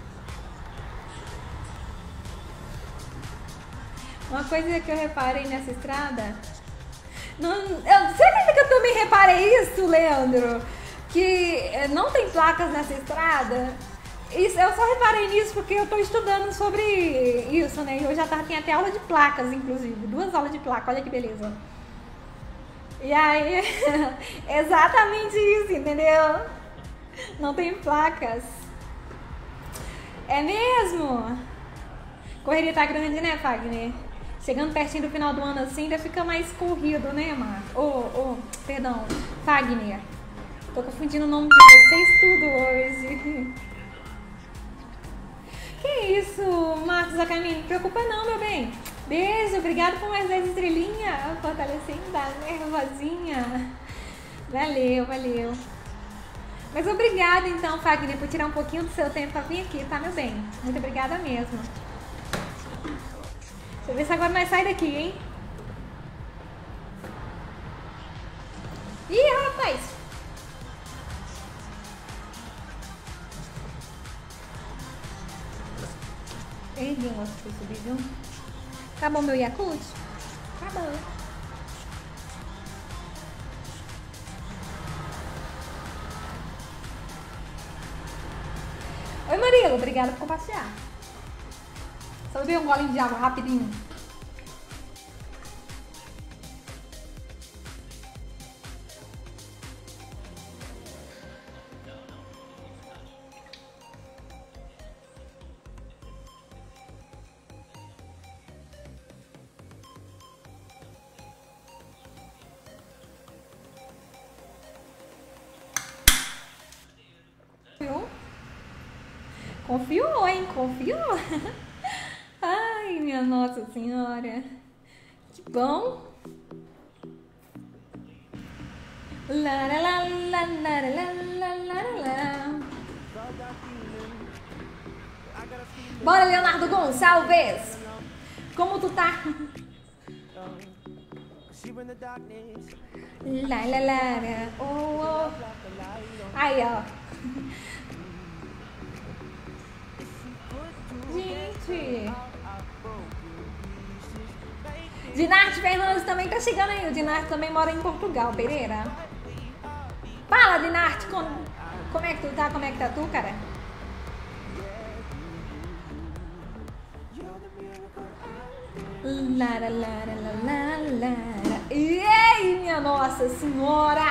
Uma coisa que eu reparei nessa estrada... Você acredita que eu também reparei isso, Leandro? Que não tem placas nessa estrada? Isso, eu só reparei nisso porque eu tô estudando sobre isso, né? Eu já tinha até aula de placas, inclusive. 2 aulas de placa, olha que beleza. E aí, exatamente isso, entendeu? Não tem placas. É mesmo? Correria tá grande, né, Fagner? Chegando pertinho do final do ano assim, ainda fica mais corrido, né, Marcos? Perdão, Fagner. Tô confundindo o nome de vocês tudo hoje. Que isso, Marcos Acamin? Não preocupa não, meu bem. Beijo, obrigado por mais 10 estrelinhas. Fortalecendo a nervosinha. Valeu. Mas obrigada então, Fagner, por tirar um pouquinho do seu tempo pra vir aqui, tá, meu bem? Muito obrigada mesmo. Deixa eu ver se agora nós sai daqui, hein? Ih, rapaz! Erguei um outro subir, viu? Acabou meu Yakult? Acabou. Oi, Marilo. Obrigada por compartilhar. Só beber um golinho de água rapidinho. Confiou, hein? Confiou. Ai, minha Nossa Senhora. Que bom. Bora, Leonardo Gonçalves. Como tu tá? Aí, ó. Gente, Dinarte Fernandes também tá chegando aí. O Dinarte também mora em Portugal, Pereira. Fala, Dinarte, como é que tu tá? Como é que tá tu, cara? Ei, minha Nossa Senhora!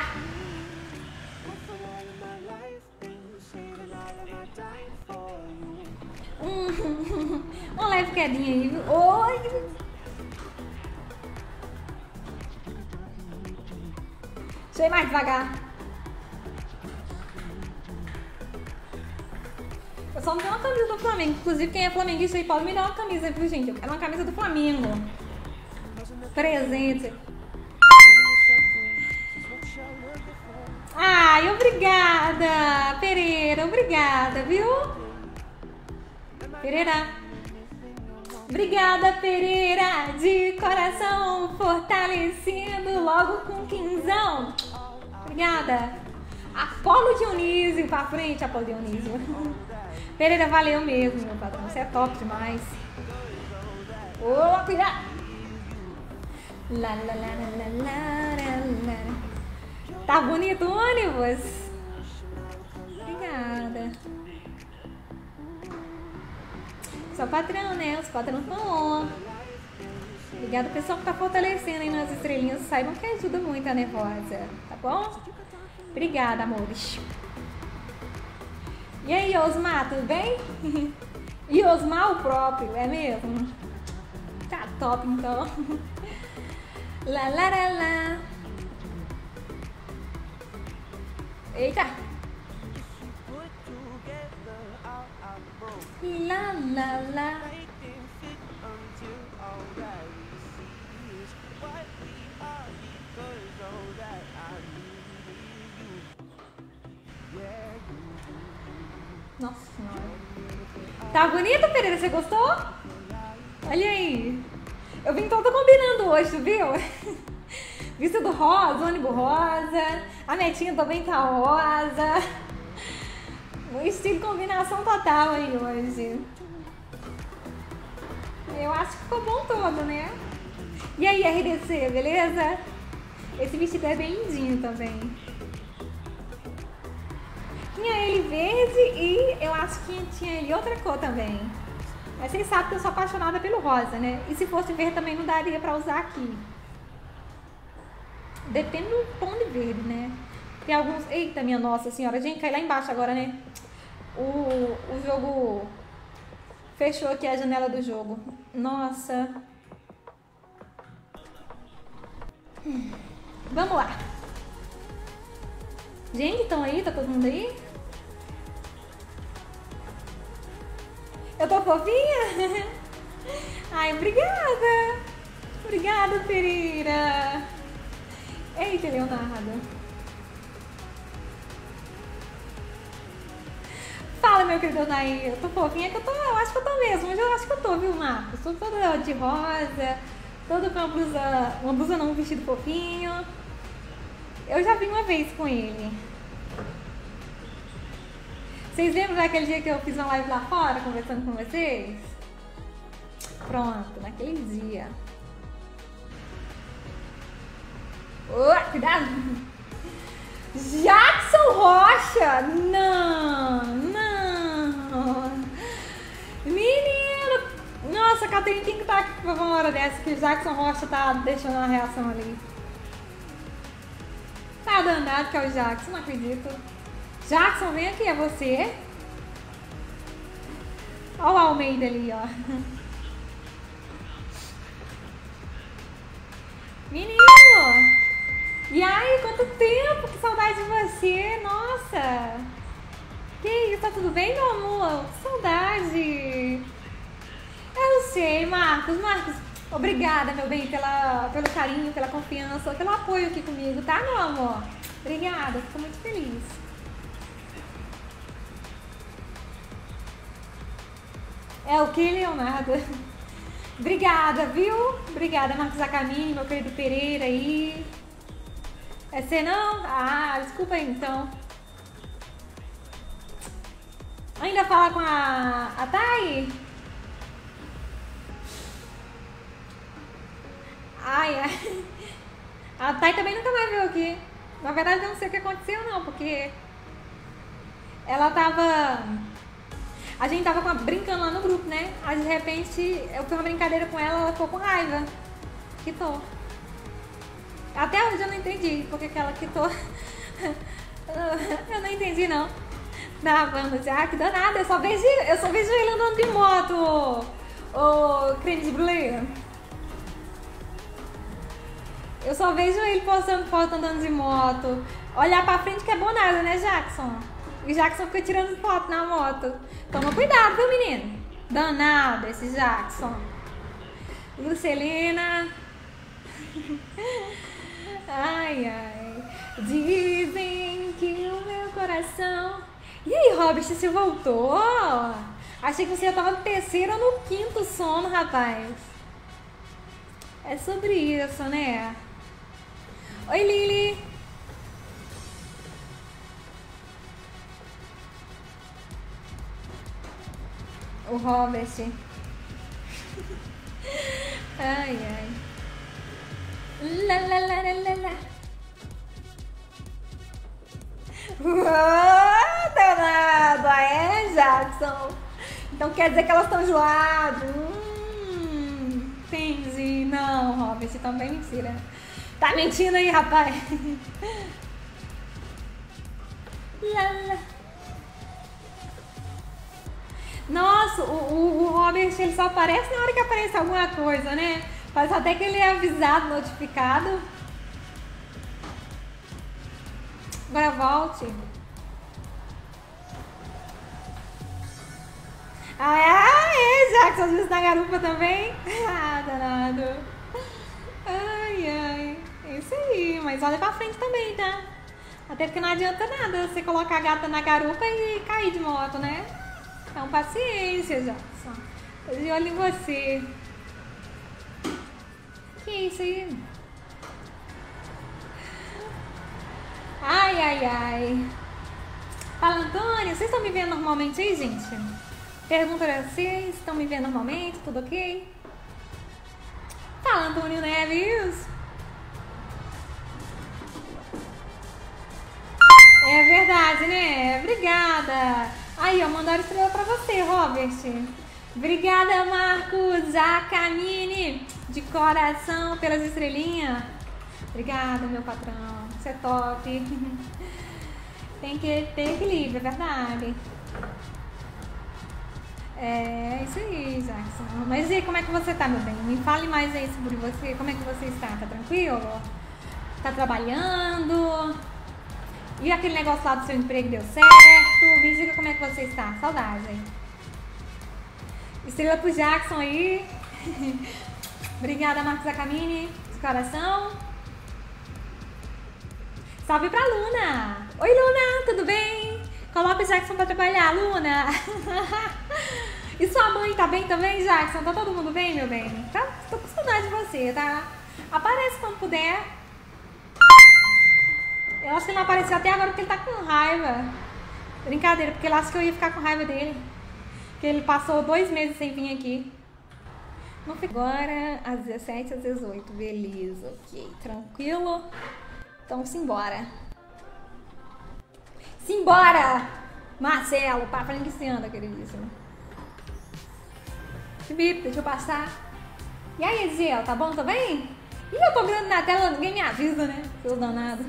Uma leve quedinha aí, viu? Oi! Deixa eu ir mais devagar. Eu só não tenho uma camisa do Flamengo. Inclusive, quem é flamenguista aí pode me dar uma camisa, viu, gente? Eu quero uma camisa do Flamengo. Presente. Ai, obrigada, Pereira. Obrigada, viu? Pereira. Obrigada, Pereira. De coração fortalecido. Logo com quinzão. Obrigada. Apolo Dionísio. Pra frente, Apolo Dionísio. Pereira, valeu mesmo, meu patrão. Você é top demais. Ô, cuidado. Tá bonito o ônibus? Obrigada. Só patrão, né? Os patrões estão on. Obrigada, pessoal que tá fortalecendo aí nas estrelinhas. Saibam que ajuda muito a nervosa, tá bom? Obrigada, amores. E aí, Osmar, tudo bem? E Osmar o próprio, é mesmo? top, então. Lá, lá, lá, lá. Eita. Lá, lá, lá. Nossa senhora. Tá bonito, Pereira? Você gostou? Olha aí. Eu vim toda combinando hoje, tu viu? Vestido rosa, ônibus rosa. A netinha também tá rosa. Um estilo combinação total aí hoje. Eu acho que ficou bom todo, né? E aí, RDC, beleza? Esse vestido é bem lindinho também. Tinha ele verde e eu acho que tinha ele outra cor também. Mas vocês sabem que eu sou apaixonada pelo rosa, né? E se fosse verde também não daria pra usar aqui. Depende do tom de verde, né? Tem alguns... Eita, minha nossa senhora. Gente, cai lá embaixo agora, né? O jogo... Fechou aqui a janela do jogo. Nossa. Vamos lá. Gente, estão aí? Tá todo mundo aí? Eu tô fofinha? Ai, obrigada. Obrigada, Pereira. Eita, Leonardo. Fala, meu querido Nair. Eu tô fofinha, que eu tô... Eu acho que eu tô mesmo. Mas eu acho que eu tô, viu, Marcos? Tô toda de rosa. Toda com uma blusa... Uma blusa não, um vestido fofinho. Eu já vi uma vez com ele. Vocês lembram daquele dia que eu fiz uma live lá fora, conversando com vocês? Pronto, naquele dia. Oh, cuidado! Jackson Rocha! Não, não! Menino! Nossa, a Catarina tem que estar aqui por uma hora dessa, que o Jackson Rocha tá deixando uma reação ali. Tá danado que é o Jackson, não acredito. Jackson, vem aqui, é você? Olha o Almeida ali, ó. Menino! E aí, quanto tempo! Que saudade de você! Nossa! Que isso, tá tudo bem, meu amor? Que saudade! Eu sei, Marcos. Marcos, obrigada, meu bem, pelo carinho, pela confiança, pelo apoio aqui comigo, tá, meu amor? Obrigada, fico muito feliz. É o que, Leonardo? Obrigada, viu? Obrigada, Marcos Acamini, meu querido Pereira aí. É você não? Ah, desculpa aí, então. Ainda fala com a Thay? Ai, ai. A Thay também nunca mais veio aqui. Na verdade, eu não sei o que aconteceu, não, porque ela tava... A gente tava brincando lá no grupo, né? Aí, de repente, eu fiz uma brincadeira com ela, ela ficou com raiva. Quitou. Até hoje eu não entendi porque que ela quitou. Eu não entendi, não. Vamos, que danada. Eu só vejo ele andando de moto. O creme de brulee. Eu só vejo ele postando foto andando de moto. Olhar pra frente que é bom nada, né, Jackson? E Jackson fica tirando foto na moto. Toma cuidado, viu, menino? Danado esse Jackson. Lucelina. Ai, ai. Dizem que o meu coração... E aí, Robert, você voltou? Achei que você já tava no terceiro ou no quinto sono, rapaz. É sobre isso, né? Oi, Lili. O Robert. Ai, ai. Lá, lá, lá, lá, lá. Danado, é, Jackson? Então quer dizer que elas estão enjoadas? Entendi. Não, Robert, também mentira. Tá mentindo aí, rapaz. Lá, lá. Nossa, o Robert, ele só aparece na hora que aparece alguma coisa, né? Faz até que ele é avisado, notificado. Agora volte. Jackson, às vezes na garupa também. Ah, danado. Ai. É isso aí, mas olha pra frente também, tá? Até porque não adianta nada você colocar a gata na garupa e cair de moto, né? Então, paciência, Jackson. Tô de olho em você. Que isso aí? Ai. Fala, Antônio, vocês estão me vendo normalmente aí, gente? Pergunta pra vocês, estão me vendo normalmente? Tudo ok? Fala, Antônio Neves. É verdade, né? Obrigada. Aí, ó, mandaram estrela pra você, Robert. Obrigada, Marcos Zacamini, de coração, pelas estrelinhas. Obrigada, meu patrão. Você é top. Tem que ter equilíbrio, é verdade. É isso aí, Jackson. Mas e aí, como é que você tá, meu bem? Me fale mais aí sobre você. Como é que você está? Tá tranquilo? Tá trabalhando? E aquele negócio lá do seu emprego deu certo? Me diga como é que você está. Saudade aí. Estrela pro Jackson aí. Obrigada, Marcos Zacamini, de coração. Salve pra Luna. Oi, Luna, tudo bem? Coloca o Jackson pra trabalhar, Luna. E sua mãe tá bem também, Jackson? Tá todo mundo bem, meu bem? Tá? Tô com saudade de você, tá? Aparece quando puder. Eu acho que ele não apareceu até agora porque ele tá com raiva. Brincadeira, porque ele acha que eu ia ficar com raiva dele. Porque ele passou 2 meses sem vir aqui. Não fica agora às 17 às 18. Beleza, ok. Tranquilo? Então, simbora. Simbora! Marcelo, pra frente que você anda, queridíssimo. Bip, deixa eu passar. E aí, Eziel, tá bom também? Ih, eu tô virando na tela, ninguém me avisa, né? Seu danado.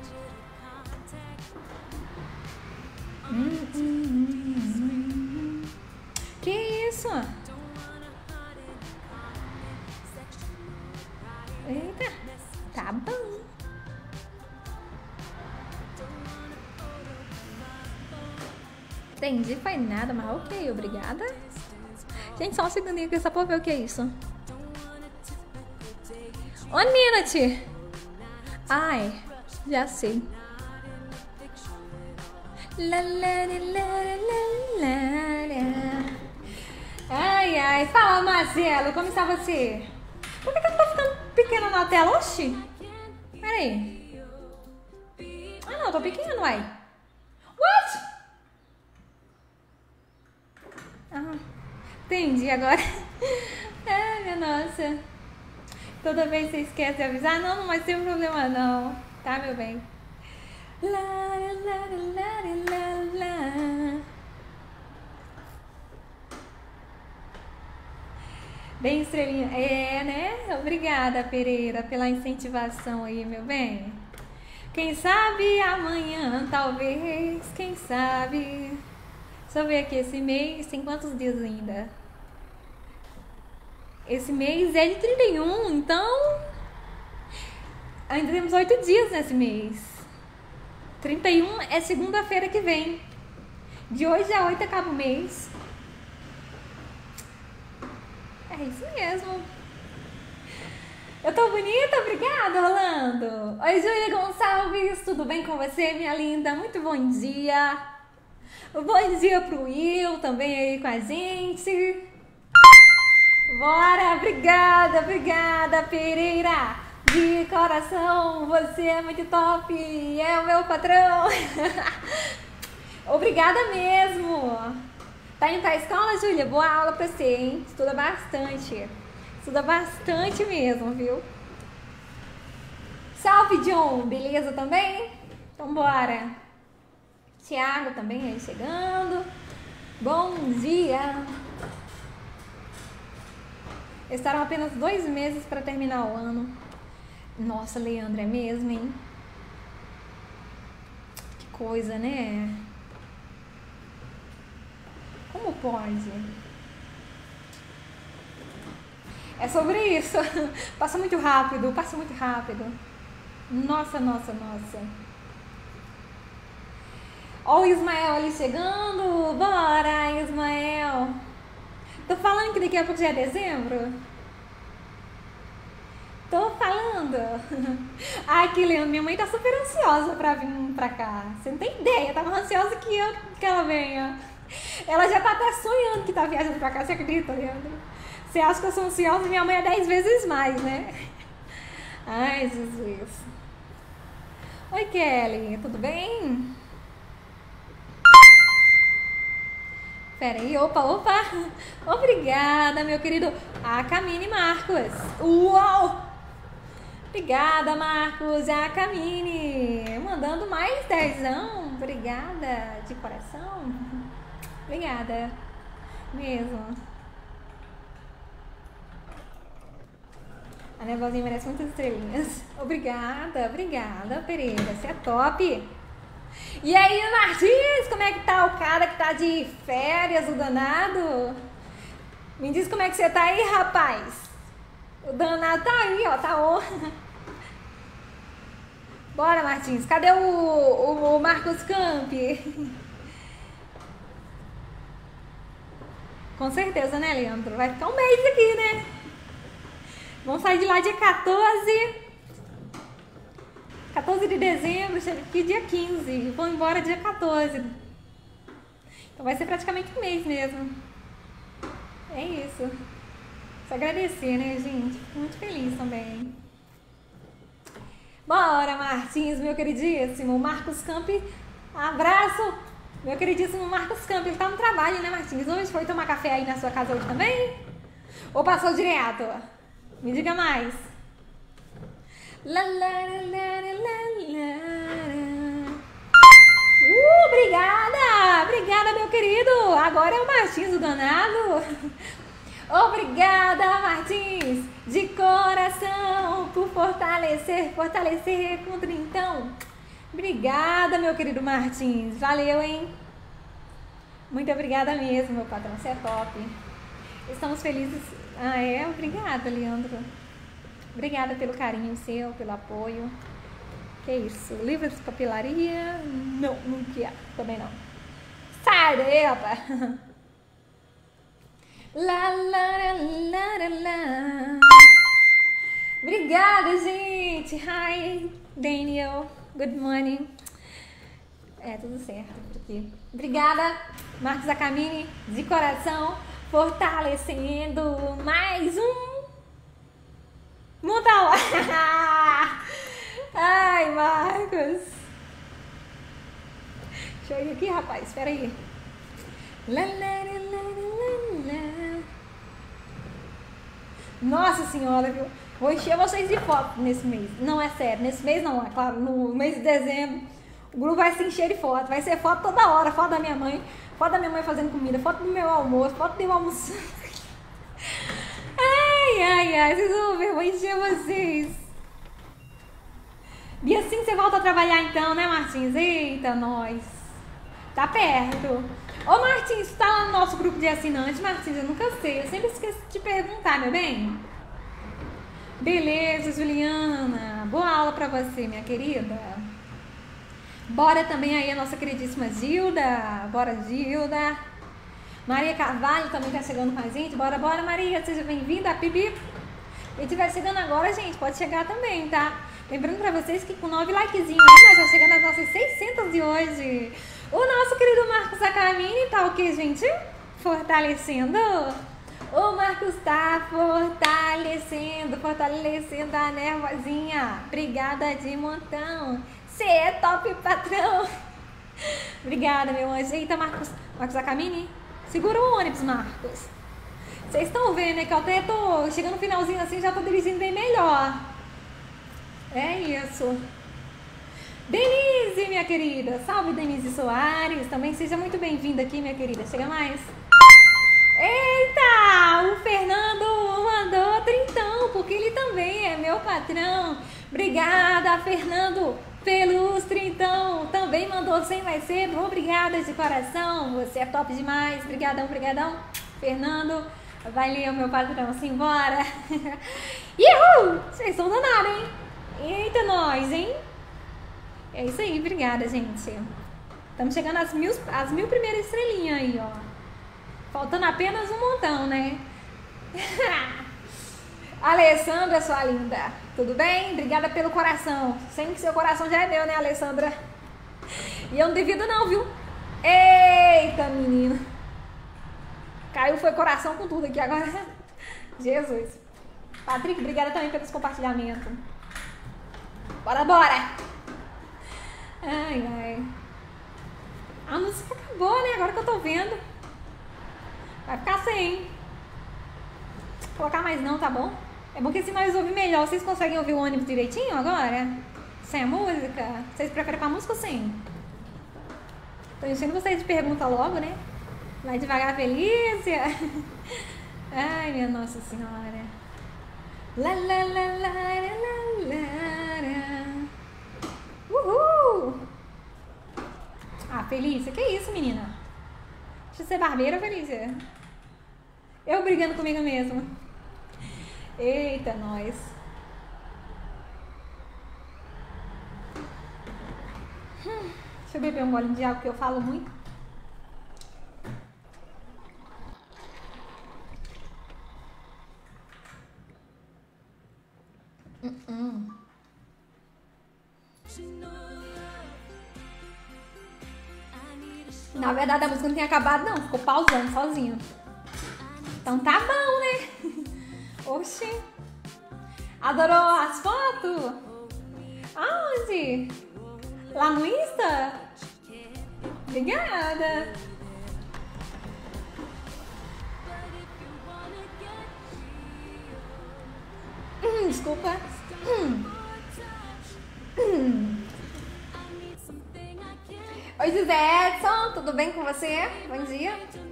Que isso? Eita, tá bom. Entendi, foi nada, mas ok, obrigada. Gente, só um segundinho aqui só pra ver o que é isso. One minute. Ai, já sei. Ai, fala, Marcelo, como está você? Por que eu não tô ficando pequena na tela? Oxi. Peraí. Ah, não, tô pequeno, uai. What? Ah, entendi agora. Ai, minha nossa. Toda vez você esquece de avisar? Não, não vai ter problema não. Tá, meu bem? Bem, estrelinha. É, né? Obrigada, Pereira, pela incentivação aí, meu bem. Quem sabe amanhã, talvez. Quem sabe... Deixa eu ver aqui, esse mês tem quantos dias ainda? Esse mês é de 31, então... Ainda temos 8 dias nesse mês. 31 é segunda-feira que vem. De hoje a 8 acaba o mês. É isso mesmo. Eu tô bonita? Obrigada, Orlando. Oi, Júlia Gonçalves. Tudo bem com você, minha linda? Muito bom dia. Bom dia pro Will também aí com a gente. Bora, obrigada, Pereira. De coração, você é muito top. É o meu patrão. Obrigada mesmo. Tá indo pra escola, Júlia? Boa aula pra você, hein? Estuda bastante. Estuda bastante mesmo, viu? Salve, John. Beleza também? Então bora. Thiago também aí chegando. Bom dia. Estarão apenas 2 meses para terminar o ano. Nossa, Leandro, é mesmo, hein? Que coisa, né? Como pode? É sobre isso. Passa muito rápido, passa muito rápido. Nossa, nossa, nossa. Ó o Ismael ali chegando. Bora, Ismael. Tô falando que daqui a pouco já é dezembro. Tô falando. Ai, que lindo. Minha mãe tá super ansiosa pra vir pra cá. Você não tem ideia. Tá mais ansiosa que ela venha. Ela já tá até sonhando que tá viajando pra cá. Você acredita, Leandro? Você acha que eu sou ansiosa? Minha mãe é 10 vezes mais, né? Ai, Jesus. Oi, Kelly. Tudo bem? Pera aí. Opa, opa. Obrigada, meu querido Acamine Marcos. Uau! Obrigada, Marcos. A Camine mandando mais 10. Obrigada de coração. Obrigada mesmo. A Nevozinha merece muitas estrelinhas. Obrigada, obrigada, Pereira. Você é top. E aí, Martins, como é que tá o cara que tá de férias, o danado? Me diz como é que você tá aí, rapaz. O danado tá aí, ó, tá on. Bora, Martins. Cadê o Marcos Campi? Com certeza, né, Leandro? Vai ficar um mês aqui, né? Vamos sair de lá dia 14 de dezembro, chega aqui dia 15. Vou embora dia 14. Então vai ser praticamente um mês mesmo. É isso. Só agradecer, né, gente? Fico muito feliz também. Bora, Martins, meu queridíssimo. Marcos Campi, abraço. Meu queridíssimo Marcos Campi, ele tá no trabalho, né, Martins? Hoje foi tomar café aí na sua casa hoje também? Ou passou direto? Me diga mais. Obrigada! Obrigada, meu querido! Agora é o Martins, o danado. Obrigada, Martins! De coração, por fortalecer com o trintão. Obrigada, meu querido Martins. Valeu, hein? Muito obrigada mesmo, meu patrão. Você é top. Estamos felizes. Ah, é? Obrigada, Leandro. Obrigada pelo carinho seu, pelo apoio. Que isso? Livros de papelaria? Não, não quero. Também não. Sareba! Lá, lá, lá, lá, lá. Obrigada, gente. Hi, Daniel. Good morning. É, tudo certo por aqui. Obrigada, Marcos Acamini, de coração, fortalecendo mais um Mundial. Ai, Marcos. Deixa eu ir aqui, rapaz. Espera aí. Lá, lá, lá, lá, lá. Nossa senhora, viu? Vou encher vocês de foto nesse mês. Não, é sério. Nesse mês não, é claro. No mês de dezembro, o grupo vai se encher de foto. Vai ser foto toda hora. Foto da minha mãe. Foto da minha mãe fazendo comida. Foto do meu almoço. Foto do meu almoço. Ai, ai, ai. Vocês vão ver. Vou encher vocês. E assim você volta a trabalhar então, né, Martins? Eita, nós. Tá perto. Ô, Martins, tá lá no nosso grupo de assinantes? Martins, eu nunca sei. Eu sempre esqueço de te perguntar, meu bem. Beleza, Juliana. Boa aula pra você, minha querida. Bora também aí a nossa queridíssima Gilda. Bora, Gilda. Maria Carvalho também tá chegando com a gente. Bora, bora, Maria. Seja bem-vinda. Pipi. Quem estiver chegando agora, gente, pode chegar também, tá? Lembrando pra vocês que com 9 likezinhos aí, nós já chegamos às nossas 600 de hoje. O nosso querido Marcos Acamini tá o que, gente? Fortalecendo. O Marcos tá fortalecendo a nervosinha. Obrigada de montão. Você é top, patrão. Obrigada, meu anjo. Eita, Marcos Acamini. Segura o ônibus, Marcos. Vocês estão vendo, né? Que eu até tô chegando no finalzinho assim, já tô dirigindo bem melhor. É isso. Denise, minha querida. Salve, Denise Soares. Também seja muito bem-vinda aqui, minha querida. Chega mais. Eita! O Fernando mandou trintão, porque ele também é meu patrão. Obrigada, Fernando. Pelos trintão, também mandou 100 mais cedo. Obrigada de coração, você é top demais. Brigadão, brigadão. Fernando, valeu, meu padrão, simbora. Uhul! Vocês estão danados, hein? Eita, nós, hein? É isso aí, obrigada, gente. Estamos chegando às mil primeiras estrelinhas aí, ó. Faltando apenas um montão, né? Alessandra, sua linda, tudo bem? Obrigada pelo coração. Sempre que seu coração já é meu, né, Alessandra? E eu não devido não, viu? Eita, menino. Caiu, foi coração com tudo aqui agora. Jesus. Patrick, obrigada também pelos compartilhamentos. Bora, bora. Ai, ai. A música acabou, né? Agora que eu tô vendo. Vai ficar sem. Vou colocar mais não, tá bom? É bom que assim nós ouvimos melhor. Vocês conseguem ouvir o ônibus direitinho agora? Sem a música? Vocês preferem com a música ou sem? Tô enchendo vocês de pergunta logo, né? Vai devagar, Felícia. Ai, minha Nossa Senhora. La la la la la la la. Uhul! Ah, Felícia, que isso, menina? Deixa eu ser barbeira, Felícia. Eu brigando comigo mesmo. Eita, nós. Deixa eu beber um golinho de água, porque eu falo muito. Na verdade, a música não tinha acabado, não. Ficou pausando sozinho. Então tá bom, né? Oxi. Adorou as fotos? Aonde? Lá no Insta? Obrigada. Desculpa. Oi, José Edson, tudo bem com você? Bom dia.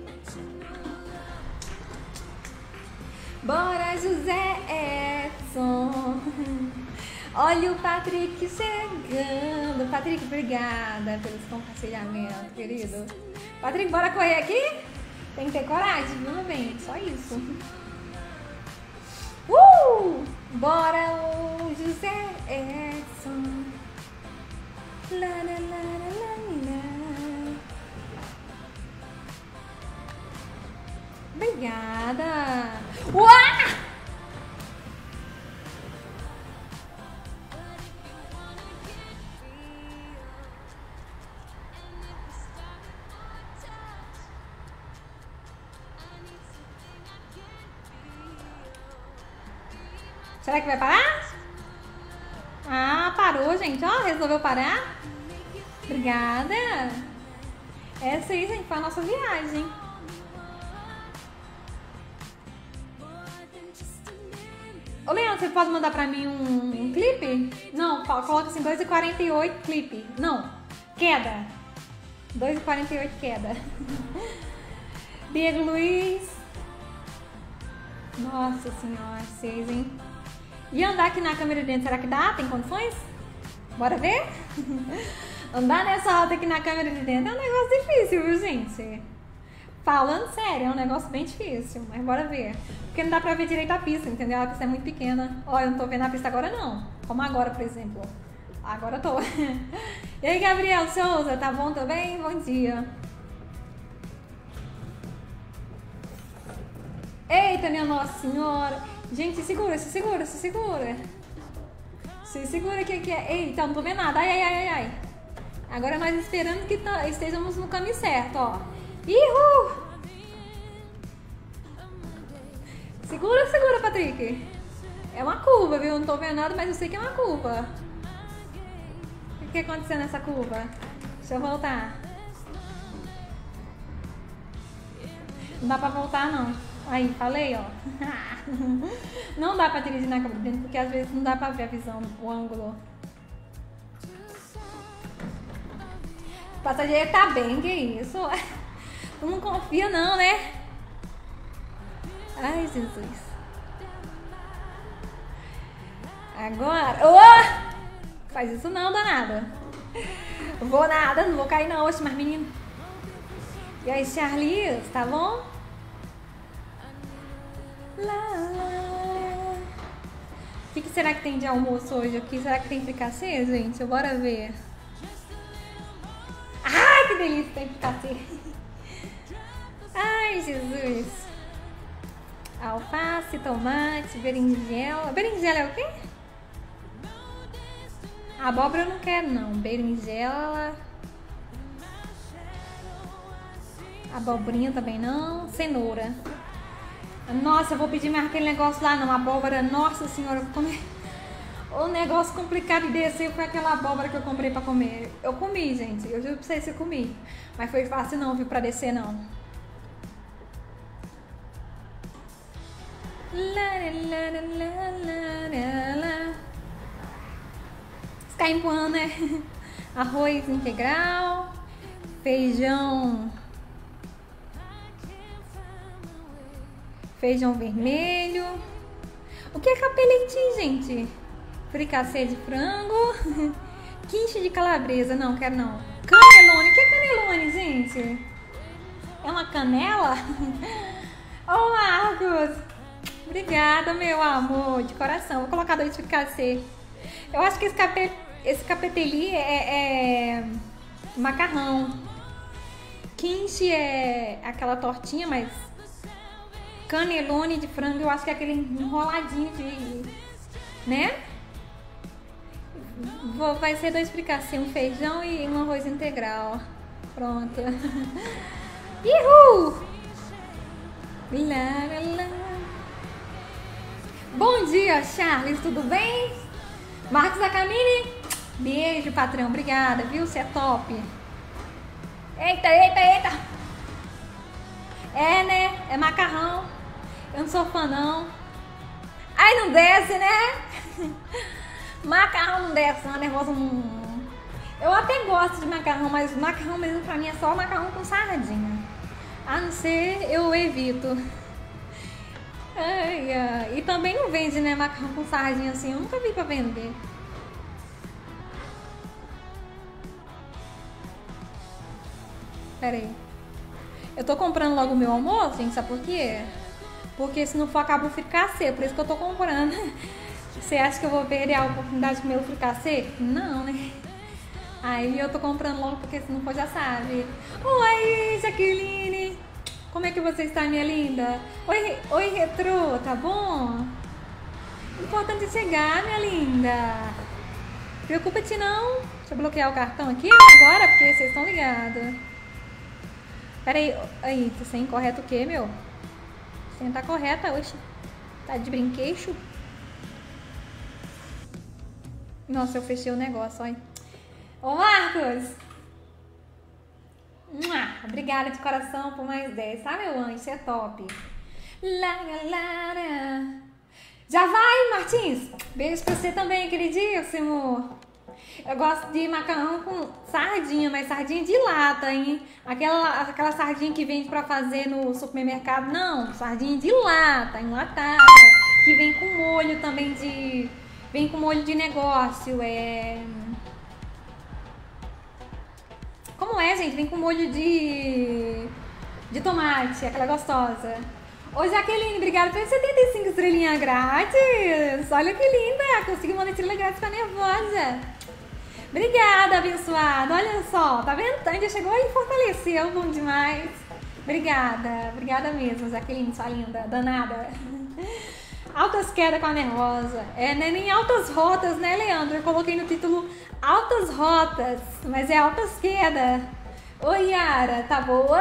Bora, José Edson. Olha o Patrick chegando. Patrick, obrigada pelos compartilhamentos, querido. Patrick, bora correr aqui? Tem que ter coragem, viu, meu bem? Só isso. Bora, o José Edson. La, la, la, la, la. Obrigada. Uau! Será que vai parar? Ah, parou, gente. Ó, resolveu parar. Obrigada. Essa aí, gente, foi a nossa viagem. Ô, Leandro, você pode mandar pra mim um clipe? Não, coloca assim, 2h48 clipe. Não, queda. 2h48 queda. Diego Luiz. Nossa senhora, vocês, hein? E andar aqui na câmera de dentro, será que dá? Tem condições? Bora ver? Andar nessa rota aqui na câmera de dentro é um negócio difícil, viu, gente? Falando sério, é um negócio bem difícil, mas bora ver. Porque não dá pra ver direito a pista, entendeu? A pista é muito pequena. Ó, eu não tô vendo a pista agora, não. Como agora, por exemplo. Agora eu tô. E aí, Gabriel Souza, tá bom também? Bom dia. Eita, minha Nossa Senhora. Gente, se segura, se segura, se segura. Se segura que é. Eita, não tô vendo nada. Ai, ai, ai, ai, ai. Agora nós esperando que estejamos no caminho certo, ó. Ihu! Segura, segura, Patrick. É uma curva, viu? Não tô vendo nada, mas eu sei que é uma curva. O que aconteceu nessa curva? Deixa eu voltar. Não dá pra voltar, não. Aí, falei, ó. Não dá pra dirigir na câmera dentro, porque às vezes não dá pra ver a visão, o ângulo. O passageiro tá bem, que isso? Tu não confia, não, né? Ai, Jesus. Agora... Oh! Faz isso não, danada. Vou nada, não vou cair não, oxe, mas menino. E aí, Charlize, tá bom? O que será que tem de almoço hoje aqui? Será que tem fricassê, gente? Bora ver. Ai, que delícia, tem fricassê. Ai, Jesus. Alface, tomate, berinjela. Berinjela é o quê? Abóbora eu não quero não. Berinjela. Abobrinha também não. Cenoura. Nossa, eu vou pedir mais aquele negócio lá não. Abóbora, nossa senhora, eu vou comer. O negócio complicado de descer foi aquela abóbora que eu comprei pra comer. Eu comi, gente. Eu juro pra vocês que eu comi. Mas foi fácil não, viu, pra descer não. Ficar empurrando, né? Arroz integral, feijão vermelho. O que é capeleti, gente? Fricassê de frango, quiche de calabresa, não, quero não. Canelone, o que é canelone, gente? É uma canela? Ô, Marcos! Obrigada, meu amor, de coração. Vou colocar 2 fricassê. Eu acho que esse capeteli é macarrão. Quiche é aquela tortinha, mas canelone de frango eu acho que é aquele enroladinho de... né? Vai ser 2 fricassê, um feijão e um arroz integral. Pronto. Ihu! Bom dia, Charles, tudo bem? Marcos da Camille? Beijo, patrão, obrigada, viu? Você é top. Eita, eita, eita. É, né? É macarrão. Eu não sou fã, não. Ai, não desce, né? Macarrão não desce, não, nervoso não. Eu até gosto de macarrão, mas macarrão mesmo pra mim é só macarrão com sardinha. A não ser, eu evito. Ai, ai. E também não vende, né, macarrão com sardinha assim. Eu nunca vi pra vender. Pera aí. Eu tô comprando logo o meu almoço, gente, sabe por quê? Porque se não for, acaba o fricassê. Por isso que eu tô comprando. Você acha que eu vou perder a oportunidade de comer o fricassê? Não, né? Aí eu tô comprando logo, porque se não for, já sabe. Oi, Jaqueline! Como é que você está, minha linda? Oi, Retrô, tá bom? Importante chegar, minha linda. Preocupa-te não. Deixa eu bloquear o cartão aqui agora, porque vocês estão ligados. Pera aí, tá sem correto o quê, meu? Sem tá correta hoje. Tá de brinquedo? Nossa, eu fechei o negócio, olha. Ô, Marcos! Obrigada de coração por mais 10, tá, meu anjo? Você é top. Já vai, Martins? Beijo pra você também, queridíssimo. Eu gosto de macarrão com sardinha, mas sardinha de lata, hein? Aquela sardinha que vende pra fazer no supermercado. Não, sardinha de lata, enlatada. Que vem com molho também de... Vem com molho de negócio, Como é, gente? Vem com molho de tomate, aquela gostosa. Ô, Jaqueline, obrigada por 75 estrelinhas grátis. Olha que linda, consegui uma estrela grátis pra nervosa. Obrigada, abençoada. Olha só, tá vendo? Ainda chegou e fortaleceu, bom demais. Obrigada mesmo, Jaqueline, sua linda, danada. Altas quedas com a nervosa. Não é nem altas rotas, né, Leandro? Eu coloquei no título altas rotas, mas é altas quedas. Oi, Yara, tá boa?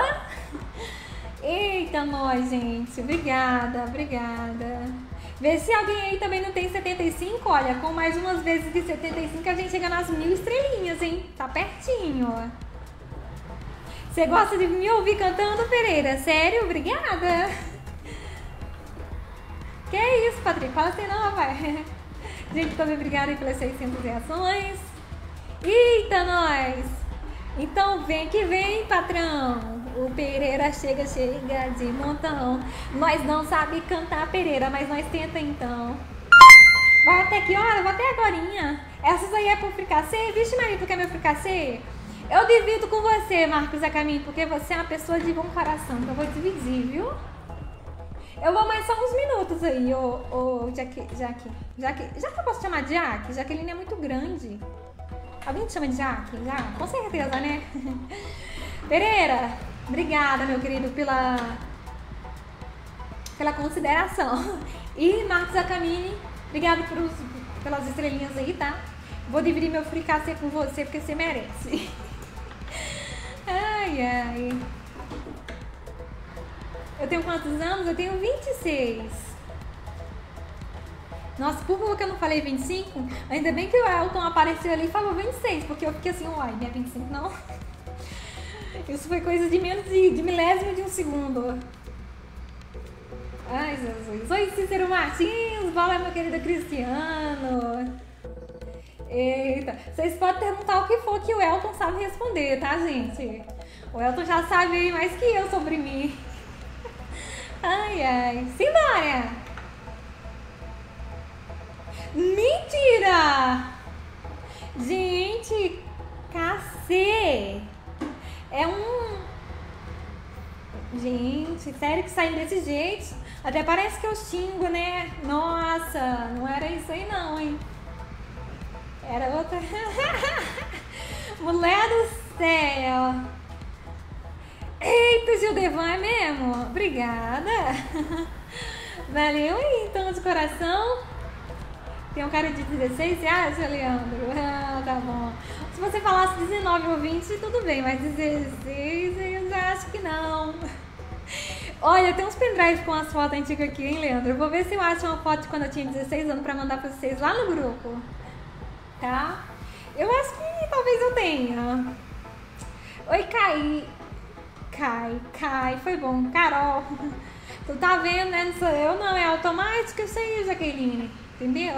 Eita, nós, gente. Obrigada. Vê se alguém aí também não tem 75. Olha, com mais umas vezes de 75 a gente chega nas 1000 estrelinhas, hein? Tá pertinho, ó. Você gosta de me ouvir cantando, Pereira? Sério? Obrigada. Que é isso, Patrick? Fala assim não, rapaz. Gente, também obrigada aí pelas 600 reações. Eita, nós! Então vem que vem, patrão. O Pereira chega de montão. Nós não sabe cantar, Pereira, mas nós tenta então. Vai até que hora? Vai até agorinha. Essas aí é pro fricassê? Vixe Maria, tu quer meu fricassê? Eu divido com você, Marcos Acamin, porque você é uma pessoa de bom coração, então eu vou dividir, viu? Eu vou mais só uns minutos aí, Jaque. Já que eu posso chamar de Jaque? Jaqueline é muito grande. Alguém te chama de Jaque? Já? Com certeza, né? Pereira, obrigada, meu querido, pela consideração. E Marcos Acamin, obrigado pelas estrelinhas aí, tá? Vou dividir meu fricassê com você, porque você merece. Ai, ai. Eu tenho quantos anos? Eu tenho 26. Nossa, por favor que eu não falei 25. Ainda bem que o Elton apareceu ali e falou 26, porque eu fiquei assim, uai, não é 25 não? Isso foi coisa de menos de milésimo de um segundo. Ai, Jesus. Oi, Cícero Martins. Fala, meu querido Cristiano. Eita, vocês podem perguntar o que for que o Elton sabe responder, tá, gente? O Elton já sabe aí mais que eu sobre mim. Ai, ai. Simbora! Mentira! Gente, cacê! É um... Gente, sério que saiu desse jeito? Até parece que eu xingo, né? Nossa, não era isso aí não, hein? Era outra... Mulher do céu! Eita, Gildevan, é mesmo? Obrigada! Valeu aí, então, de coração. Tem um cara de 16, você acha, Leandro? Ah, tá bom. Se você falasse 19 ou 20, tudo bem, mas 16 eu já acho que não. Olha, tem uns pendrive com as fotos antigas aqui, hein, Leandro? Eu vou ver se eu acho uma foto de quando eu tinha 16 anos pra mandar pra vocês lá no grupo. Tá? Eu acho que talvez eu tenha. Oi, Kai, foi bom. Carol, tu tá vendo, né? Não sou eu, não. É automático isso aí, Jaqueline. Entendeu?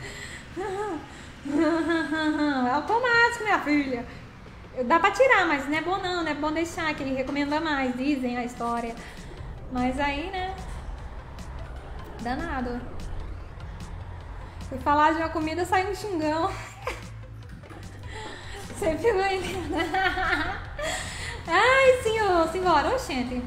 É automático, minha filha. Dá pra tirar, mas não é bom não. Não é bom deixar, que ele recomenda mais. Dizem a história. Mas aí, né? Danado. Fui falar de uma comida, saiu um xingão. Sempre vai. Ai, senhor, senhora, oxente.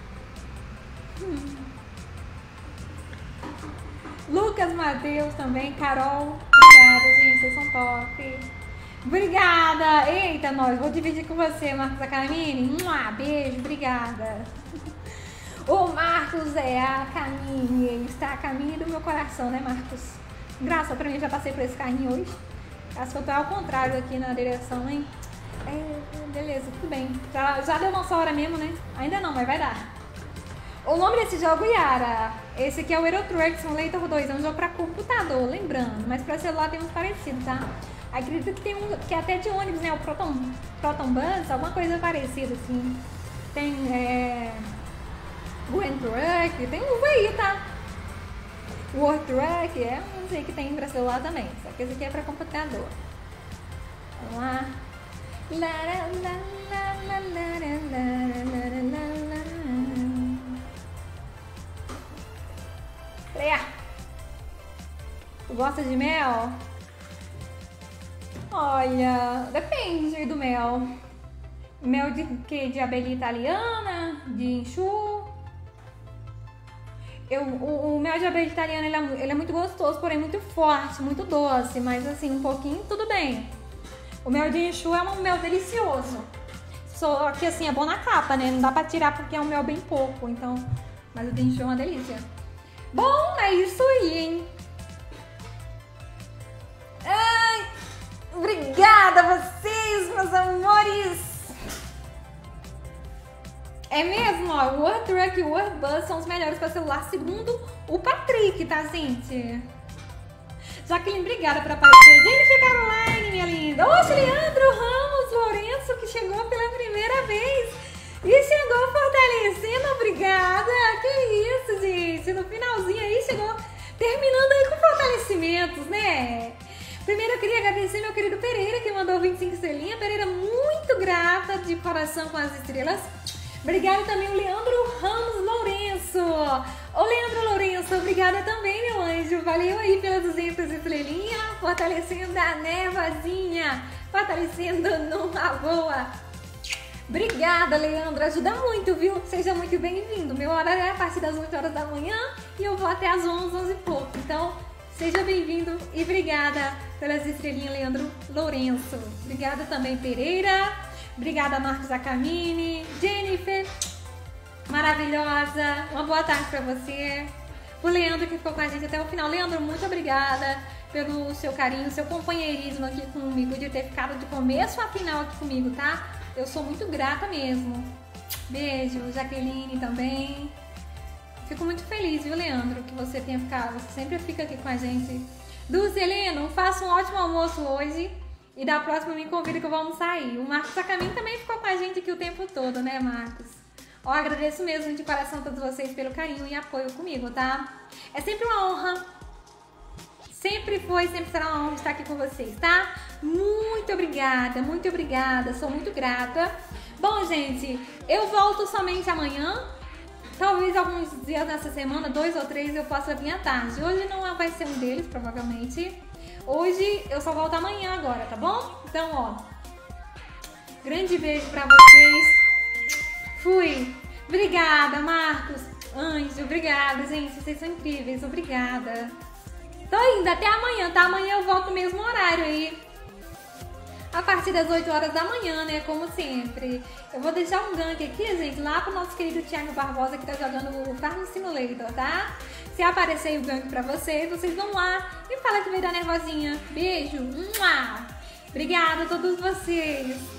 Lucas Matheus também, Carol. Obrigada, gente, vocês são top. Obrigada. Eita, nós, vou dividir com você, Marcos Acamin. Beijo, obrigada. O Marcos é a caminho, ele está a caminho do meu coração, né, Marcos? Graças pra mim, já passei por esse carrinho hoje. Acho que eu tô ao contrário aqui na direção, hein? Beleza, tudo bem. Já deu nossa hora mesmo, né? Ainda não, mas vai dar. O nome desse jogo, Yara, esse aqui é o Euro Truck Simulator 2, é um jogo pra computador, lembrando, mas pra celular tem uns parecidos, tá? Acredito que tem um que é até de ônibus, né? O Proton Bus, alguma coisa parecida, assim. Tem, Gwen Truck, tem um aí, tá? World Truck, não sei que tem pra celular também, só que esse aqui é pra computador. Vamos lá. Leia. Tu gosta de mel? Olha, depende do mel. Mel de quê? De abelha italiana? De enxu? O mel de abelha italiana ele é muito gostoso, porém muito forte, muito doce, mas assim, um pouquinho tudo bem. O mel de enxu é um mel delicioso. Só que assim, é bom na capa, né? Não dá pra tirar porque é um mel bem pouco, então... Mas o de enxu é uma delícia. Bom, é isso aí, hein? Ai, obrigada a vocês, meus amores! É mesmo, ó, o World Truck e o World Bus são os melhores para celular, segundo o Patrick, tá, gente? Jaqueline, obrigada por aparecer. Jennifer Caroline, minha linda. Oxe, Leandro Ramos Lourenço, que chegou pela primeira vez e chegou fortalecendo, obrigada. Que isso, gente, no finalzinho aí chegou terminando aí com fortalecimentos, né? Primeiro eu queria agradecer meu querido Pereira, que mandou 25 estrelinhas. Pereira, muito grata de coração com as estrelas. Obrigada também o Leandro Ramos Lourenço. Ô Leandro Lourenço, obrigada também, meu anjo. Valeu aí pelas 200 estrelinhas, fortalecendo a névoazinha, fortalecendo numa boa. Obrigada, Leandro. Ajuda muito, viu? Seja muito bem-vindo. Meu horário é a partir das 8 horas da manhã e eu vou até às 11, 11 e pouco. Então, seja bem-vindo e obrigada pelas estrelinhas, Leandro Lourenço. Obrigada também, Pereira. Obrigada, Marcos Acamini. Jennifer, maravilhosa. Uma boa tarde pra você. O Leandro que ficou com a gente até o final. Leandro, muito obrigada pelo seu carinho, seu companheirismo aqui comigo, de ter ficado de começo a final aqui comigo, tá? Eu sou muito grata mesmo. Beijo, Jaqueline também. Fico muito feliz, viu, Leandro, que você tenha ficado. Você sempre fica aqui com a gente. Dulce Heleno, faça um ótimo almoço hoje. E da próxima me convida que eu vou almoçar aí. O Marcos Sacamim também ficou com a gente aqui o tempo todo, né, Marcos? Ó, agradeço mesmo de coração a todos vocês pelo carinho e apoio comigo, tá? É sempre uma honra. Sempre foi, sempre será uma honra estar aqui com vocês, tá? Muito obrigada, sou muito grata. Bom, gente, eu volto somente amanhã. Talvez alguns dias nessa semana, 2 ou 3, eu possa vir à tarde. Hoje não vai ser um deles, provavelmente. Hoje eu só volto amanhã agora, tá bom? Então, ó, grande beijo pra vocês. Fui. Obrigada, Marcos, Anjo, obrigada, gente. Vocês são incríveis, obrigada. Tô indo, até amanhã, tá? Amanhã eu volto no mesmo horário aí. A partir das 8 horas da manhã, né? Como sempre. Eu vou deixar um gank aqui, gente, lá pro nosso querido Thiago Barbosa, que tá jogando o Farm Simulator, tá? Se aparecer o gank pra vocês, vocês vão lá e fala que veio da nervosinha. Beijo! Obrigada a todos vocês!